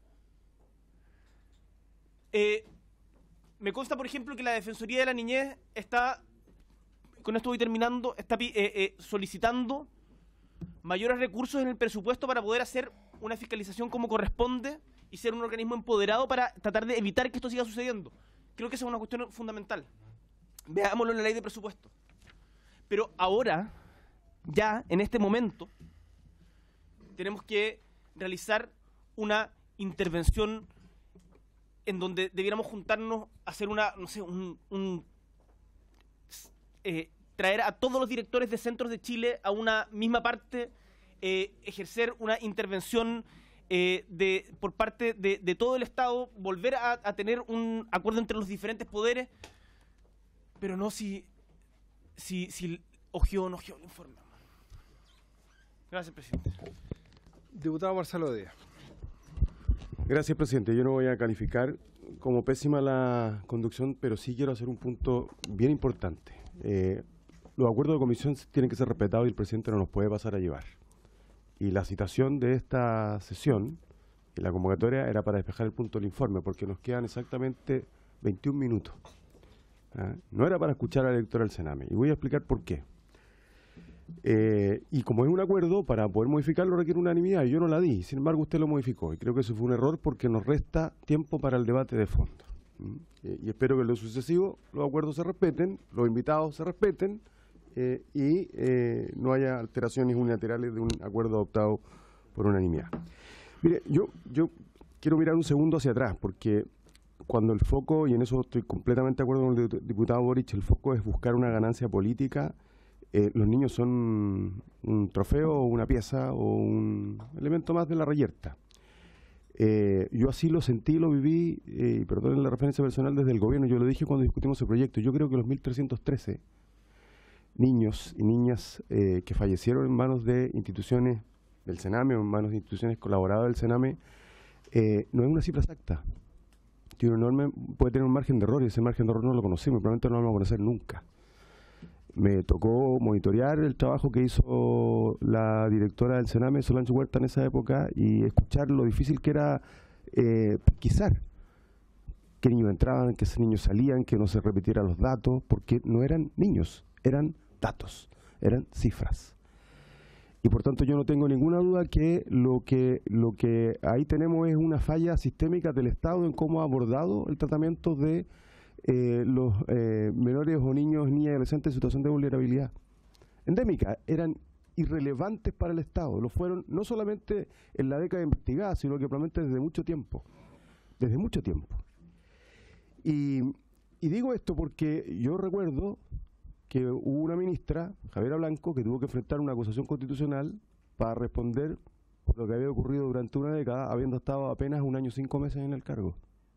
Eh, me consta, por ejemplo, que la Defensoría de la Niñez está, con esto voy terminando, está eh, eh, solicitando mayores recursos en el presupuesto para poder hacer una fiscalización como corresponde y ser un organismo empoderado para tratar de evitar que esto siga sucediendo. Creo que esa es una cuestión fundamental. Veámoslo en la ley de presupuesto. Pero ahora, ya, en este momento, tenemos que realizar una intervención en donde debiéramos juntarnos a hacer una, no sé, un... un eh, traer a todos los directores de centros de Chile a una misma parte, eh, ejercer una intervención eh, de, por parte de, de todo el Estado, volver a, a tener un acuerdo entre los diferentes poderes, pero no si, si, si ojeó o no ojeó el informe. Gracias, presidente. Diputado Marcelo Díaz. Gracias, presidente. Yo no voy a calificar como pésima la conducción, pero sí quiero hacer un punto bien importante. Eh, los acuerdos de comisión tienen que ser respetados y el presidente no nos puede pasar a llevar. Y la citación de esta sesión, en la convocatoria, era para despejar el punto del informe, porque nos quedan exactamente veintiún minutos. ¿Ah? No era para escuchar al director del Sename, y voy a explicar por qué. Eh, y como es un acuerdo, para poder modificarlo requiere unanimidad, y yo no la di, sin embargo usted lo modificó, y creo que eso fue un error porque nos resta tiempo para el debate de fondo. ¿Mm? Eh, y espero que en lo sucesivo los acuerdos se respeten, los invitados se respeten, eh, y eh, no haya alteraciones unilaterales de un acuerdo adoptado por unanimidad. Mire, yo, yo quiero mirar un segundo hacia atrás, porque cuando el foco, y en eso estoy completamente de acuerdo con el diputado Boric, el foco es buscar una ganancia política. Eh, los niños son un trofeo o una pieza o un elemento más de la reyerta. Eh, yo así lo sentí, lo viví, eh, perdonen la referencia personal, desde el gobierno. Yo lo dije cuando discutimos el proyecto. Yo creo que los mil trescientos trece niños y niñas eh, que fallecieron en manos de instituciones del Sename o en manos de instituciones colaboradoras del Sename eh, no es una cifra exacta. Tiene un enorme, puede tener un margen de error, y ese margen de error no lo conocemos, probablemente no lo vamos a conocer nunca. Me tocó monitorear el trabajo que hizo la directora del Sename, Solange Huerta, en esa época, y escuchar lo difícil que era eh, pesquisar qué niños entraban, qué niños salían, que no se repitieran los datos, porque no eran niños, eran datos, eran cifras. Y por tanto yo no tengo ninguna duda que lo que lo que ahí tenemos es una falla sistémica del Estado en cómo ha abordado el tratamiento de eh, los eh, menores o niños, niñas y adolescentes en situación de vulnerabilidad endémica. Eran irrelevantes para el Estado, lo fueron no solamente en la década investigada, sino que probablemente desde mucho tiempo, desde mucho tiempo. Y, y digo esto porque yo recuerdo que hubo una ministra, Javiera Blanco, que tuvo que enfrentar una acusación constitucional para responder por lo que había ocurrido durante una década, habiendo estado apenas un año y cinco meses en el cargo.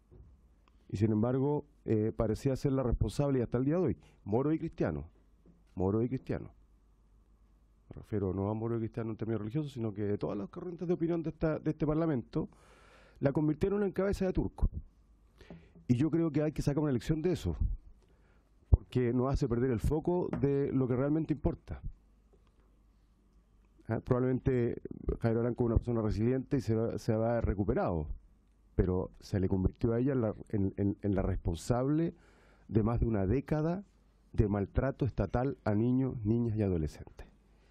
Y sin embargo, eh, parecía ser la responsable, y hasta el día de hoy, Moro y Cristiano. Moro y Cristiano. Me refiero no a Moro y Cristiano en términos religiosos, sino que de todas las corrientes de opinión de, esta, de este Parlamento, la convirtieron en cabeza de turco. Y yo creo que hay que sacar una lección de eso, porque nos hace perder el foco de lo que realmente importa. ¿Ah? Probablemente Javier Blanco es una persona resiliente y se va, se va recuperado, pero se le convirtió a ella en la, en, en, en la responsable de más de una década de maltrato estatal a niños, niñas y adolescentes.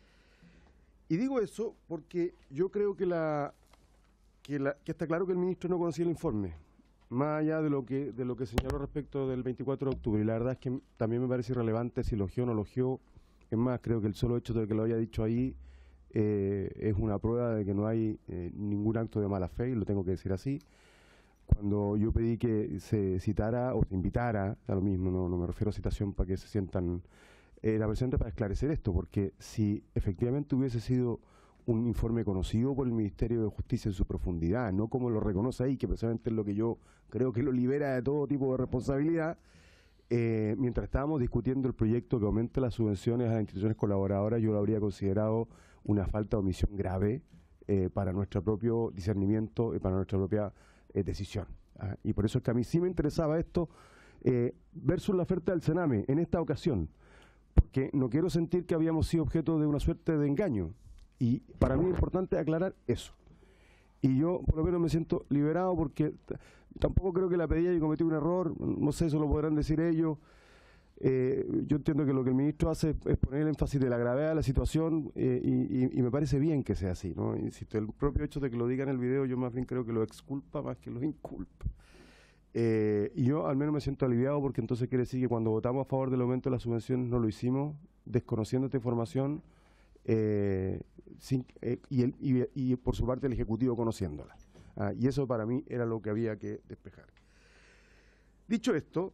Y digo eso porque yo creo que, la, que, la, que está claro que el ministro no conocía el informe, más allá de lo que de lo que señaló respecto del veinticuatro de octubre, y la verdad es que también me parece irrelevante si elogió o no elogió. Es más, creo que el solo hecho de que lo haya dicho ahí eh, es una prueba de que no hay eh, ningún acto de mala fe, y lo tengo que decir así. Cuando yo pedí que se citara o se invitara, a lo mismo, no, no me refiero a citación para que se sientan, eh, la presidenta, para esclarecer esto, porque si efectivamente hubiese sido un informe conocido por el Ministerio de Justicia en su profundidad, no como lo reconoce ahí, que precisamente es lo que yo creo que lo libera de todo tipo de responsabilidad, eh, mientras estábamos discutiendo el proyecto que aumente las subvenciones a las instituciones colaboradoras, yo lo habría considerado una falta de omisión grave eh, para nuestro propio discernimiento y para nuestra propia eh, decisión. ¿Ah? Y por eso es que a mí sí me interesaba esto, eh, versus la oferta del Sename en esta ocasión, porque no quiero sentir que habíamos sido objeto de una suerte de engaño. Y para mí es importante aclarar eso. Y yo por lo menos me siento liberado porque tampoco creo que la pedía y cometí un error, no sé, eso lo podrán decir ellos. Eh, yo entiendo que lo que el ministro hace es, es poner el énfasis de la gravedad de la situación eh, y, y, y me parece bien que sea así, ¿no? Insisto, el propio hecho de que lo diga en el video yo más bien creo que lo exculpa más que lo inculpa. Eh, y yo al menos me siento aliviado porque entonces quiere decir que cuando votamos a favor del aumento de las subvenciones no lo hicimos desconociendo esta información. Eh, sin, eh, y, el, y, y por su parte el Ejecutivo conociéndola. Ah, y eso para mí era lo que había que despejar. Dicho esto,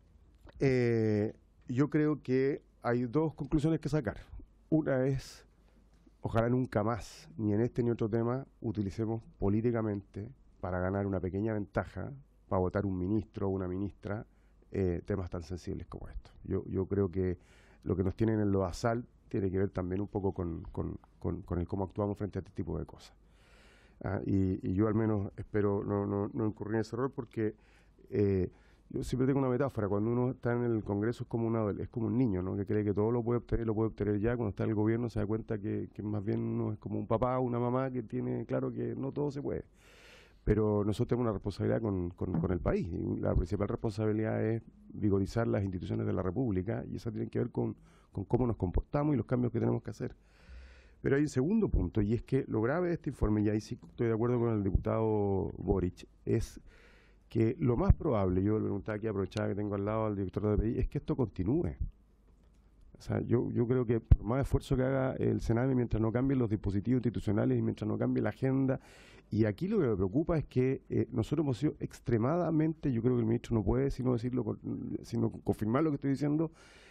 eh, yo creo que hay dos conclusiones que sacar. Una es, ojalá nunca más, ni en este ni otro tema, utilicemos políticamente para ganar una pequeña ventaja, para votar un ministro o una ministra, eh, temas tan sensibles como estos. Yo, yo creo que lo que nos tienen en lo basal tiene que ver también un poco con, con, con, con el cómo actuamos frente a este tipo de cosas. Ah, y, y yo al menos espero no, no, no incurrir en ese error porque eh, yo siempre tengo una metáfora, cuando uno está en el Congreso es como, una, es como un niño, ¿no? Que cree que todo lo puede obtener, lo puede obtener ya, cuando está en el gobierno se da cuenta que, que más bien uno es como un papá o una mamá que tiene claro que no todo se puede. Pero nosotros tenemos una responsabilidad con, con, con el país, y la principal responsabilidad es vigorizar las instituciones de la República, y eso tiene que ver con, con cómo nos comportamos y los cambios que tenemos que hacer. Pero hay un segundo punto, y es que lo grave de este informe, y ahí sí estoy de acuerdo con el diputado Boric, es que lo más probable, yo le preguntaba aquí, aprovechaba que tengo al lado al director de P I, es que esto continúe. O sea, yo, yo creo que por más esfuerzo que haga el Sename, mientras no cambien los dispositivos institucionales y mientras no cambie la agenda, y aquí lo que me preocupa es que eh, nosotros hemos sido extremadamente, yo creo que el ministro no puede sino decirlo, sino confirmar lo que estoy diciendo,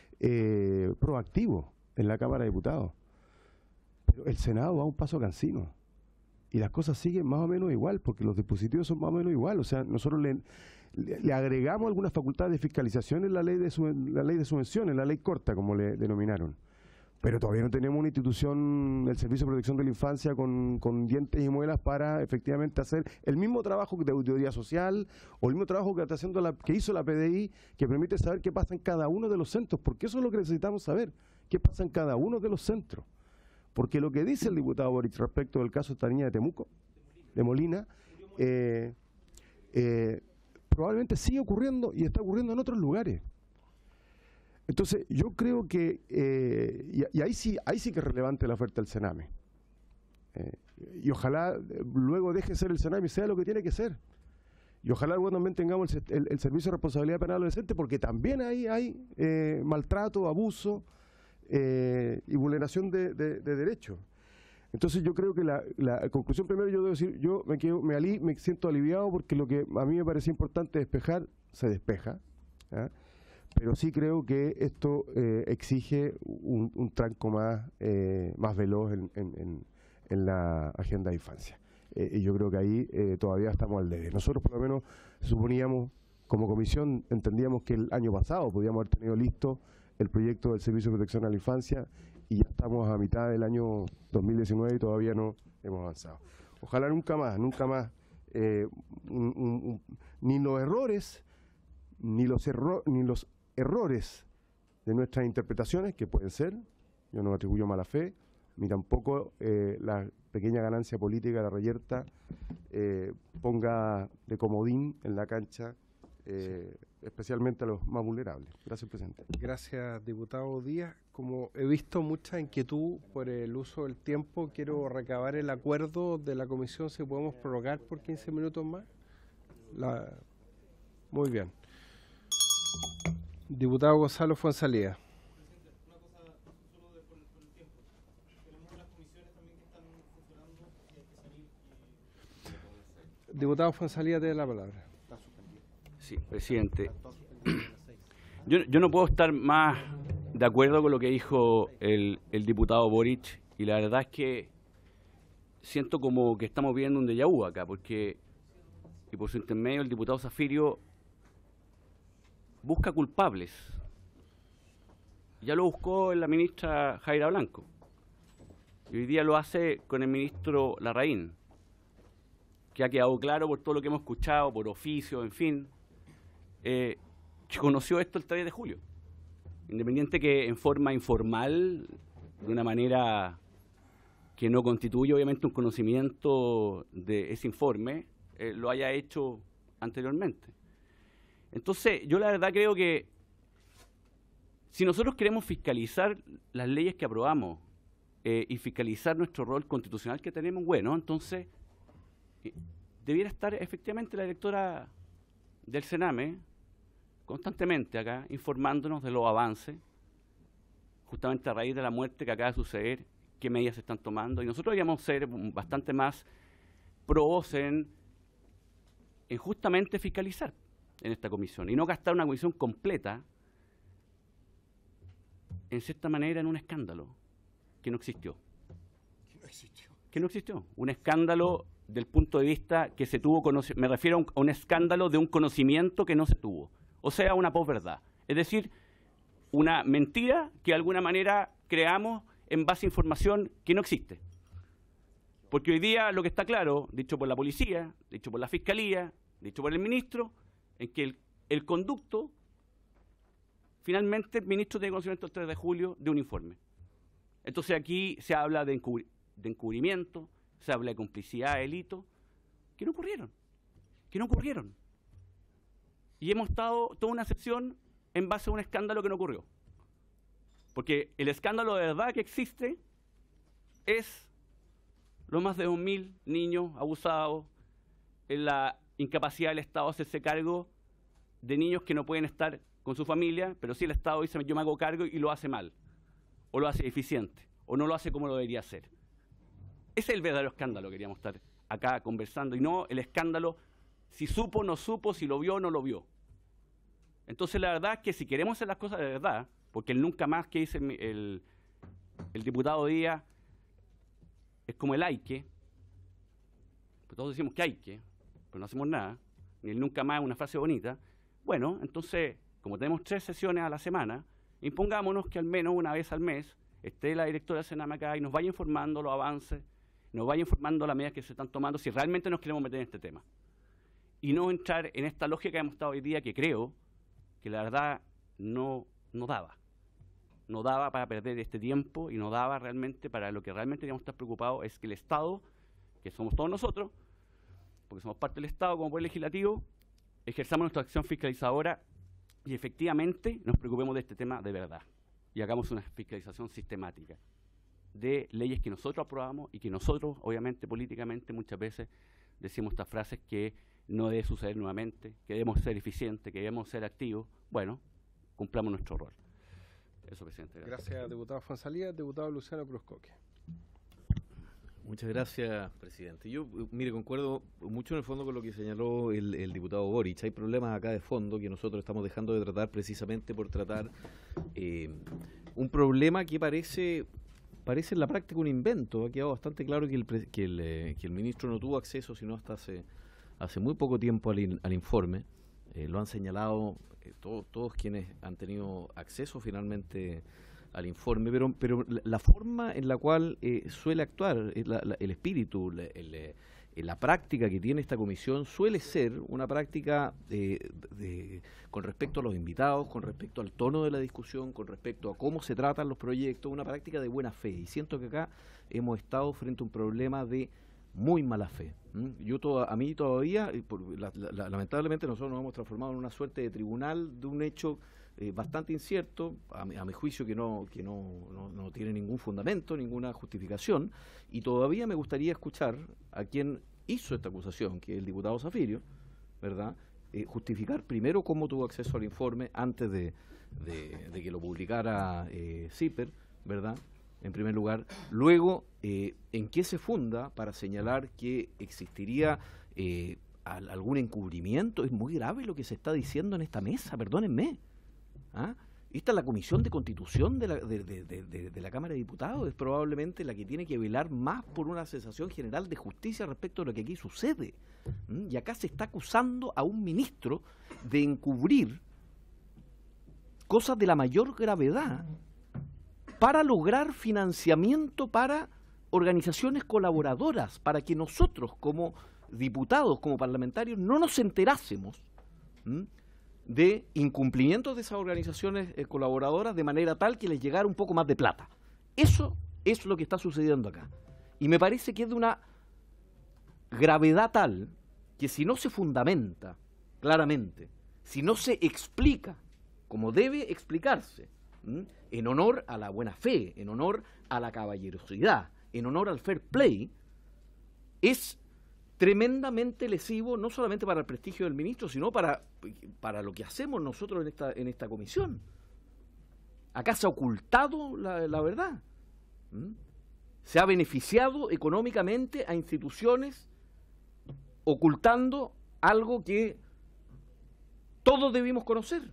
eh, proactivo en la Cámara de Diputados. Pero el Senado va a un paso cansino. Y las cosas siguen más o menos igual, porque los dispositivos son más o menos igual. O sea, nosotros le, le, le agregamos algunas facultades de fiscalización en la ley de, la ley de subvenciones, la ley corta, como le denominaron. Pero todavía no tenemos una institución, el Servicio de Protección de la Infancia, con, con dientes y muelas para efectivamente hacer el mismo trabajo de auditoría social o el mismo trabajo que está haciendo la, que hizo la P D I, que permite saber qué pasa en cada uno de los centros, porque eso es lo que necesitamos saber, qué pasa en cada uno de los centros. Porque lo que dice el diputado Boric respecto del caso de esta niña de Temuco, de Molina, eh, eh, probablemente sigue ocurriendo y está ocurriendo en otros lugares. Entonces, yo creo que, eh, y, y ahí sí ahí sí que es relevante la oferta del Sename. Eh, y ojalá eh, luego deje de ser el Sename y sea lo que tiene que ser. Y ojalá luego también tengamos el, el, el Servicio de Responsabilidad Penal Adolescente, porque también ahí hay eh, maltrato, abuso, Eh, y vulneración de, de, de derechos. Entonces yo creo que la, la conclusión, primero yo debo decir, yo me, quedo, me, ali, me siento aliviado porque lo que a mí me parecía importante despejar, se despeja, ¿ya? Pero sí creo que esto eh, exige un, un tranco más, eh, más veloz en, en, en, en la agenda de infancia. Eh, y yo creo que ahí eh, todavía estamos al debe. Nosotros por lo menos suponíamos, como comisión, entendíamos que el año pasado podíamos haber tenido listo el proyecto del Servicio de Protección a la Infancia, y ya estamos a mitad del año dos mil diecinueve y todavía no hemos avanzado. Ojalá nunca más, nunca más, eh, un, un, un, ni los errores, ni los, erro ni los errores de nuestras interpretaciones, que pueden ser, yo no atribuyo mala fe, ni tampoco eh, la pequeña ganancia política de la reyerta eh, ponga de comodín en la cancha, Eh, especialmente a los más vulnerables. Gracias, presidente. Gracias, diputado Díaz. Como he visto mucha inquietud por el uso del tiempo, quiero recabar el acuerdo de la comisión, si podemos prorrogar por quince minutos más. La... Muy bien. Diputado Gonzalo Fuenzalía. Diputado Fuenzalía, tiene la palabra. Sí, presidente. Yo, yo no puedo estar más de acuerdo con lo que dijo el, el diputado Boric, y la verdad es que siento como que estamos viendo un déjà vu acá, porque, y por su intermedio, el diputado Zafirio busca culpables. Ya lo buscó en la ministra Jaira Blanco, y hoy día lo hace con el ministro Larraín, que ha quedado claro por todo lo que hemos escuchado, por oficio, en fin, Eh, que conoció esto el tres de julio, independiente que en forma informal, de una manera que no constituye obviamente un conocimiento de ese informe, eh, lo haya hecho anteriormente. Entonces, yo la verdad creo que si nosotros queremos fiscalizar las leyes que aprobamos eh, y fiscalizar nuestro rol constitucional que tenemos, bueno, entonces eh, debiera estar efectivamente la directora del Sename constantemente acá, informándonos de los avances, justamente a raíz de la muerte que acaba de suceder, qué medidas se están tomando, y nosotros deberíamos ser bastante más probos en, en justamente fiscalizar en esta comisión, y no gastar una comisión completa, en cierta manera, en un escándalo que no existió. Que no existió. Que no existió. Un escándalo del punto de vista que se tuvo, me refiero a un, a un escándalo de un conocimiento que no se tuvo. O sea, una posverdad. Es decir, una mentira que de alguna manera creamos en base a información que no existe. Porque hoy día lo que está claro, dicho por la policía, dicho por la fiscalía, dicho por el ministro, en que el, el conducto, finalmente el ministro tiene conocimiento el tres de julio de un informe. Entonces aquí se habla de, encubri de encubrimiento, se habla de complicidad, de delito, que no ocurrieron, que no ocurrieron. Y hemos estado toda una sesión en base a un escándalo que no ocurrió. Porque el escándalo de verdad que existe es los más de dos mil niños abusados, en la incapacidad del Estado de hacerse cargo de niños que no pueden estar con su familia, pero sí el Estado dice yo me hago cargo y lo hace mal, o lo hace deficiente, o no lo hace como lo debería hacer. Ese es el verdadero escándalo que queríamos estar acá conversando, y no el escándalo si supo, no supo, si lo vio o no lo vio. Entonces la verdad es que si queremos hacer las cosas de verdad, porque el nunca más que dice el, el, el diputado Díaz es como el hay que, pues todos decimos que hay que, pero no hacemos nada, ni el nunca más es una frase bonita. Bueno, entonces, como tenemos tres sesiones a la semana, impongámonos que al menos una vez al mes esté la directora del Sename acá y nos vaya informando los avances, nos vaya informando las medidas que se están tomando, si realmente nos queremos meter en este tema. Y no entrar en esta lógica que hemos estado hoy día, que creo que la verdad no, no daba. No daba para perder este tiempo y no daba realmente para lo que realmente deberíamos estar preocupados, es que el Estado, que somos todos nosotros, porque somos parte del Estado como poder legislativo, ejerzamos nuestra acción fiscalizadora y efectivamente nos preocupemos de este tema de verdad. Y hagamos una fiscalización sistemática de leyes que nosotros aprobamos y que nosotros, obviamente, políticamente, muchas veces decimos estas frases que no debe suceder nuevamente, que debemos ser eficientes, que debemos ser activos. Bueno, cumplamos nuestro rol. Eso, presidente. Gracias, gracias diputado Fonsalía. Diputado Luciano Cruzcoque. Muchas gracias, presidente. Yo, mire, concuerdo mucho en el fondo con lo que señaló el, el diputado Boric. Hay problemas acá de fondo que nosotros estamos dejando de tratar precisamente por tratar eh, un problema que parece parece en la práctica un invento. Ha quedado bastante claro que el, que el, eh, que el ministro no tuvo acceso, sino hasta hace, hace muy poco tiempo al, in, al informe. Eh, lo han señalado eh, todo, todos quienes han tenido acceso finalmente al informe, pero, pero la, la forma en la cual eh, suele actuar, eh, la, la, el espíritu, la, el, eh, la práctica que tiene esta comisión suele ser una práctica eh, de, con respecto a los invitados, con respecto al tono de la discusión, con respecto a cómo se tratan los proyectos, una práctica de buena fe. Y siento que acá hemos estado frente a un problema de muy mala fe. ¿Mm? Yo toda, a mí todavía, por, la, la, lamentablemente nosotros nos hemos transformado en una suerte de tribunal de un hecho eh, bastante incierto, a mi, a mi juicio que, no, que no, no, no tiene ningún fundamento, ninguna justificación, y todavía me gustaría escuchar a quien hizo esta acusación, que es el diputado Zafirio, ¿verdad? Eh, justificar primero cómo tuvo acceso al informe antes de, de, de que lo publicara eh, CIPER, ¿verdad? En primer lugar, luego, eh, ¿en qué se funda para señalar que existiría eh, al, algún encubrimiento? Es muy grave lo que se está diciendo en esta mesa, perdónenme. ¿Ah? Esta es la Comisión de Constitución de la, de, de, de, de, de la Cámara de Diputados, es probablemente la que tiene que velar más por una sensación general de justicia respecto a lo que aquí sucede. ¿Mm? Y acá se está acusando a un ministro de encubrir cosas de la mayor gravedad para lograr financiamiento para organizaciones colaboradoras, para que nosotros como diputados, como parlamentarios, no nos enterásemos ¿m? de incumplimientos de esas organizaciones eh, colaboradoras de manera tal que les llegara un poco más de plata. Eso es lo que está sucediendo acá. Y me parece que es de una gravedad tal que si no se fundamenta claramente, si no se explica como debe explicarse, ¿m? en honor a la buena fe, en honor a la caballerosidad, en honor al fair play, es tremendamente lesivo no solamente para el prestigio del ministro, sino para, para lo que hacemos nosotros en esta, en esta comisión. Acá se ha ocultado la, la verdad. ¿Mm? Se ha beneficiado económicamente a instituciones ocultando algo que todos debimos conocer.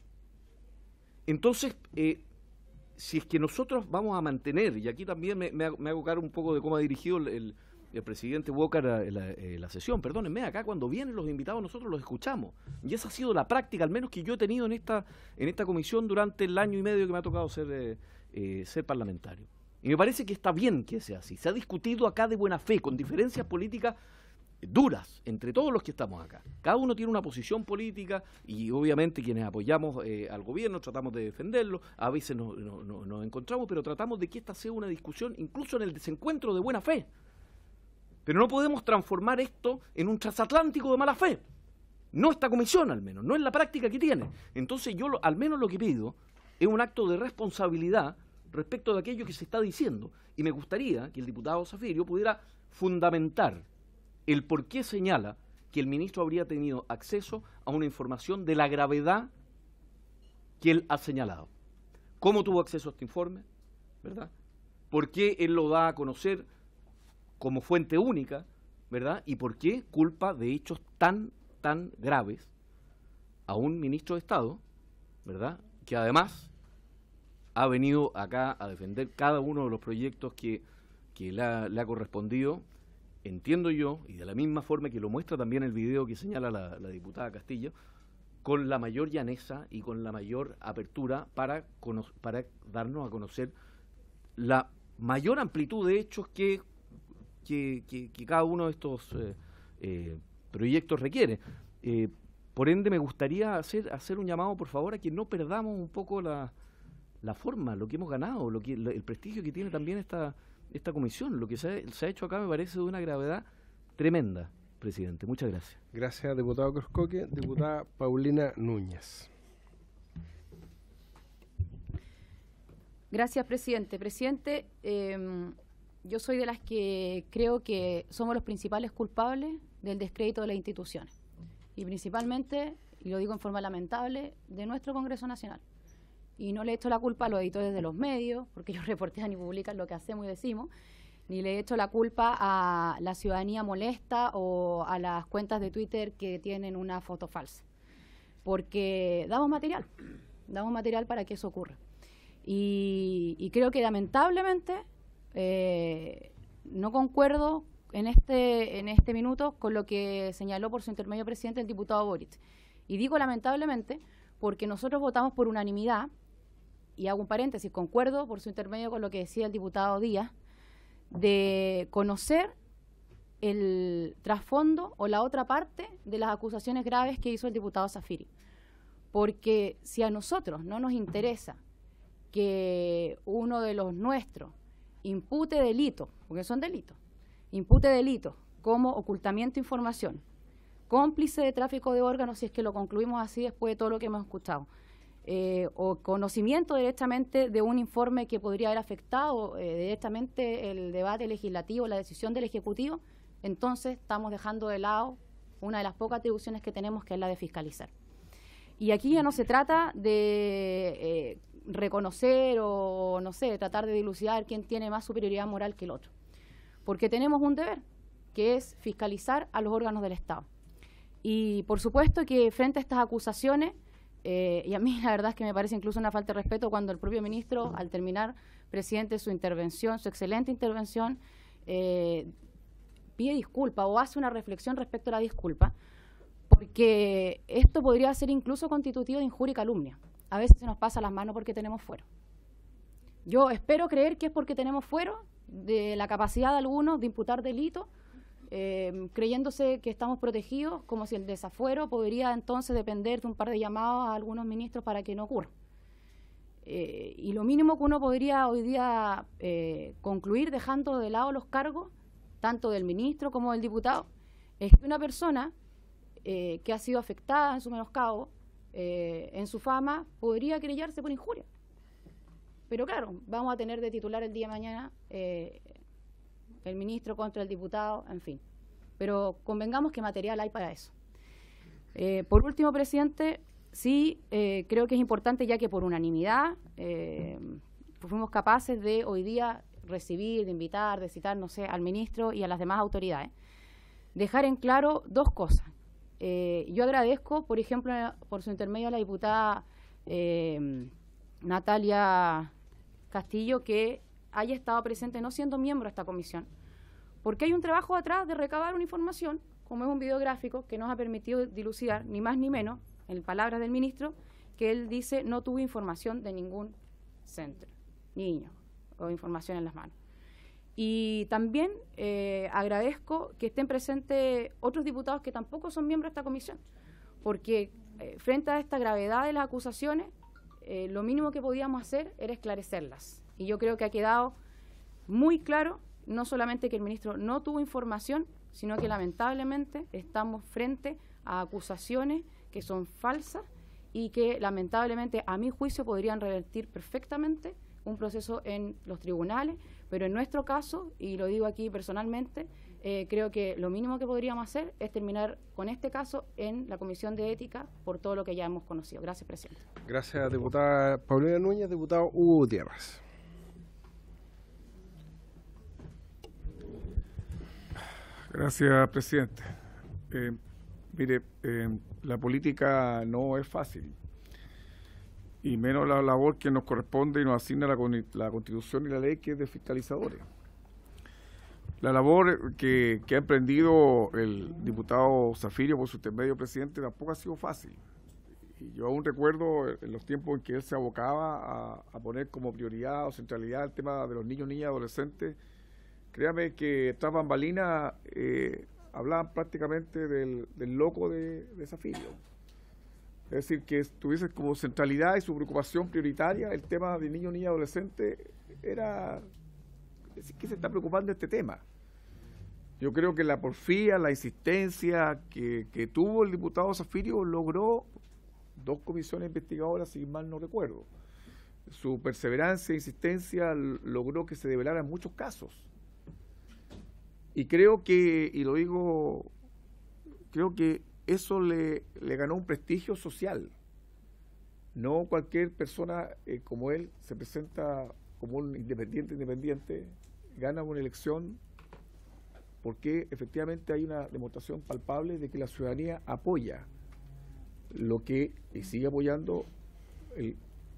Entonces, eh, si es que nosotros vamos a mantener, y aquí también me, me, me hago cargo un poco de cómo ha dirigido el, el, el presidente Walker la, la, la sesión, perdónenme, acá cuando vienen los invitados nosotros los escuchamos, y esa ha sido la práctica, al menos que yo he tenido en esta, en esta comisión durante el año y medio que me ha tocado ser, eh, eh, ser parlamentario. Y me parece que está bien que sea así, se ha discutido acá de buena fe, con diferencias políticas duras entre todos los que estamos acá. Cada uno tiene una posición política y obviamente quienes apoyamos eh, al gobierno tratamos de defenderlo, a veces no, no, no, nos encontramos, pero tratamos de que esta sea una discusión incluso en el desencuentro de buena fe. Pero no podemos transformar esto en un transatlántico de mala fe. No esta comisión al menos, no es la práctica que tiene. Entonces yo lo, al menos lo que pido es un acto de responsabilidad respecto de aquello que se está diciendo. Y me gustaría que el diputado Zafirio pudiera fundamentar el por qué señala que el ministro habría tenido acceso a una información de la gravedad que él ha señalado. ¿Cómo tuvo acceso a este informe? ¿Verdad? ¿Por qué él lo da a conocer como fuente única? ¿Verdad? ¿Y por qué culpa de hechos tan, tan graves a un ministro de Estado? ¿Verdad? Que además ha venido acá a defender cada uno de los proyectos que, que le, ha, le ha correspondido. Entiendo yo, y de la misma forma que lo muestra también el video que señala la, la diputada Castillo, con la mayor llaneza y con la mayor apertura para, para darnos a conocer la mayor amplitud de hechos que, que, que, que cada uno de estos eh, eh, proyectos requiere. Eh, por ende, me gustaría hacer, hacer un llamado, por favor, a que no perdamos un poco la, la forma, lo que hemos ganado, lo que, el prestigio que tiene también esta... esta comisión. Lo que se ha, se ha hecho acá me parece de una gravedad tremenda, presidente. Muchas gracias. Gracias, diputado Cruzcoque. Diputada Paulina Núñez. Gracias, presidente. Presidente, eh, yo soy de las que creo que somos los principales culpables del descrédito de las instituciones. Y principalmente, y lo digo en forma lamentable, de nuestro Congreso Nacional. Y no le he hecho la culpa a los editores de los medios, porque ellos reportean y publican lo que hacemos y decimos, ni le he hecho la culpa a la ciudadanía molesta o a las cuentas de Twitter que tienen una foto falsa. Porque damos material, damos material para que eso ocurra. Y, y creo que lamentablemente eh, no concuerdo en este, en este minuto con lo que señaló por su intermedio presidente el diputado Boric. Y digo lamentablemente porque nosotros votamos por unanimidad. Y hago un paréntesis, concuerdo por su intermedio con lo que decía el diputado Díaz, de conocer el trasfondo o la otra parte de las acusaciones graves que hizo el diputado Zafirio. Porque si a nosotros no nos interesa que uno de los nuestros impute delitos, porque son delitos, impute delitos como ocultamiento de información, cómplice de tráfico de órganos, si es que lo concluimos así después de todo lo que hemos escuchado, Eh, o conocimiento directamente de un informe que podría haber afectado eh, directamente el debate legislativo, la decisión del Ejecutivo, entonces estamos dejando de lado una de las pocas atribuciones que tenemos, que es la de fiscalizar. Y aquí ya no se trata de eh, reconocer o, no sé, tratar de dilucidar quién tiene más superioridad moral que el otro, porque tenemos un deber, que es fiscalizar a los órganos del Estado. Y por supuesto que frente a estas acusaciones, Eh, y a mí la verdad es que me parece incluso una falta de respeto cuando el propio ministro, al terminar, presidente, su intervención, su excelente intervención, eh, pide disculpa o hace una reflexión respecto a la disculpa, porque esto podría ser incluso constitutivo de injuria y calumnia. A veces se nos pasa las manos porque tenemos fuero. Yo espero creer que es porque tenemos fuero de la capacidad de algunos de imputar delitos, Eh, creyéndose que estamos protegidos, como si el desafuero podría entonces depender de un par de llamados a algunos ministros para que no ocurra. Eh, y lo mínimo que uno podría hoy día eh, concluir dejando de lado los cargos, tanto del ministro como del diputado, es que una persona eh, que ha sido afectada en su menoscabo, eh, en su fama, podría querellarse por injuria. Pero claro, vamos a tener de titular el día de mañana eh, el ministro contra el diputado, en fin. Pero convengamos que material hay para eso. Eh, por último, presidente, sí eh, creo que es importante, ya que por unanimidad eh, fuimos capaces de hoy día recibir, de invitar, de citar, no sé, al ministro y a las demás autoridades, dejar en claro dos cosas. Eh, yo agradezco, por ejemplo, por su intermedio a la diputada eh, Natalia Castillo, que haya estado presente, no siendo miembro de esta comisión, porque hay un trabajo atrás de recabar una información, como es un videográfico que nos ha permitido dilucidar, ni más ni menos, en palabras del ministro, que él dice no tuvo información de ningún centro, niño, o información en las manos. Y también eh, agradezco que estén presentes otros diputados que tampoco son miembros de esta comisión, porque eh, frente a esta gravedad de las acusaciones, eh, lo mínimo que podíamos hacer era esclarecerlas. Y yo creo que ha quedado muy claro, no solamente que el ministro no tuvo información, sino que lamentablemente estamos frente a acusaciones que son falsas y que lamentablemente, a mi juicio, podrían revertir perfectamente un proceso en los tribunales, pero en nuestro caso, y lo digo aquí personalmente, eh, creo que lo mínimo que podríamos hacer es terminar con este caso en la Comisión de Ética por todo lo que ya hemos conocido. Gracias, presidente. Gracias, diputada Paulina Núñez. Diputado Hugo Gutiérrez. Gracias, presidente. Eh, mire, eh, la política no es fácil, y menos la labor que nos corresponde y nos asigna la, la Constitución y la ley, que es de fiscalizadores. La labor que, que ha emprendido el diputado Zafirio por su intermedio, presidente, tampoco ha sido fácil. Y yo aún recuerdo en los tiempos en que él se abocaba a, a poner como prioridad o centralidad el tema de los niños, niñas y adolescentes. Créame que tras bambalinas eh, hablaban prácticamente del, del loco de, de Zafirio. Es decir, que tuviese como centralidad y su preocupación prioritaria el tema de niños, niñas y adolescentes. Era, es decir, que se está preocupando de este tema. Yo creo que la porfía, la insistencia que, que tuvo el diputado Zafirio logró dos comisiones investigadoras, si mal no recuerdo. Su perseverancia e insistencia logró que se develaran muchos casos. Y creo que, y lo digo, creo que eso le, le ganó un prestigio social. No cualquier persona eh, como él se presenta como un independiente independiente, gana una elección porque efectivamente hay una demostración palpable de que la ciudadanía apoya lo que, y sigue apoyando el,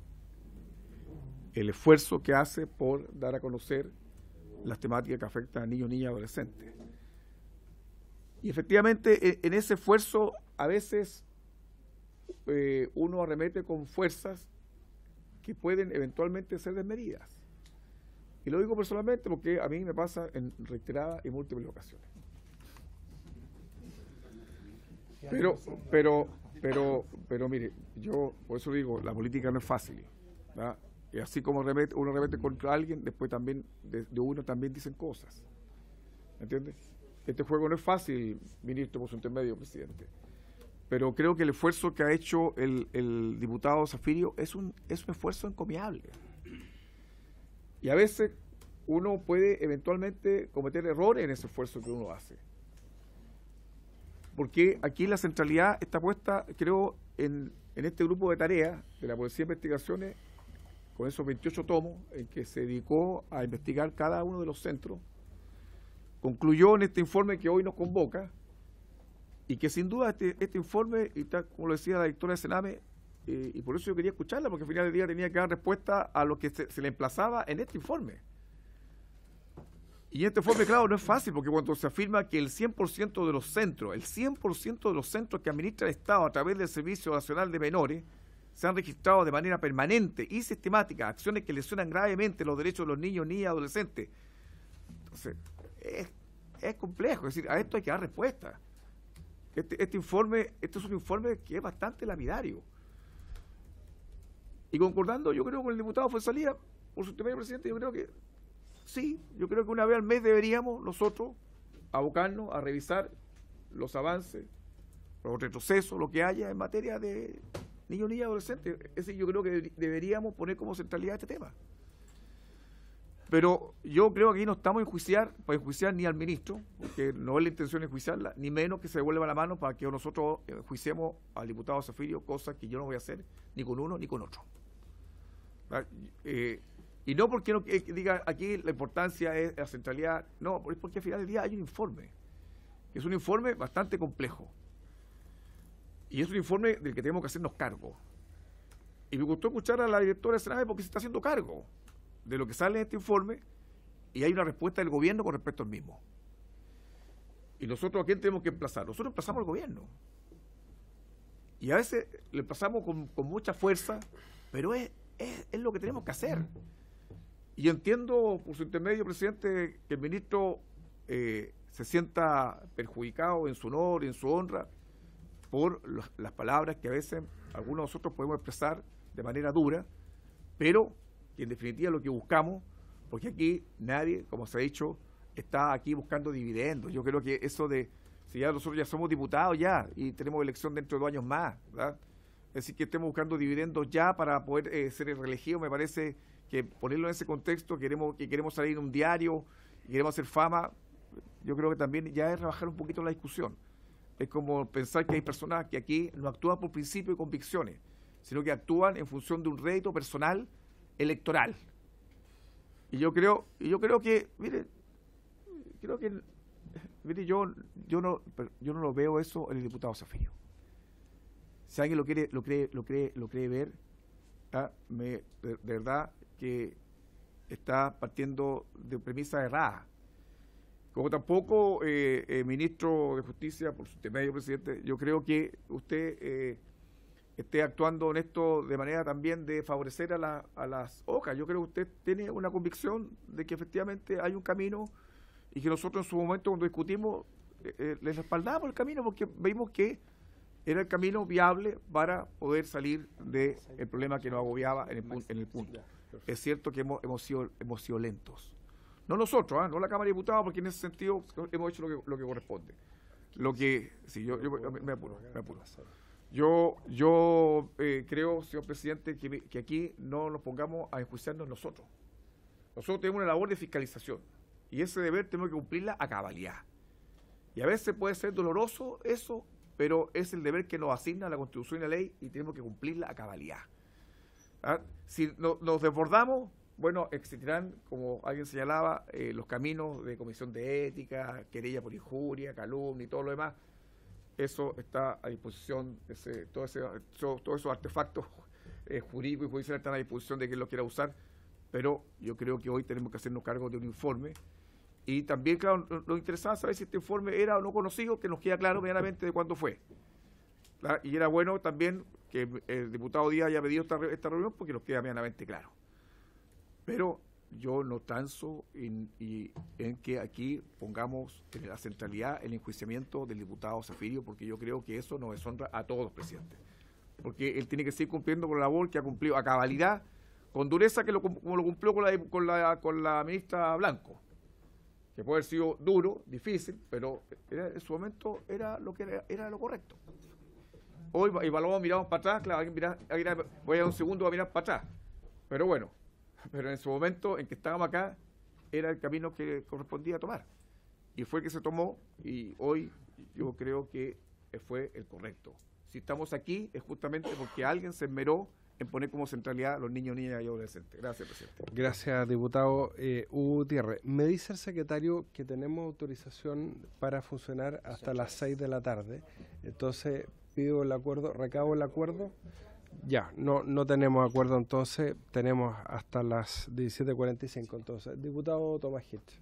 el esfuerzo que hace por dar a conocer las temáticas que afectan a niños, niñas y adolescentes. Y efectivamente en ese esfuerzo a veces eh, uno arremete con fuerzas que pueden eventualmente ser desmedidas. Y lo digo personalmente porque a mí me pasa en reiteradas y múltiples ocasiones. Pero, pero, pero, pero mire, yo por eso digo, la política no es fácil, ¿verdad? Y así como remete, uno remete contra alguien, después también de, de uno también dicen cosas. ¿Me entiendes? Este juego no es fácil, ministro, por su intermedio, presidente. Pero creo que el esfuerzo que ha hecho el, el diputado Zafirio es un, es un esfuerzo encomiable. Y a veces uno puede eventualmente cometer errores en ese esfuerzo que uno hace. Porque aquí la centralidad está puesta, creo, en, en este grupo de tareas de la Policía de Investigaciones, con esos veintiocho tomos, en que se dedicó a investigar cada uno de los centros. Concluyó en este informe que hoy nos convoca, y que sin duda este, este informe, y tal como lo decía la directora de Sename, eh, y por eso yo quería escucharla, porque al final del día tenía que dar respuesta a lo que se, se le emplazaba en este informe. Y en este informe, claro, no es fácil, porque cuando se afirma que el cien por ciento de los centros, el cien por ciento de los centros que administra el Estado a través del Servicio Nacional de Menores, se han registrado de manera permanente y sistemática acciones que lesionan gravemente los derechos de los niños, niñas y adolescentes. Entonces, es, es complejo, es decir, a esto hay que dar respuesta. Este, este informe, este es un informe que es bastante lapidario. Y concordando, yo creo, con el diputado Fuenzalía, por su intermedio, presidente, yo creo que sí, yo creo que una vez al mes deberíamos nosotros abocarnos a revisar los avances, los retrocesos, lo que haya en materia de niños, niñas y adolescentes. Es decir, yo creo que deberíamos poner como centralidad este tema. Pero yo creo que aquí no estamos en enjuiciar, para enjuiciar ni al ministro, porque no es la intención de enjuiciarla, ni menos que se devuelva la mano para que nosotros enjuiciemos al diputado Zafirio, cosa que yo no voy a hacer ni con uno ni con otro. Eh, y no porque no, eh, diga aquí la importancia es la centralidad, no, es porque al final del día hay un informe, que es un informe bastante complejo. Y es un informe del que tenemos que hacernos cargo. Y me gustó escuchar a la directora de Sename porque se está haciendo cargo de lo que sale en este informe, y hay una respuesta del gobierno con respecto al mismo. Y nosotros, ¿a quién tenemos que emplazar? Nosotros emplazamos al gobierno. Y a veces le emplazamos con, con mucha fuerza, pero es, es, es lo que tenemos que hacer. y entiendo por su intermedio, presidente, que el ministro eh, se sienta perjudicado en su honor, en su honra, por los, las palabras que a veces algunos de nosotros podemos expresar de manera dura, pero que en definitiva lo que buscamos, porque aquí nadie, como se ha dicho, está aquí buscando dividendos. Yo creo que eso de, si ya nosotros ya somos diputados ya, y tenemos elección dentro de dos años más, ¿verdad? Es decir, que estemos buscando dividendos ya para poder eh, ser reelegidos, me parece que ponerlo en ese contexto, queremos que queremos salir en un diario, y queremos hacer fama, yo creo que también ya es rebajar un poquito la discusión. Es como pensar que hay personas que aquí no actúan por principios y convicciones, sino que actúan en función de un rédito personal electoral. Y yo creo, y yo creo que, mire, creo que, mire, yo, yo no, yo no lo veo eso en el diputado Zafiro. Si alguien lo quiere, lo cree, lo cree, lo cree ver, ¿ah? me, de, de verdad que está partiendo de premisas erradas. Como tampoco, eh, eh, ministro de Justicia, por su intermedio, presidente, yo creo que usted eh, esté actuando en esto de manera también de favorecer a, la, a las hojas. Yo creo que usted tiene una convicción de que efectivamente hay un camino y que nosotros en su momento cuando discutimos eh, eh, les respaldamos el camino porque vimos que era el camino viable para poder salir del problema que nos agobiaba en el, en el punto. Es cierto que hemos, hemos, sido, hemos sido lentos. No nosotros, ¿eh? No la Cámara de Diputados, porque en ese sentido hemos hecho lo que, lo que corresponde. Lo que, sí, yo, yo me, me apuro, me apuro. Yo, yo eh, creo, señor presidente, que, que aquí no nos pongamos a enjuiciarnos nosotros. Nosotros tenemos una labor de fiscalización y ese deber tenemos que cumplirla a cabalidad. Y a veces puede ser doloroso eso, pero es el deber que nos asigna la Constitución y la ley y tenemos que cumplirla a cabalidad. ¿Ah? Si no, nos desbordamos, bueno, existirán, como alguien señalaba, eh, los caminos de comisión de ética, querella por injuria, calumnia y todo lo demás. Eso está a disposición, ese, todo ese, todo, todos esos artefactos eh, jurídicos y judiciales están a disposición de quien los quiera usar, pero yo creo que hoy tenemos que hacernos cargo de un informe. Y también, claro, nos no interesaba saber si este informe era o no conocido, que nos queda claro medianamente de cuándo fue. ¿Verdad? Y era bueno también que el diputado Díaz haya pedido esta, esta reunión porque nos queda medianamente claro. Pero yo no transo en, y, en que aquí pongamos en la centralidad el enjuiciamiento del diputado Zafiro, porque yo creo que eso nos deshonra a todos, presidente. Porque él tiene que seguir cumpliendo con la labor que ha cumplido a cabalidad, con dureza, que lo, como lo cumplió con la, con, la, con la ministra Blanco, que puede haber sido duro, difícil, pero era, en su momento era lo que era, era lo correcto. Hoy evaluamos, miramos para atrás, claro, alguien mira, alguien, voy a dar un segundo a mirar para atrás, pero bueno. Pero en su momento en que estábamos acá, era el camino que correspondía tomar. Y fue el que se tomó, y hoy yo creo que fue el correcto. Si estamos aquí, es justamente porque alguien se esmeró en poner como centralidad a los niños, niñas y adolescentes. Gracias, presidente. Gracias, diputado eh, Hugo Gutiérrez. Me dice el secretario que tenemos autorización para funcionar hasta las seis de la tarde. Entonces, pido el acuerdo, recabo el acuerdo. Ya, no no tenemos acuerdo, entonces tenemos hasta las diecisiete cuarenta y cinco. Entonces, diputado Tomás Hitch.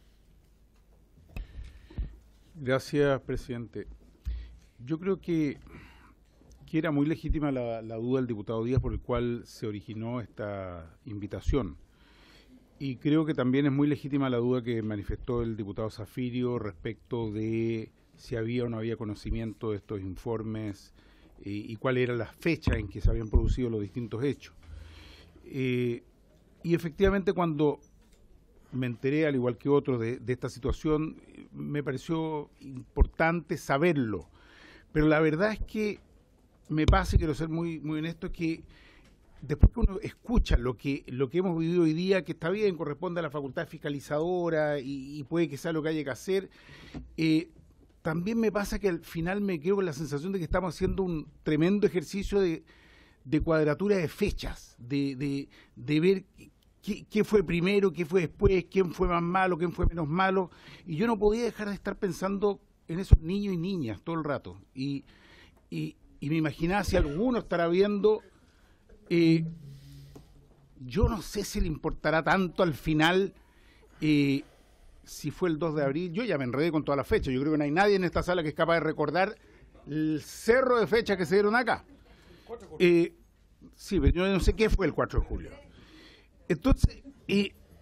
Gracias, presidente. Yo creo que, que era muy legítima la, la duda del diputado Díaz por el cual se originó esta invitación. Y creo que también es muy legítima la duda que manifestó el diputado Zafiro respecto de si había o no había conocimiento de estos informes y, y cuál era la fecha en que se habían producido los distintos hechos. Eh, y efectivamente cuando me enteré, al igual que otros, de, de esta situación, me pareció importante saberlo. Pero la verdad es que me pasa, y quiero ser muy, muy honesto, que después que uno escucha lo que, lo que hemos vivido hoy día, que está bien, corresponde a la facultad fiscalizadora y, y puede que sea lo que haya que hacer, eh, también me pasa que al final me quedo con la sensación de que estamos haciendo un tremendo ejercicio de, de cuadratura de fechas, de, de, de ver qué, qué fue primero, qué fue después, quién fue más malo, quién fue menos malo, y yo no podía dejar de estar pensando en esos niños y niñas todo el rato, y, y, y me imaginaba si alguno estará viendo, eh, yo no sé si le importará tanto al final, eh, si fue el dos de abril, yo ya me enredé con todas las fechas, yo creo que no hay nadie en esta sala que es capaz de recordar el cerro de fechas que se dieron acá. Eh, sí, pero yo no sé qué fue el cuatro de julio. Entonces, eh,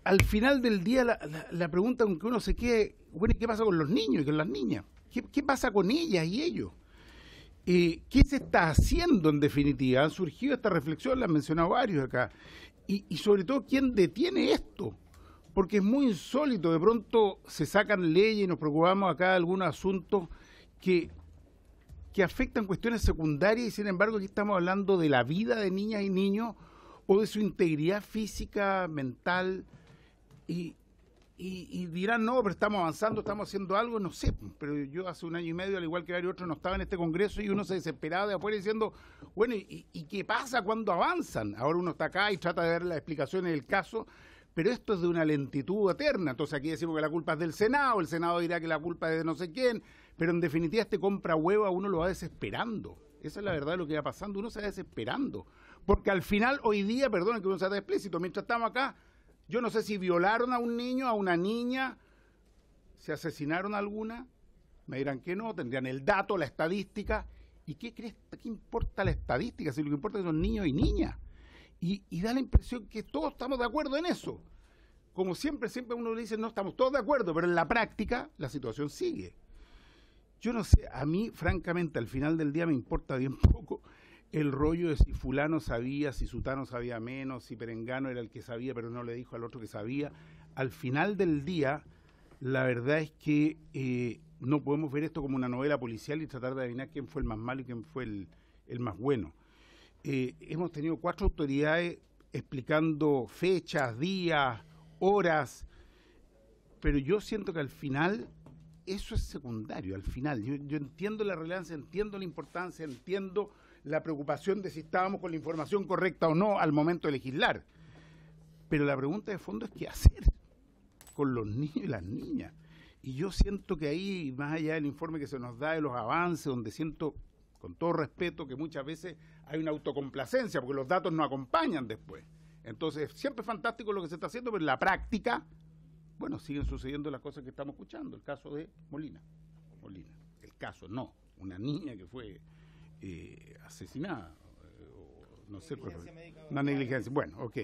al final del día la, la, la pregunta con que uno se quede, bueno, ¿y qué pasa con los niños y con las niñas? ¿Qué, qué pasa con ellas y ellos? Eh, ¿Qué se está haciendo en definitiva? Han surgido estas reflexiones, las han mencionado varios acá. Y, y sobre todo, ¿quién detiene esto? Porque es muy insólito, de pronto se sacan leyes y nos preocupamos acá de algunos asuntos que, que afectan cuestiones secundarias y sin embargo aquí estamos hablando de la vida de niñas y niños o de su integridad física, mental, y, y, y dirán, no, pero estamos avanzando, estamos haciendo algo, no sé, pero yo hace un año y medio, al igual que varios otros, no estaba en este congreso y uno se desesperaba de afuera diciendo, bueno, ¿y, y qué pasa cuando avanzan? Ahora uno está acá y trata de ver las explicaciones del caso, pero esto es de una lentitud eterna. Entonces aquí decimos que la culpa es del Senado, el Senado dirá que la culpa es de no sé quién, pero en definitiva este compra huevo a uno lo va desesperando. Esa es la verdad de lo que va pasando, uno se va desesperando. Porque al final, hoy día, perdón que uno sea explícito, mientras estamos acá, yo no sé si violaron a un niño, a una niña, se asesinaron a alguna, me dirán que no, tendrían el dato, la estadística. ¿Y qué crees? ¿Qué importa la estadística? Si lo que importa son niños y niñas. Y, y da la impresión que todos estamos de acuerdo en eso. Como siempre, siempre uno le dice, no estamos todos de acuerdo, pero en la práctica la situación sigue. Yo no sé, a mí, francamente, al final del día me importa bien poco el rollo de si fulano sabía, si sutano sabía menos, si perengano era el que sabía, pero no le dijo al otro que sabía. Al final del día, la verdad es que eh, no podemos ver esto como una novela policial y tratar de adivinar quién fue el más malo y quién fue el, el más bueno. Eh, hemos tenido cuatro autoridades explicando fechas, días, horas, pero yo siento que al final eso es secundario, al final. Yo, yo entiendo la relevancia, entiendo la importancia, entiendo la preocupación de si estábamos con la información correcta o no al momento de legislar. Pero la pregunta de fondo es qué hacer con los niños y las niñas. Y yo siento que ahí, más allá del informe que se nos da de los avances, donde siento, con todo respeto, que muchas veces hay una autocomplacencia, porque los datos no acompañan después. Entonces, siempre es fantástico lo que se está haciendo, pero en la práctica, bueno, siguen sucediendo las cosas que estamos escuchando. El caso de Molina. Molina. El caso, no. Una niña que fue eh, asesinada. Eh, o no sé. Una negligencia. Bueno, ok.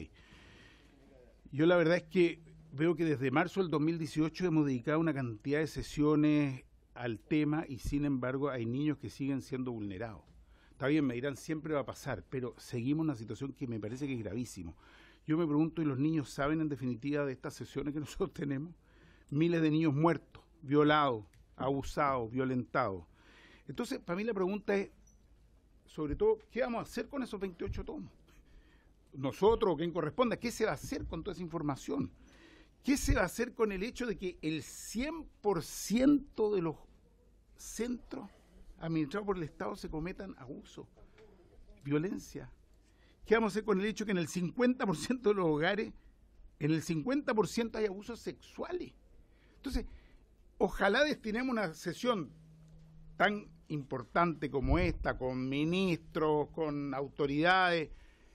Yo la verdad es que veo que desde marzo del dos mil dieciocho hemos dedicado una cantidad de sesiones al tema y sin embargo hay niños que siguen siendo vulnerados. Está bien, me dirán, siempre va a pasar, pero seguimos una situación que me parece que es gravísimo. Yo me pregunto, ¿y los niños saben en definitiva de estas sesiones que nosotros tenemos? Miles de niños muertos, violados, abusados, violentados. Entonces, para mí la pregunta es, sobre todo, ¿qué vamos a hacer con esos veintiocho tomos? Nosotros, quien corresponda, ¿qué se va a hacer con toda esa información? ¿Qué se va a hacer con el hecho de que el cien por ciento de los centros administrados por el Estado se cometan abusos, violencia? ¿Qué vamos a hacer con el hecho de que en el cincuenta por ciento de los hogares, en el cincuenta por ciento hay abusos sexuales? Entonces, ojalá destinemos una sesión tan importante como esta, con ministros, con autoridades,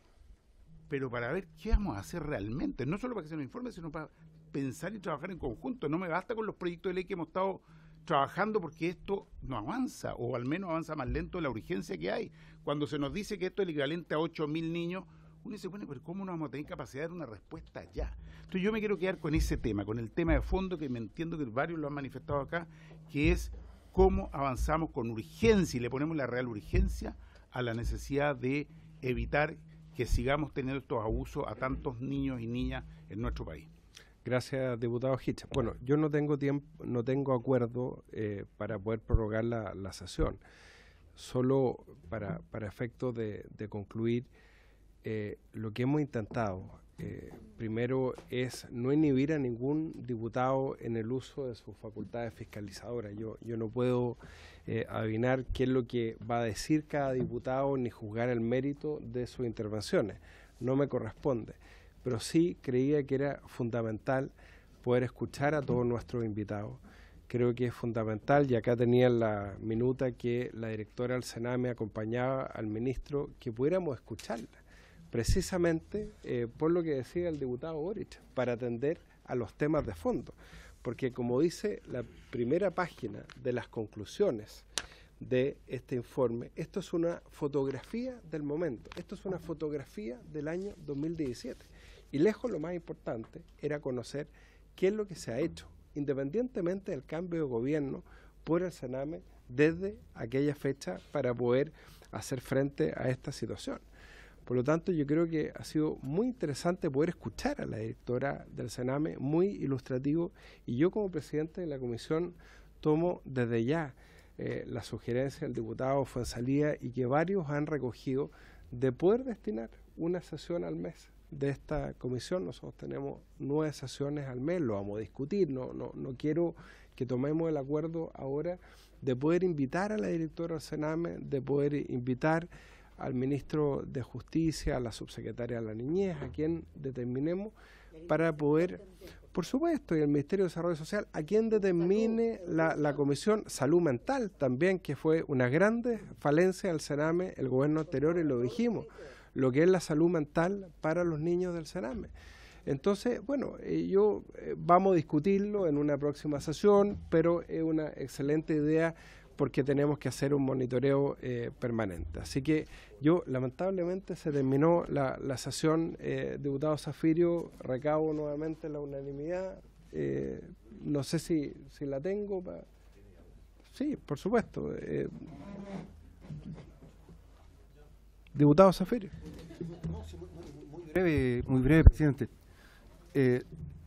pero para ver qué vamos a hacer realmente, no solo para que se nos informe, sino para pensar y trabajar en conjunto. No me basta con los proyectos de ley que hemos estado trabajando porque esto no avanza, o al menos avanza más lento de la urgencia que hay. Cuando se nos dice que esto es el equivalente a ocho mil niños, uno dice, bueno, pero ¿cómo no vamos a tener capacidad de dar una respuesta ya? Entonces yo me quiero quedar con ese tema, con el tema de fondo que me entiendo que varios lo han manifestado acá, que es cómo avanzamos con urgencia y le ponemos la real urgencia a la necesidad de evitar que sigamos teniendo estos abusos a tantos niños y niñas en nuestro país. Gracias, diputado Hitch. Bueno, yo no tengo tiempo, no tengo acuerdo eh, para poder prorrogar la, la sesión. Solo para, para efectos de, de concluir, eh, lo que hemos intentado, eh, primero, es no inhibir a ningún diputado en el uso de sus facultades fiscalizadoras. Yo, yo no puedo eh, adivinar qué es lo que va a decir cada diputado ni juzgar el mérito de sus intervenciones. No me corresponde. Pero sí creía que era fundamental poder escuchar a todos nuestros invitados. Creo que es fundamental, y acá tenía la minuta que la directora del Sename acompañaba al ministro, que pudiéramos escucharla, precisamente eh, por lo que decía el diputado Boric, para atender a los temas de fondo. Porque como dice la primera página de las conclusiones de este informe, esto es una fotografía del momento, esto es una fotografía del año dos mil diecisiete. Y lejos lo más importante era conocer qué es lo que se ha hecho, independientemente del cambio de gobierno, por el Sename desde aquella fecha para poder hacer frente a esta situación. Por lo tanto, yo creo que ha sido muy interesante poder escuchar a la directora del Sename, muy ilustrativo, y yo como presidente de la comisión tomo desde ya eh, la sugerencia del diputado Fuenzalía y que varios han recogido de poder destinar una sesión al mes de esta comisión. Nosotros tenemos nueve sesiones al mes, lo vamos a discutir, no, no, no quiero que tomemos el acuerdo ahora de poder invitar a la directora del Sename, de poder invitar al ministro de Justicia, a la subsecretaria de la Niñez, a quien determinemos para poder, por supuesto, y el Ministerio de Desarrollo Social, a quien determine la, la Comisión Salud Mental también, que fue una grande falencia del Sename el gobierno anterior, y lo dijimos, lo que es la salud mental para los niños del Sename. Entonces, bueno, eh, yo eh, vamos a discutirlo en una próxima sesión, pero es una excelente idea porque tenemos que hacer un monitoreo eh, permanente. Así que yo, lamentablemente, se terminó la, la sesión, eh, diputado Zafirio, recabo nuevamente la unanimidad. Eh, no sé si, si la tengo. Pa... Sí, por supuesto. Eh, diputado Zafirio. Muy breve, muy breve, presidente. Eh,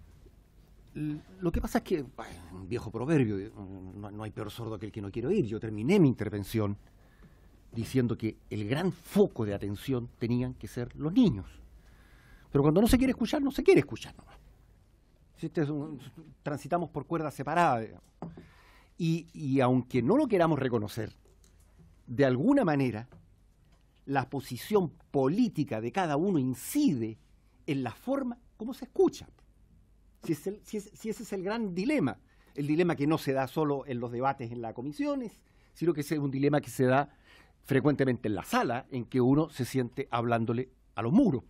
Lo que pasa es que, bueno, un viejo proverbio, no, no hay peor sordo que el que no quiere oír. Yo terminé mi intervención diciendo que el gran foco de atención tenían que ser los niños. Pero cuando no se quiere escuchar, no se quiere escuchar nomás. Este es un, transitamos por cuerdas separadas, digamos. Y, y aunque no lo queramos reconocer, de alguna manera, la posición política de cada uno incide en la forma como se escucha. Si, es el, si, es, si ese es el gran dilema, el dilema que no se da solo en los debates en las comisiones, sino que es un dilema que se da frecuentemente en la sala, en que uno se siente hablándole a los muros.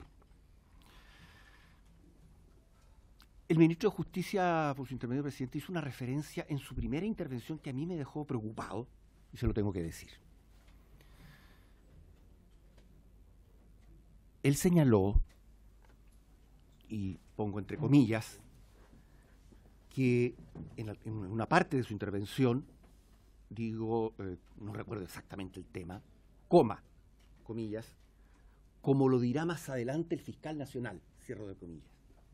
El ministro de Justicia, por su intermedio, presidente, hizo una referencia en su primera intervención que a mí me dejó preocupado, y se lo tengo que decir. Él señaló, y pongo entre comillas, que en, la, en una parte de su intervención, digo, eh, no recuerdo exactamente el tema, coma, comillas, como lo dirá más adelante el fiscal nacional, cierro de comillas.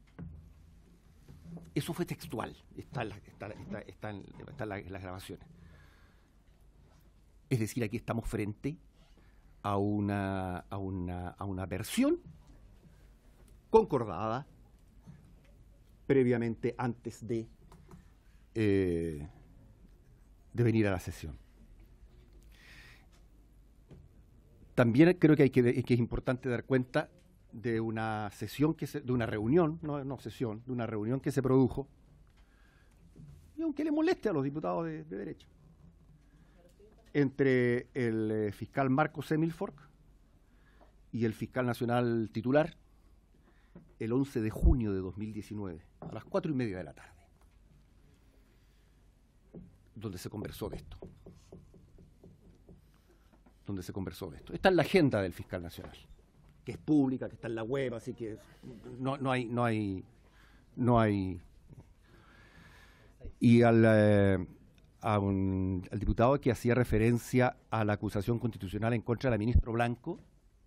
Eso fue textual, está en, la, está, está, está en, está en, la, en las grabaciones. Es decir, aquí estamos frente a una, a una, a una versión concordada previamente antes de, eh, de venir a la sesión. También creo que, hay que, que es importante dar cuenta de una sesión, que se, de una reunión, no, no sesión, de una reunión que se produjo, y aunque le moleste a los diputados de, de derecha, entre el eh, fiscal Marcos Semilfork y el fiscal nacional titular, el once de junio de dos mil diecinueve, a las cuatro y media de la tarde, donde se conversó de esto. Donde se conversó de esto. Está en la agenda del fiscal nacional, que es pública, que está en la web, así que no, no hay, no hay, no hay. Y al, eh, a un, al diputado que hacía referencia a la acusación constitucional en contra de la ministra Blanco,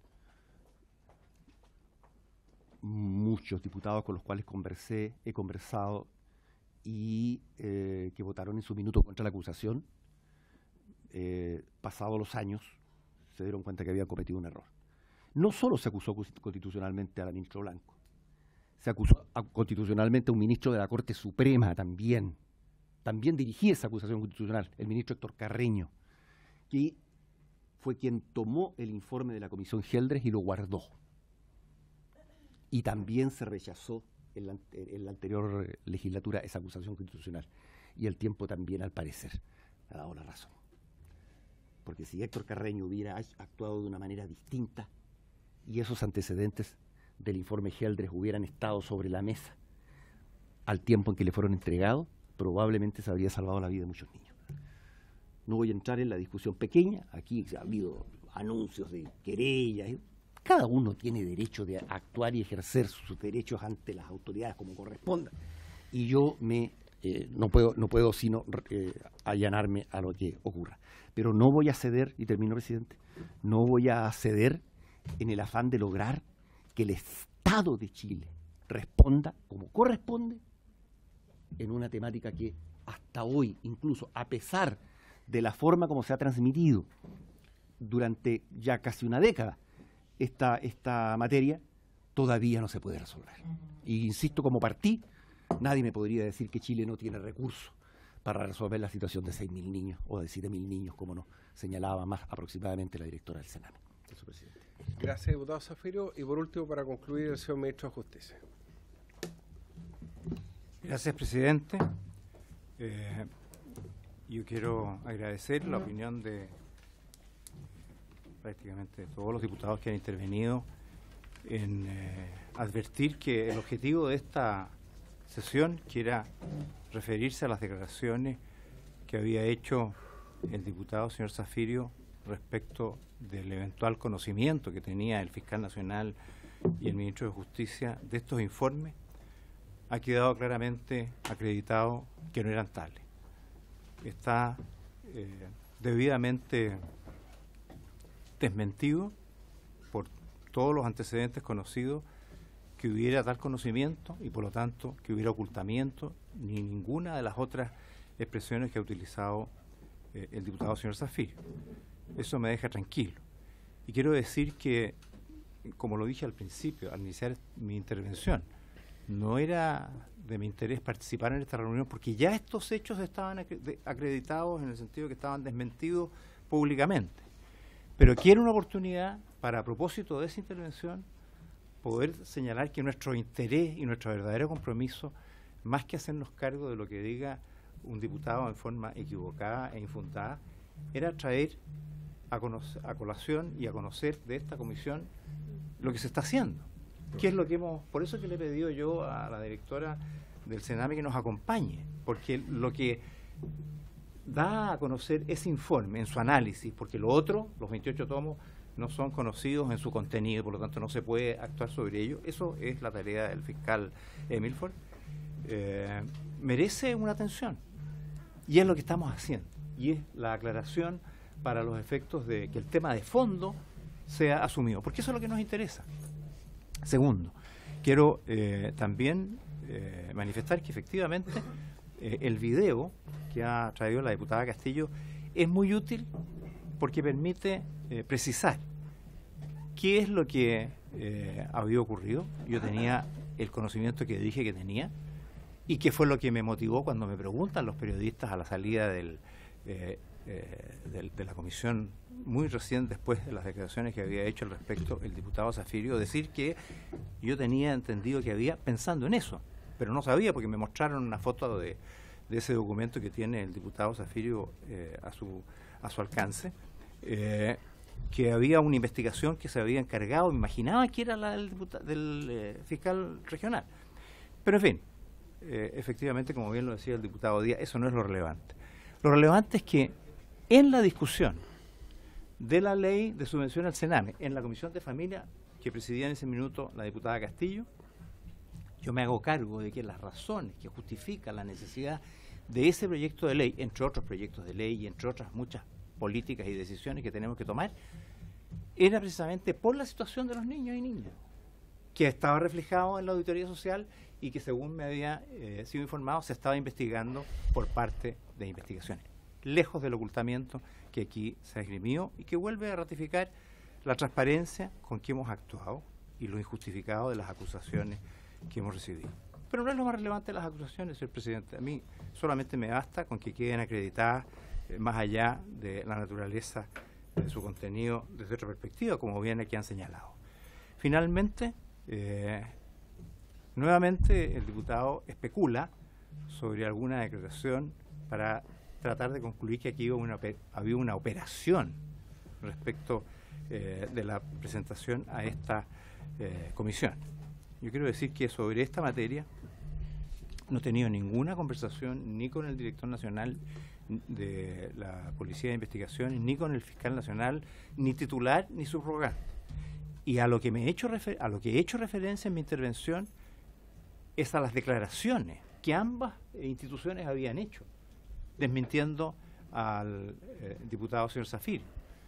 muchos diputados con los cuales conversé, he conversado y eh, que votaron en su minuto contra la acusación, eh, pasados los años, se dieron cuenta que había cometido un error. No solo se acusó constitucionalmente a la ministra Blanco, se acusó a, constitucionalmente a un ministro de la Corte Suprema también. También dirigía esa acusación constitucional, el ministro Héctor Carreño, que fue quien tomó el informe de la Comisión Geldres y lo guardó. Y también se rechazó en la, en la anterior legislatura esa acusación constitucional. Y el tiempo también, al parecer, ha dado la razón. Porque si Héctor Carreño hubiera actuado de una manera distinta y esos antecedentes del informe Geldres hubieran estado sobre la mesa al tiempo en que le fueron entregados, probablemente se habría salvado la vida de muchos niños. No voy a entrar en la discusión pequeña, aquí ha habido anuncios de querellas, Cada uno tiene derecho de actuar y ejercer sus derechos ante las autoridades como corresponda. Y yo me eh, no puedo no puedo sino eh, allanarme a lo que ocurra. Pero no voy a ceder, y termino, presidente, no voy a ceder en el afán de lograr que el Estado de Chile responda como corresponde en una temática que hasta hoy, incluso a pesar de la forma como se ha transmitido durante ya casi una década esta, esta materia, todavía no se puede resolver. Y insisto, como partí, nadie me podría decir que Chile no tiene recursos para resolver la situación de seis mil niños o de siete mil niños, como nos señalaba más aproximadamente la directora del Sename. Eso, presidente. Gracias, diputado Zafiro. Y por último, para concluir, el señor ministro de Justicia. Gracias, presidente. Eh, yo quiero agradecer la opinión de prácticamente todos los diputados que han intervenido en eh, advertir que el objetivo de esta sesión, que era referirse a las declaraciones que había hecho el diputado señor Zafiro respecto del eventual conocimiento que tenía el fiscal nacional y el ministro de Justicia de estos informes, ha quedado claramente acreditado que no eran tales. Está eh, debidamente desmentido por todos los antecedentes conocidos que hubiera tal conocimiento y por lo tanto que hubiera ocultamiento ni ninguna de las otras expresiones que ha utilizado eh, el diputado señor Zafiro. Eso me deja tranquilo. Y quiero decir que, como lo dije al principio, al iniciar mi intervención, no era de mi interés participar en esta reunión porque ya estos hechos estaban acreditados en el sentido que estaban desmentidos públicamente. Pero quiero una oportunidad para, a propósito de esa intervención, poder señalar que nuestro interés y nuestro verdadero compromiso, más que hacernos cargo de lo que diga un diputado en forma equivocada e infundada, era traer a, conocer, a colación y a conocer de esta comisión lo que se está haciendo. ¿Qué es lo que hemos? Por eso que le he pedido yo a la directora del Sename que nos acompañe, porque lo que da a conocer ese informe en su análisis, porque lo otro, los veintiocho tomos, no son conocidos en su contenido, por lo tanto no se puede actuar sobre ello. Eso es la tarea del fiscal Milford. Eh, merece una atención y es lo que estamos haciendo, y es la aclaración para los efectos de que el tema de fondo sea asumido, porque eso es lo que nos interesa. Segundo, quiero eh, también eh, manifestar que efectivamente eh, el video que ha traído la diputada Castillo es muy útil porque permite eh, precisar qué es lo que eh, había ocurrido. Yo tenía el conocimiento que dije que tenía y qué fue lo que me motivó cuando me preguntan los periodistas a la salida del, eh, eh, del, de la comisión muy recién después de las declaraciones que había hecho al respecto el diputado Zafiro, decir que yo tenía entendido que había pensando en eso, pero no sabía porque me mostraron una foto de, de ese documento que tiene el diputado Zafiro eh, a su a su alcance, eh, que había una investigación que se había encargado, me imaginaba que era la del, del eh, fiscal regional. Pero en fin, eh, efectivamente, como bien lo decía el diputado Díaz, eso no es lo relevante. Lo relevante es que en la discusión de la ley de subvención al Sename, en la Comisión de Familia, que presidía en ese minuto la diputada Castillo, yo me hago cargo de que las razones que justifican la necesidad de ese proyecto de ley, entre otros proyectos de ley y entre otras muchas políticas y decisiones que tenemos que tomar, era precisamente por la situación de los niños y niñas, que estaba reflejado en la auditoría social y que, según me había eh, sido informado, se estaba investigando por parte de investigaciones, lejos del ocultamiento que aquí se esgrimió y que vuelve a ratificar la transparencia con que hemos actuado y lo injustificado de las acusaciones que hemos recibido. Pero no es lo más relevante de las acusaciones, señor presidente. A mí solamente me basta con que queden acreditadas eh, más allá de la naturaleza de su contenido desde otra perspectiva, como bien aquí han señalado. Finalmente, eh, nuevamente el diputado especula sobre alguna declaración para tratar de concluir que aquí había una, había una operación respecto eh, de la presentación a esta eh, comisión. Yo quiero decir que sobre esta materia no he tenido ninguna conversación ni con el director nacional de la Policía de Investigaciones, ni con el fiscal nacional, ni titular, ni subrogante. Y a lo que me he hecho refer- a lo que he hecho referencia en mi intervención es a las declaraciones que ambas instituciones habían hecho, desmintiendo al eh, diputado señor Zafir.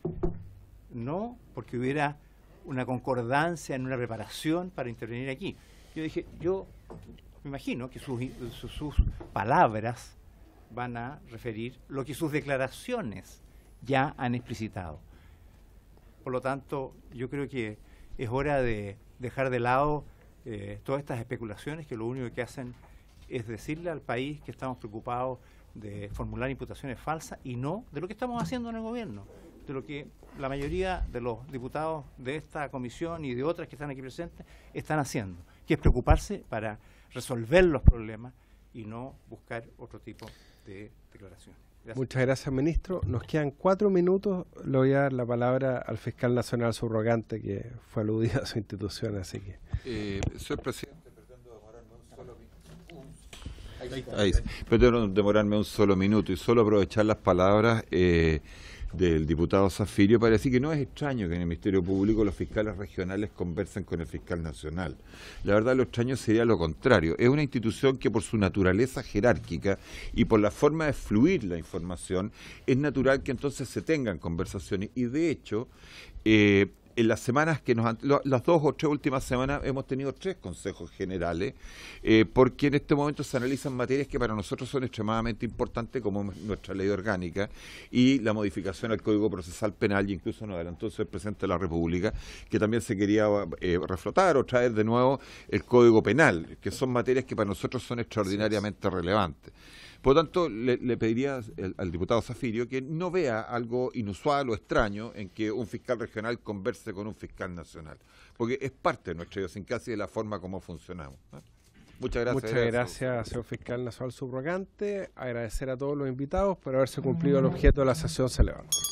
No porque hubiera una concordancia en una preparación para intervenir aquí. Yo dije, yo me imagino que sus, sus, sus palabras van a referir lo que sus declaraciones ya han explicitado. Por lo tanto, yo creo que es hora de dejar de lado eh, todas estas especulaciones que lo único que hacen es decirle al país que estamos preocupados de formular imputaciones falsas y no de lo que estamos haciendo en el gobierno, de lo que la mayoría de los diputados de esta comisión y de otras que están aquí presentes están haciendo, que es preocuparse para resolver los problemas y no buscar otro tipo de declaraciones. Gracias. Muchas gracias, ministro. Nos quedan cuatro minutos. Le voy a dar la palabra al fiscal nacional subrogante que fue aludido a su institución, así que... Eh, señor presidente, pretendo demorarme un solo minuto. Ahí, pretendo demorarme un solo minuto y solo aprovechar las palabras eh, del diputado Zafirio para decir que no es extraño que en el Ministerio Público los fiscales regionales conversen con el fiscal nacional. La verdad, lo extraño sería lo contrario. Es una institución que por su naturaleza jerárquica y por la forma de fluir la información, es natural que entonces se tengan conversaciones y de hecho... Eh, en las semanas que nos han, lo, las dos o tres últimas semanas hemos tenido tres consejos generales, eh, porque en este momento se analizan materias que para nosotros son extremadamente importantes, como nuestra ley orgánica y la modificación al Código Procesal Penal, y incluso nos adelantó el presidente de la República, que también se quería eh, reflotar o traer de nuevo el Código Penal, que son materias que para nosotros son extraordinariamente relevantes. Por lo tanto, le, le pediría el, al diputado Zafirio que no vea algo inusual o extraño en que un fiscal regional converse con un fiscal nacional, porque es parte de nuestra idiosincrasia y de la forma como funcionamos, ¿no? Muchas gracias. Muchas gracias, gracias, señor fiscal nacional subrogante. Agradecer a todos los invitados por haberse cumplido el objeto de la sesión. Se levanta.